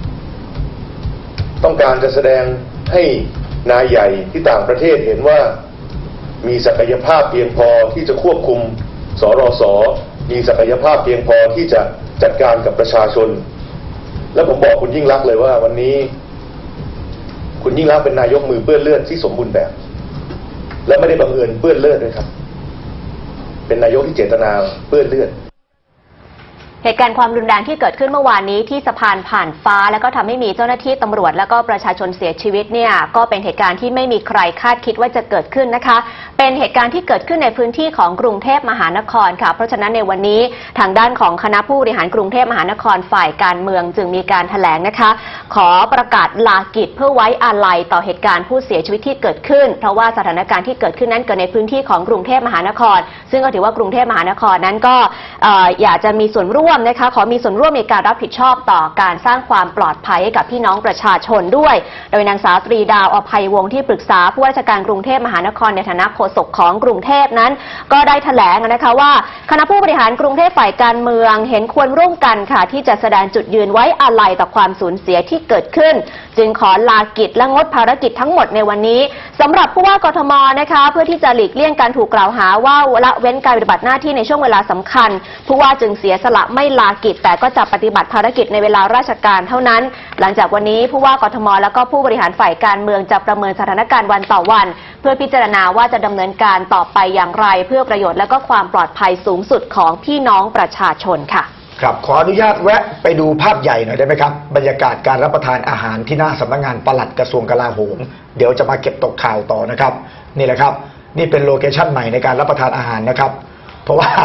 ต้องการจะแสดงให้นายใหญ่ที่ต่างประเทศเห็นว่ามีศักยภาพเพียงพอที่จะควบคุมสรสมีศักยภาพเพียงพอที่จะจัดการกับประชาชนและผมบอกคุณยิ่งลักษณ์เลยว่าวันนี้คุณยิ่งลักษณ์เป็นนายกมือเปื้อนเลือดที่สมบูรณ์แบบและไม่ได้บังเอิญเปื้อนเลือดด้วยครับเป็นนายกที่เจตนาเปื้อนเลือดเหตุการณ์ความรุนแรงที่เกิดขึ้นเมื่อวานนี้ที่สะพานผ่านฟ้าแล้วก็ทำให้มีเจ้าหน้าที่ตำรวจแล้วก็ประชาชนเสียชีวิตเนี่ยก็เป็นเหตุการณ์ที่ไม่มีใครคาดคิดว่าจะเกิดขึ้นนะคะเป็นเหตุการณ์ที่เกิดขึ้นในพื้นที่ของกรุงเทพมหานครค่ะเพราะฉะนั้นในวันนี้ทางด้านของคณะผู้บริหารกรุงเทพมหานครฝ่ายการเมืองจึงมีการแถลงนะคะขอประกาศลากิจเพื่อไว้อาลัยต่อเหตุการณ์ผู้เสียชีวิตที่เกิดขึ้นเพราะว่าสถานการณ์ที่เกิดขึ้นนั้นเกิดในพื้นที่ของกรุงเทพมหานครซึ่งก็ถือว่ากรุงเทพมหานครนั้นก็อยากจะมีส่วนร่วมนะคะขอมีส่วนร่วมในการรับผิดชอบต่อการสร้างความปลอดภัยให้กับพี่น้องประชาชนด้วยโดยนางสาวตรีดาวอภัยวงศ์ที่ปรึกษาผู้ว่าราชการกรุงเทพมหานครในฐานะโฆษกของกรุงเทพนั้นก็ได้แถลงนะคะว่าคณะผู้บริหารกรุงเทพฝ่ายการเมืองเห็นควรร่วมกันค่ะที่จะแสดงจุดยืนไว้อาลัยต่อความสูญเสียที่เกิดขึ้นจึงขอลากิจและงดภารกิจทั้งหมดในวันนี้สำหรับผู้ว่ากทมนะคะเพื่อที่จะหลีกเลี่ยงการถูกกล่าวหาว่าละเว้นการปฏิบัติหน้าที่ในช่วงเวลาสำคัญผู้ว่าจึงเสียสละไม่ลากิจแต่ก็จะปฏิบัติภารกิจในเวลาราชการเท่านั้นหลังจากวันนี้ผู้ว่ากทมแล้วก็ผู้บริหารฝ่ายการเมืองจะประเมินสถานการณ์วันต่อวันเพื่อพิจารณาว่าจะดำเนินการต่อไปอย่างไรเพื่อประโยชน์และก็ความปลอดภัยสูงสุดของพี่น้องประชาชนค่ะครับขออนุญาตแวะไปดูภาพใหญ่หน่อยได้ไหมครับบรรยากาศการรับประทานอาหารที่หน้าสำนักงานปลัดกระทรวงกลาโหมเดี๋ยวจะมาเก็บตกข่าวต่อนะครับนี่แหละครับนี่เป็นโลเคชั่นใหม่ในการรับประทานอาหารนะครับเพราะว่า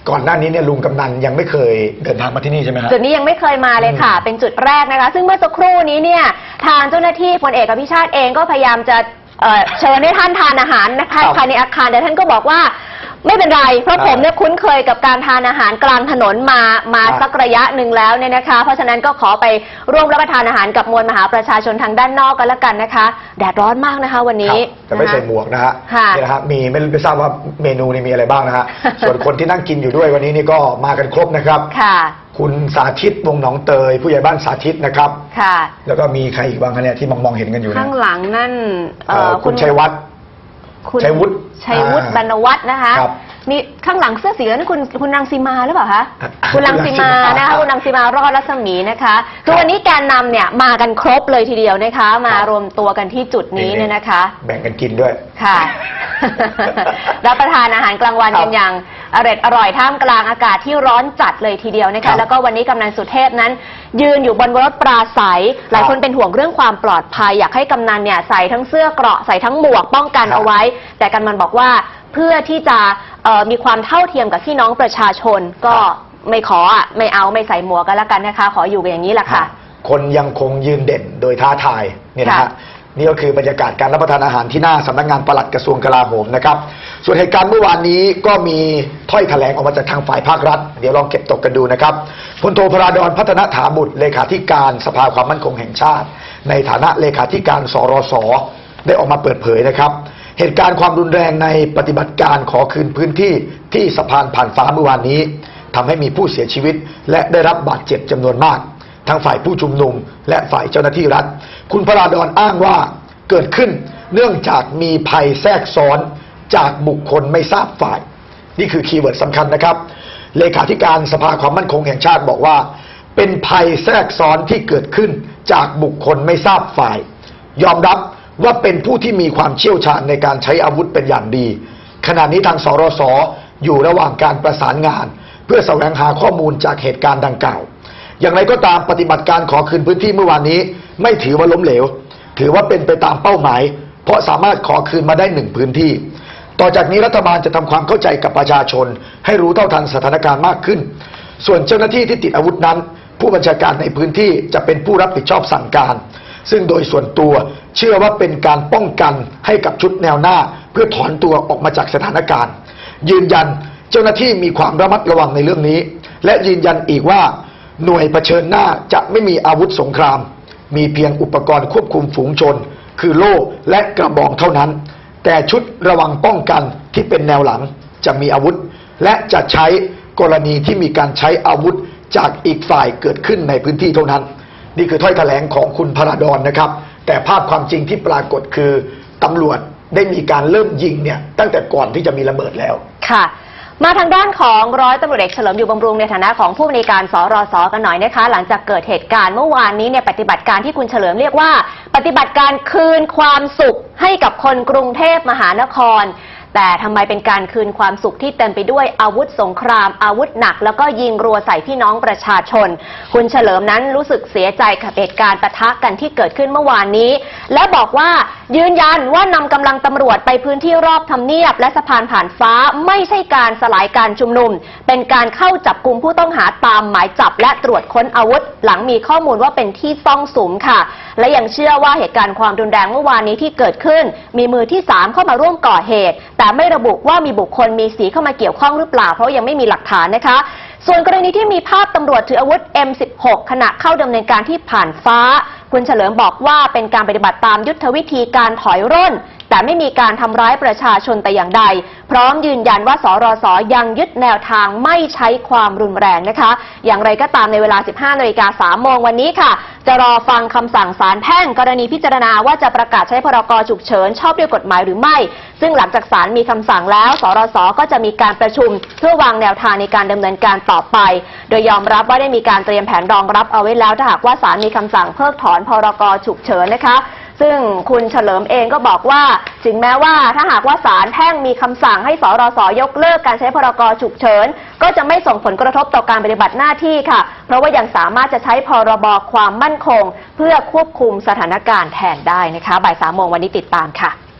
ก่อนหน้านี้เนี่ยลุงกำนันยังไม่เคยเดินทางมาที่นี่ใช่ไหมครับจุดนี้ยังไม่เคยมาเลยค่ะเป็นจุดแรกนะคะซึ่งเมื่อสักครู่นี้เนี่ยทางเจ้าหน้าที่พลเอกอภิชาติเองก็พยายามจะเอ่อเชิญให้ท่านทานอาหารนะคะภายในอาคารแต่ท่านก็บอกว่าไม่เป็นไรเพราะผมเนี่ยคุ้นเคยกับการทานอาหารกลางถนนมามาสักระยะหนึ่งแล้วเนี่ยนะคะเพราะฉะนั้นก็ขอไปร่วมรับประทานอาหารกับมวลมหาประชาชนทางด้านนอกกันละกันนะคะแดดร้อนมากนะคะวันนี้จะไม่ใส่หมวกนะฮะนี่นะฮะมีไม่ไม่ทราบว่าเมนูนี่มีอะไรบ้างนะฮะส่วนคนที่นั่งกินอยู่ด้วยวันนี้นี่ก็มากันครบนะครับค่ะคุณสาธิตวงหนองเตยผู้ใหญ่บ้านสาธิตนะครับค่ะแล้วก็มีใครอีกบ้างคะเนี่ยที่มองมองเห็นกันอยู่ข้างหลังนั่นคุณชัยวัฒน์ชัยวุฒิชัยวุฒิบรรณวัฒน์นะคะมีข้างหลังเสื้อสีนั้นคุณคุณรังสีมาหรือเปล่าคะคุณรังสีมานะคะคุณรังสีมารอดรัศมีนะคะคือวันนี้แกนนำเนี่ยมากันครบเลยทีเดียวนะคะมารวมตัวกันที่จุดนี้เนี่ยนะคะแบ่งกันกินด้วยค่ะรับประทานอาหารกลางวันกันอย่างอร่อยอร่อยท่ามกลางอากาศที่ร้อนจัดเลยทีเดียวนะคะแล้วก็วันนี้กำนันสุเทพนั้นยืนอยู่บนรถปราศัยหลายคนเป็นห่วงเรื่องความปลอดภัยอยากให้กำนันเนี่ยใส่ทั้งเสื้อเกราะใส่ทั้งหมวกป้องกันเอาไว้แต่กำนันบอกว่าเพื่อที่จะมีความเท่าเทียมกับพี่น้องประชาชนก็ไม่ขออ่ะไม่เอาไม่ใส่หมวกกันแล้วกันนะคะขออยู่กันอย่างนี้แหละค่ะคนยังคงยืนเด่นโดยท้าทายเนี่ยนะฮะนี่ก็คือบรรยากาศการรับประทานอาหารที่หน้าสำนักงานปลัดกระทรวงกลาโหมนะครับส่วนเหตุการณ์เมื่อวานนี้ก็มีถ้อยแถลงออกมาจากทางฝ่ายภาครัฐเดี๋ยวลองเก็บตกกันดูนะครับพลโทพราดรพัฒนถาบุตรเลขาธิการสภาความมั่นคงแห่งชาติในฐานะเลขาธิการสรสได้ออกมาเปิดเผยนะครับเหตุการณ์ความรุนแรงในปฏิบัติการขอคืนพื้นที่ที่สะพานผ่านฟ้าเมื่อวานนี้ทำให้มีผู้เสียชีวิตและได้รับบาดเจ็บจำนวนมากทั้งฝ่ายผู้ชุมนุมและฝ่ายเจ้าหน้าที่รัฐคุณพราดรอ้างว่าเกิดขึ้นเนื่องจากมีภัยแทรกซ้อนจากบุคคลไม่ทราบฝ่ายนี่คือคีย์เวิร์ดสำคัญนะครับเลขาธิการสภาความมั่นคงแห่งชาติบอกว่าเป็นภัยแทรกซ้อนที่เกิดขึ้นจากบุคคลไม่ทราบฝ่ายยอมรับว่าเป็นผู้ที่มีความเชี่ยวชาญในการใช้อาวุธเป็นอย่างดีขณะนี้ทางสรสอยู่ระหว่างการประสานงานเพื่อแสวงหาข้อมูลจากเหตุการณ์ดังกล่าวอย่างไรก็ตามปฏิบัติการขอคืนพื้นที่เมื่อวานนี้ไม่ถือว่าล้มเหลวถือว่าเป็นไปตามเป้าหมายเพราะสามารถขอคืนมาได้หนึ่งพื้นที่ต่อจากนี้รัฐบาลจะทำความเข้าใจกับประชาชนให้รู้เท่าทันสถานการณ์มากขึ้นส่วนเจ้าหน้าที่ที่ติดอาวุธนั้นผู้บัญชาการในพื้นที่จะเป็นผู้รับผิดชอบสั่งการซึ่งโดยส่วนตัวเชื่อว่าเป็นการป้องกันให้กับชุดแนวหน้าเพื่อถอนตัวออกมาจากสถานการณ์ยืนยันเจ้าหน้าที่มีความระมัดระวังในเรื่องนี้และยืนยันอีกว่าหน่วยเผชิญหน้าจะไม่มีอาวุธสงครามมีเพียงอุปกรณ์ควบคุมฝูงชนคือโล่และกระบองเท่านั้นแต่ชุดระวังป้องกันที่เป็นแนวหลังจะมีอาวุธและจะใช้กรณีที่มีการใช้อาวุธจากอีกฝ่ายเกิดขึ้นในพื้นที่เท่านั้นนี่คือถ้อยแถลงของคุณพราดรนะครับแต่ภาพความจริงที่ปรากฏคือตำรวจได้มีการเริ่มยิงเนี่ยตั้งแต่ก่อนที่จะมีระเบิดแล้วค่ะมาทางด้านของร้อยตำรวจเอกเฉลิมอยู่บำรุงในฐานะของผู้อำนวยการสรสกันหน่อยนะคะหลังจากเกิดเหตุการณ์เมื่อวานนี้เนี่ยปฏิบัติการที่คุณเฉลิมเรียกว่าปฏิบัติการคืนความสุขให้กับคนกรุงเทพมหานครแต่ทำไมเป็นการคืนความสุขที่เต็มไปด้วยอาวุธสงครามอาวุธหนักแล้วก็ยิงรัวใส่พี่น้องประชาชนคุณเฉลิมนั้นรู้สึกเสียใจกับเหตุการณ์ปะทะกันที่เกิดขึ้นเมื่อวานนี้และบอกว่ายืนยันว่านำกำลังตำรวจไปพื้นที่รอบทำเนียบและสะพานผ่านฟ้าไม่ใช่การสลายการชุมนุมเป็นการเข้าจับกุมผู้ต้องหาตามหมายจับและตรวจค้นอาวุธหลังมีข้อมูลว่าเป็นที่ซ่องสุมค่ะและยังเชื่อว่าเหตุการณ์ความรุนแรงเมื่อวานนี้ที่เกิดขึ้นมีมือที่สามเข้ามาร่วมก่อเหตุแต่ไม่ระบุว่ามีบุคคลมีสีเข้ามาเกี่ยวข้องหรือเปล่าเพราะยังไม่มีหลักฐานนะคะส่วนกรณีที่มีภาพตำรวจถืออาวุธ เอ็ม สิบหก ขณะเข้าดำเนินการที่ผ่านฟ้าคุณเฉลิมบอกว่าเป็นการปฏิบัติตามยุทธวิธีการถอยร่นแต่ไม่มีการทำร้ายประชาชนแต่อย่างใดพร้อมยืนยันว่าสรสยังยึดแนวทางไม่ใช้ความรุนแรงนะคะอย่างไรก็ตามในเวลา สิบห้านาฬิกาสามโมงวันนี้ค่ะจะรอฟังคำสั่งศาลแพ่งกรณีพิจารณาว่าจะประกาศใช้พรกฉุกเฉินชอบด้วยกฎหมายหรือไม่ซึ่งหลังจากศาลมีคำสั่งแล้วสรสก็จะมีการประชุมเพื่อวางแนวทางในการดำเนินการต่อไปโดยยอมรับว่าได้มีการเตรียมแผนรองรับเอาไว้แล้วถ้าหากว่าศาลมีคำสั่งเพิกถอนพรกฉุกเฉินนะคะซึ่งคุณเฉลิมเองก็บอกว่าถึงแม้ว่าถ้าหากว่าศาลแพ่งมีคำสั่งให้สรสยกเลิกการใช้พรกฉุกเฉินก็จะไม่ส่งผลกระทบต่อการปฏิบัติหน้าที่ค่ะเพราะว่ายังสามารถจะใช้พรบความมั่นคงเพื่อควบคุมสถานการณ์แทนได้นะคะบ่ายสามโมงวันนี้ติดตามค่ะ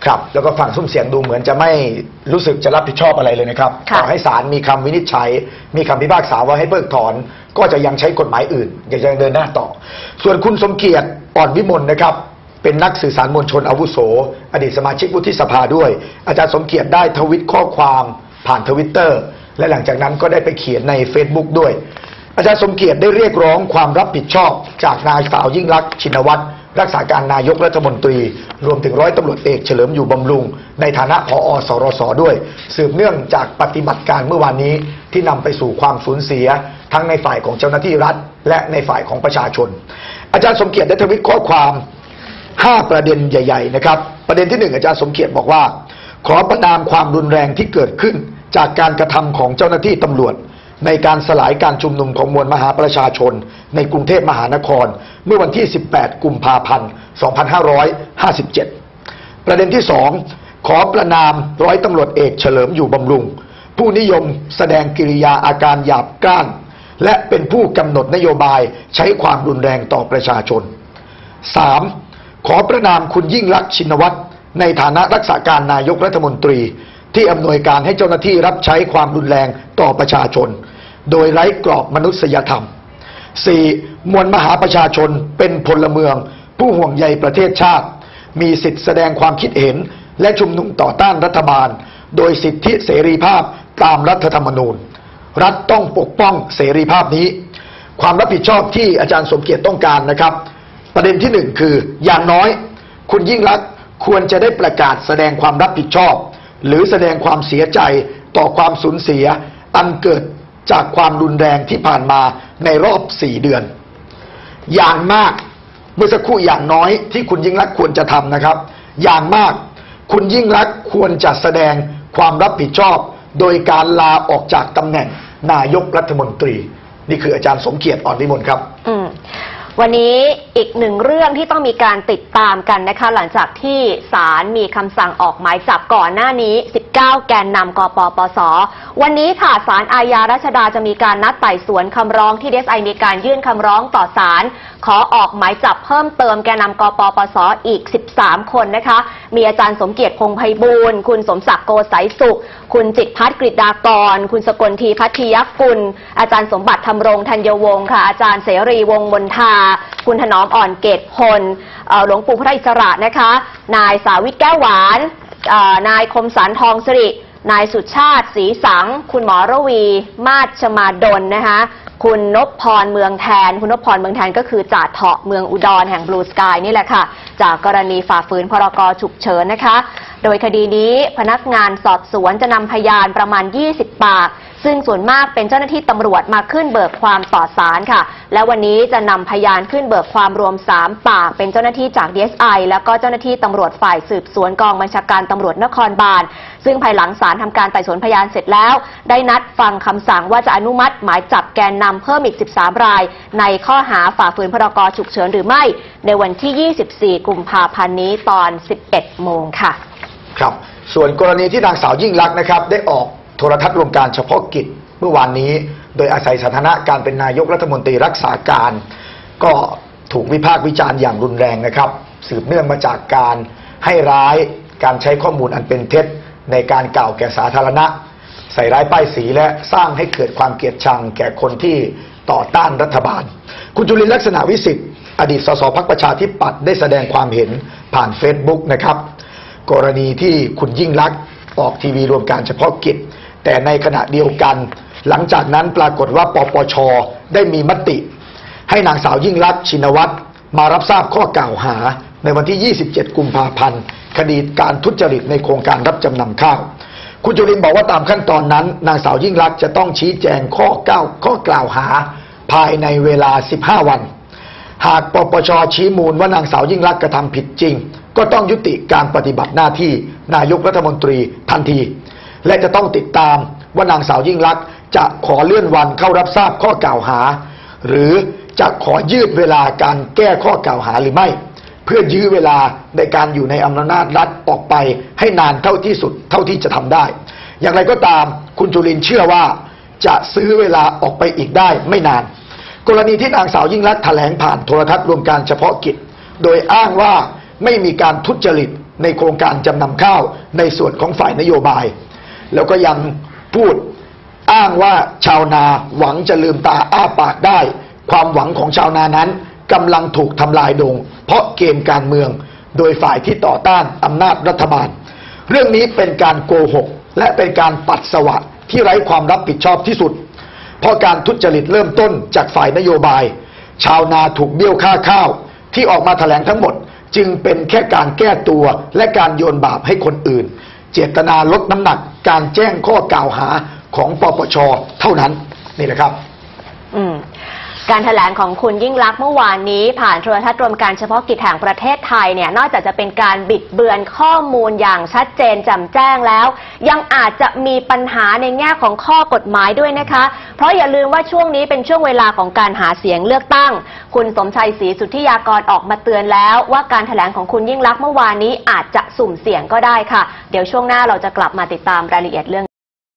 ครับแล้วก็ฟังซุ้มเสียงดูเหมือนจะไม่รู้สึกจะรับผิดชอบอะไรเลยนะครับต่อให้ศาลมีคำวินิจฉัยมีคำพิพากษาว่าให้เพิกถอนก็จะยังใช้กฎหมายอื่นยังเดินหน้าต่อส่วนคุณสมเกียรติอ่อนวิมลนะครับเป็นนักสื่อสารมวลชนอาวุโสอดีตสมาชิกวุฒิสภาด้วยอาจารย์สมเกียรติได้ทวิตข้อความผ่านทวิตเตอร์และหลังจากนั้นก็ได้ไปเขียนใน Facebook ด้วยอาจารย์สมเกียรติได้เรียกร้องความรับผิดชอบจากนายสาวยิ่งลักษณ์ชินวัตรรักษาการนายกรัฐมนตรีรวมถึงร้อยตำรวจเอกเฉลิมอยู่บำรุงในฐานะผอ.สรส.ด้วยสืบเนื่องจากปฏิบัติการเมื่อวานนี้ที่นำไปสู่ความสูญเสียทั้งในฝ่ายของเจ้าหน้าที่รัฐและในฝ่ายของประชาชนอาจารย์สมเกียรติได้ทวิตข้อความห้าประเด็นใหญ่ๆนะครับประเด็นที่หนึ่งอาจารย์สมเกียรติบอกว่าขอประณามความรุนแรงที่เกิดขึ้นจากการกระทำของเจ้าหน้าที่ตำรวจในการสลายการชุมนุมของมวลมหาประชาชนในกรุงเทพมหานครเมื่อวันที่สิบแปดกุมภาพันธ์สองพันห้าร้อยห้าสิบเจ็ดประเด็นที่สองขอประณามร้อยตำรวจเอกเฉลิมอยู่บำรุงผู้นิยมแสดงกิริยาอาการหยาบกร้านและเป็นผู้กำหนดนโยบายใช้ความรุนแรงต่อประชาชน สาม ขอประณามคุณยิ่งลักษณ์ชินวัตรในฐานะรักษาการนายกรัฐมนตรีที่อำนวยการให้เจ้าหน้าที่รับใช้ความรุนแรงต่อประชาชนโดยไร้กรอบมนุษยธรรม สี่ มวลมหาประชาชนเป็นพลเมืองผู้ห่วงใยประเทศชาติมีสิทธิแสดงความคิดเห็นและชุมนุมต่อต้านรัฐบาลโดยสิทธิเสรีภาพตามรัฐธรรมนูญรัฐต้องปกป้องเสรีภาพนี้ความรับผิดชอบที่อาจารย์สมเกียรติต้องการนะครับประเด็นที่หนึ่งคืออย่างน้อยคุณยิ่งลักษณ์ควรจะได้ประกาศแสดงความรับผิดชอบหรือแสดงความเสียใจต่อความสูญเสียอันเกิดจากความรุนแรงที่ผ่านมาในรอบสี่เดือนอย่างมากเมื่อสักครู่อย่างน้อยที่คุณยิ่งลักษณ์ควรจะทำนะครับอย่างมากคุณยิ่งลักษณ์ควรจะแสดงความรับผิดชอบโดยการลาออกจากตำแหน่งนายกรัฐมนตรีนี่คืออาจารย์สมเกียรติอ่อนวิมลครับอืมวันนี้อีกหนึ่งเรื่องที่ต้องมีการติดตามกันนะคะหลังจากที่ศาลมีคำสั่งออกหมายจับก่อนหน้านี้สิบเก้าแกนนำกปปส.วันนี้ค่ะศาลอาญารัชดาจะมีการนัดไต่สวนคำร้องที่ ดี เอส ไอ มีการยื่นคำร้องต่อศาลขอออกหมายจับเพิ่มเติมแกนนำกปปส.อีกสิบสามคนนะคะมีอาจารย์สมเกียรติพงษ์ไพบูลย์คุณสมศักดิ์โกไสยสุขคุณจิตรพัฒน์กฤษดากรคุณสกลทีพัทยกุลอาจารย์สมบัติธรรมรงค์ธัญวงศ์ค่ะอาจารย์เสรีวงศ์มนทาคุณถนอมอ่อนเกตพลหลวงปู่พระอิสระนะคะนายสาวิตแก้วหวานนายคมสันทองสิรินายสุชาติศรีสังคุณหมอระวีมาศชมาดลนะคะคุณนพพรเมืองแทนคุณนพพรเมืองแทนก็คือจ่าเถาะเมืองอุดรแห่งบลูสกายนี่แหละค่ะจากกรณีฝ่าฝืนพรกฉุกเฉินนะคะโดยคดีนี้พนักงานสอบสวนจะนำพยานประมาณยี่สิบปากซึ่งส่วนมากเป็นเจ้าหน้าที่ตำรวจมาขึ้นเบิกความต่อศาลค่ะและวันนี้จะนำพยานขึ้นเบิกความรวมสามปากเป็นเจ้าหน้าที่จาก ดี เอส ไอ แล้วก็เจ้าหน้าที่ตำรวจฝ่ายสืบสวนกองบัญชาการตำรวจนครบาลซึ่งภายหลังศาลทำการไต่สวนพยานเสร็จแล้วได้นัดฟังคำสั่งว่าจะอนุมัติหมายจับแกนนำเพิ่มอีกสิบสามรายในข้อหาฝ่าฝืนพรกฉุกเฉินหรือไม่ในวันที่ยี่สิบสี่กุมภาพันธ์นี้ตอนสิบเอ็ดโมงค่ะครับส่วนกรณีที่นางสาวยิ่งลักษณ์นะครับได้ออกโทรทัศน์รวมการเฉพาะกิจเมื่อวานนี้โดยอาศัยสถานะการเป็นนายกรัฐมนตรีรักษาการก็ถูกวิพากษ์วิจารณ์อย่างรุนแรงนะครับสืบเนื่องมาจากการให้ร้ายการใช้ข้อมูลอันเป็นเท็จในการกล่าวแก่สาธารณะใส่ร้ายป้ายสีและสร้างให้เกิดความเกลียดชังแก่คนที่ต่อต้านรัฐบาลคุณจุลินทร์ลักษณะวิสิทธิ์อดีตสสพรรคประชาธิปัตย์ได้แสดงความเห็นผ่านเฟซบุ๊กนะครับกรณีที่คุณยิ่งลักษณ์ออกทีวีรวมการเฉพาะกิจแต่ในขณะเดียวกันหลังจากนั้นปรากฏว่าปปช.ได้มีมติให้นางสาวยิ่งลักษณ์ชินวัตรมารับทราบข้อกล่าวหาในวันที่ยี่สิบเจ็ดกุมภาพันธ์คดีการทุจริตในโครงการรับจำนำข้าวคุณจุลินทร์บอกว่าตามขั้นตอนนั้นนางสาวยิ่งลักษณ์จะต้องชี้แจงข้อเก้าข้อกล่าวหาภายในเวลาสิบห้าวันหากปปช.ชี้มูลว่านางสาวยิ่งลักษณ์กระทำผิดจริงก็ต้องยุติการปฏิบัติหน้าที่นายกรัฐมนตรีทันทีและจะต้องติดตามว่านางสาวยิ่งลักษณ์จะขอเลื่อนวันเข้ารับทราบข้อกล่าวหาหรือจะขอยืดเวลาการแก้ข้อกล่าวหาหรือไม่เพื่อยื้อเวลาในการอยู่ในอำนาจรัฐออกไปให้นานเท่าที่สุดเท่าที่จะทำได้อย่างไรก็ตามคุณจุลินทร์เชื่อว่าจะซื้อเวลาออกไปอีกได้ไม่นานกรณีที่นางสาวยิ่งลักษณ์แถลงผ่านโทรทัศน์รวมการเฉพาะกิจโดยอ้างว่าไม่มีการทุจริตในโครงการจำนำข้าวในส่วนของฝ่ายนโยบายแล้วก็ยังพูดอ้างว่าชาวนาหวังจะลืมตาอ้าปากได้ความหวังของชาวนานั้นกำลังถูกทำลายลงเพราะเกมการเมืองโดยฝ่ายที่ต่อต้านอำนาจรัฐบาลเรื่องนี้เป็นการโกหกและเป็นการปัสสาวะที่ไร้ความรับผิดชอบที่สุดเพราะการทุจริตเริ่มต้นจากฝ่ายนโยบายชาวนาถูกเบี้ยวค่าข้าวที่ออกมาแถลงทั้งหมดจึงเป็นแค่การแก้ตัวและการโยนบาปให้คนอื่นเจตนาลดน้ำหนักการแจ้งข้อกล่าวหาของปปช.เท่านั้นนี่แหละครับอืมการแถลงของคุณยิ่งลักษณ์เมื่อวานนี้ผ่านโทรทัศน์รวมการเฉพาะกิจแห่งประเทศไทยเนี่ยนอกจากจะเป็นการบิดเบือนข้อมูลอย่างชัดเจนแจ่มแจ้งแล้วยังอาจจะมีปัญหาในแง่ของข้อกฎหมายด้วยนะคะเพราะอย่าลืมว่าช่วงนี้เป็นช่วงเวลาของการหาเสียงเลือกตั้งคุณสมชัยศรีสุทธิยากรออกมาเตือนแล้วว่าการแถลงของคุณยิ่งลักษณ์เมื่อวานนี้อาจจะสุ่มเสี่ยงก็ได้ค่ะเดี๋ยวช่วงหน้าเราจะกลับมาติดตามรายละเอียดเรื่อง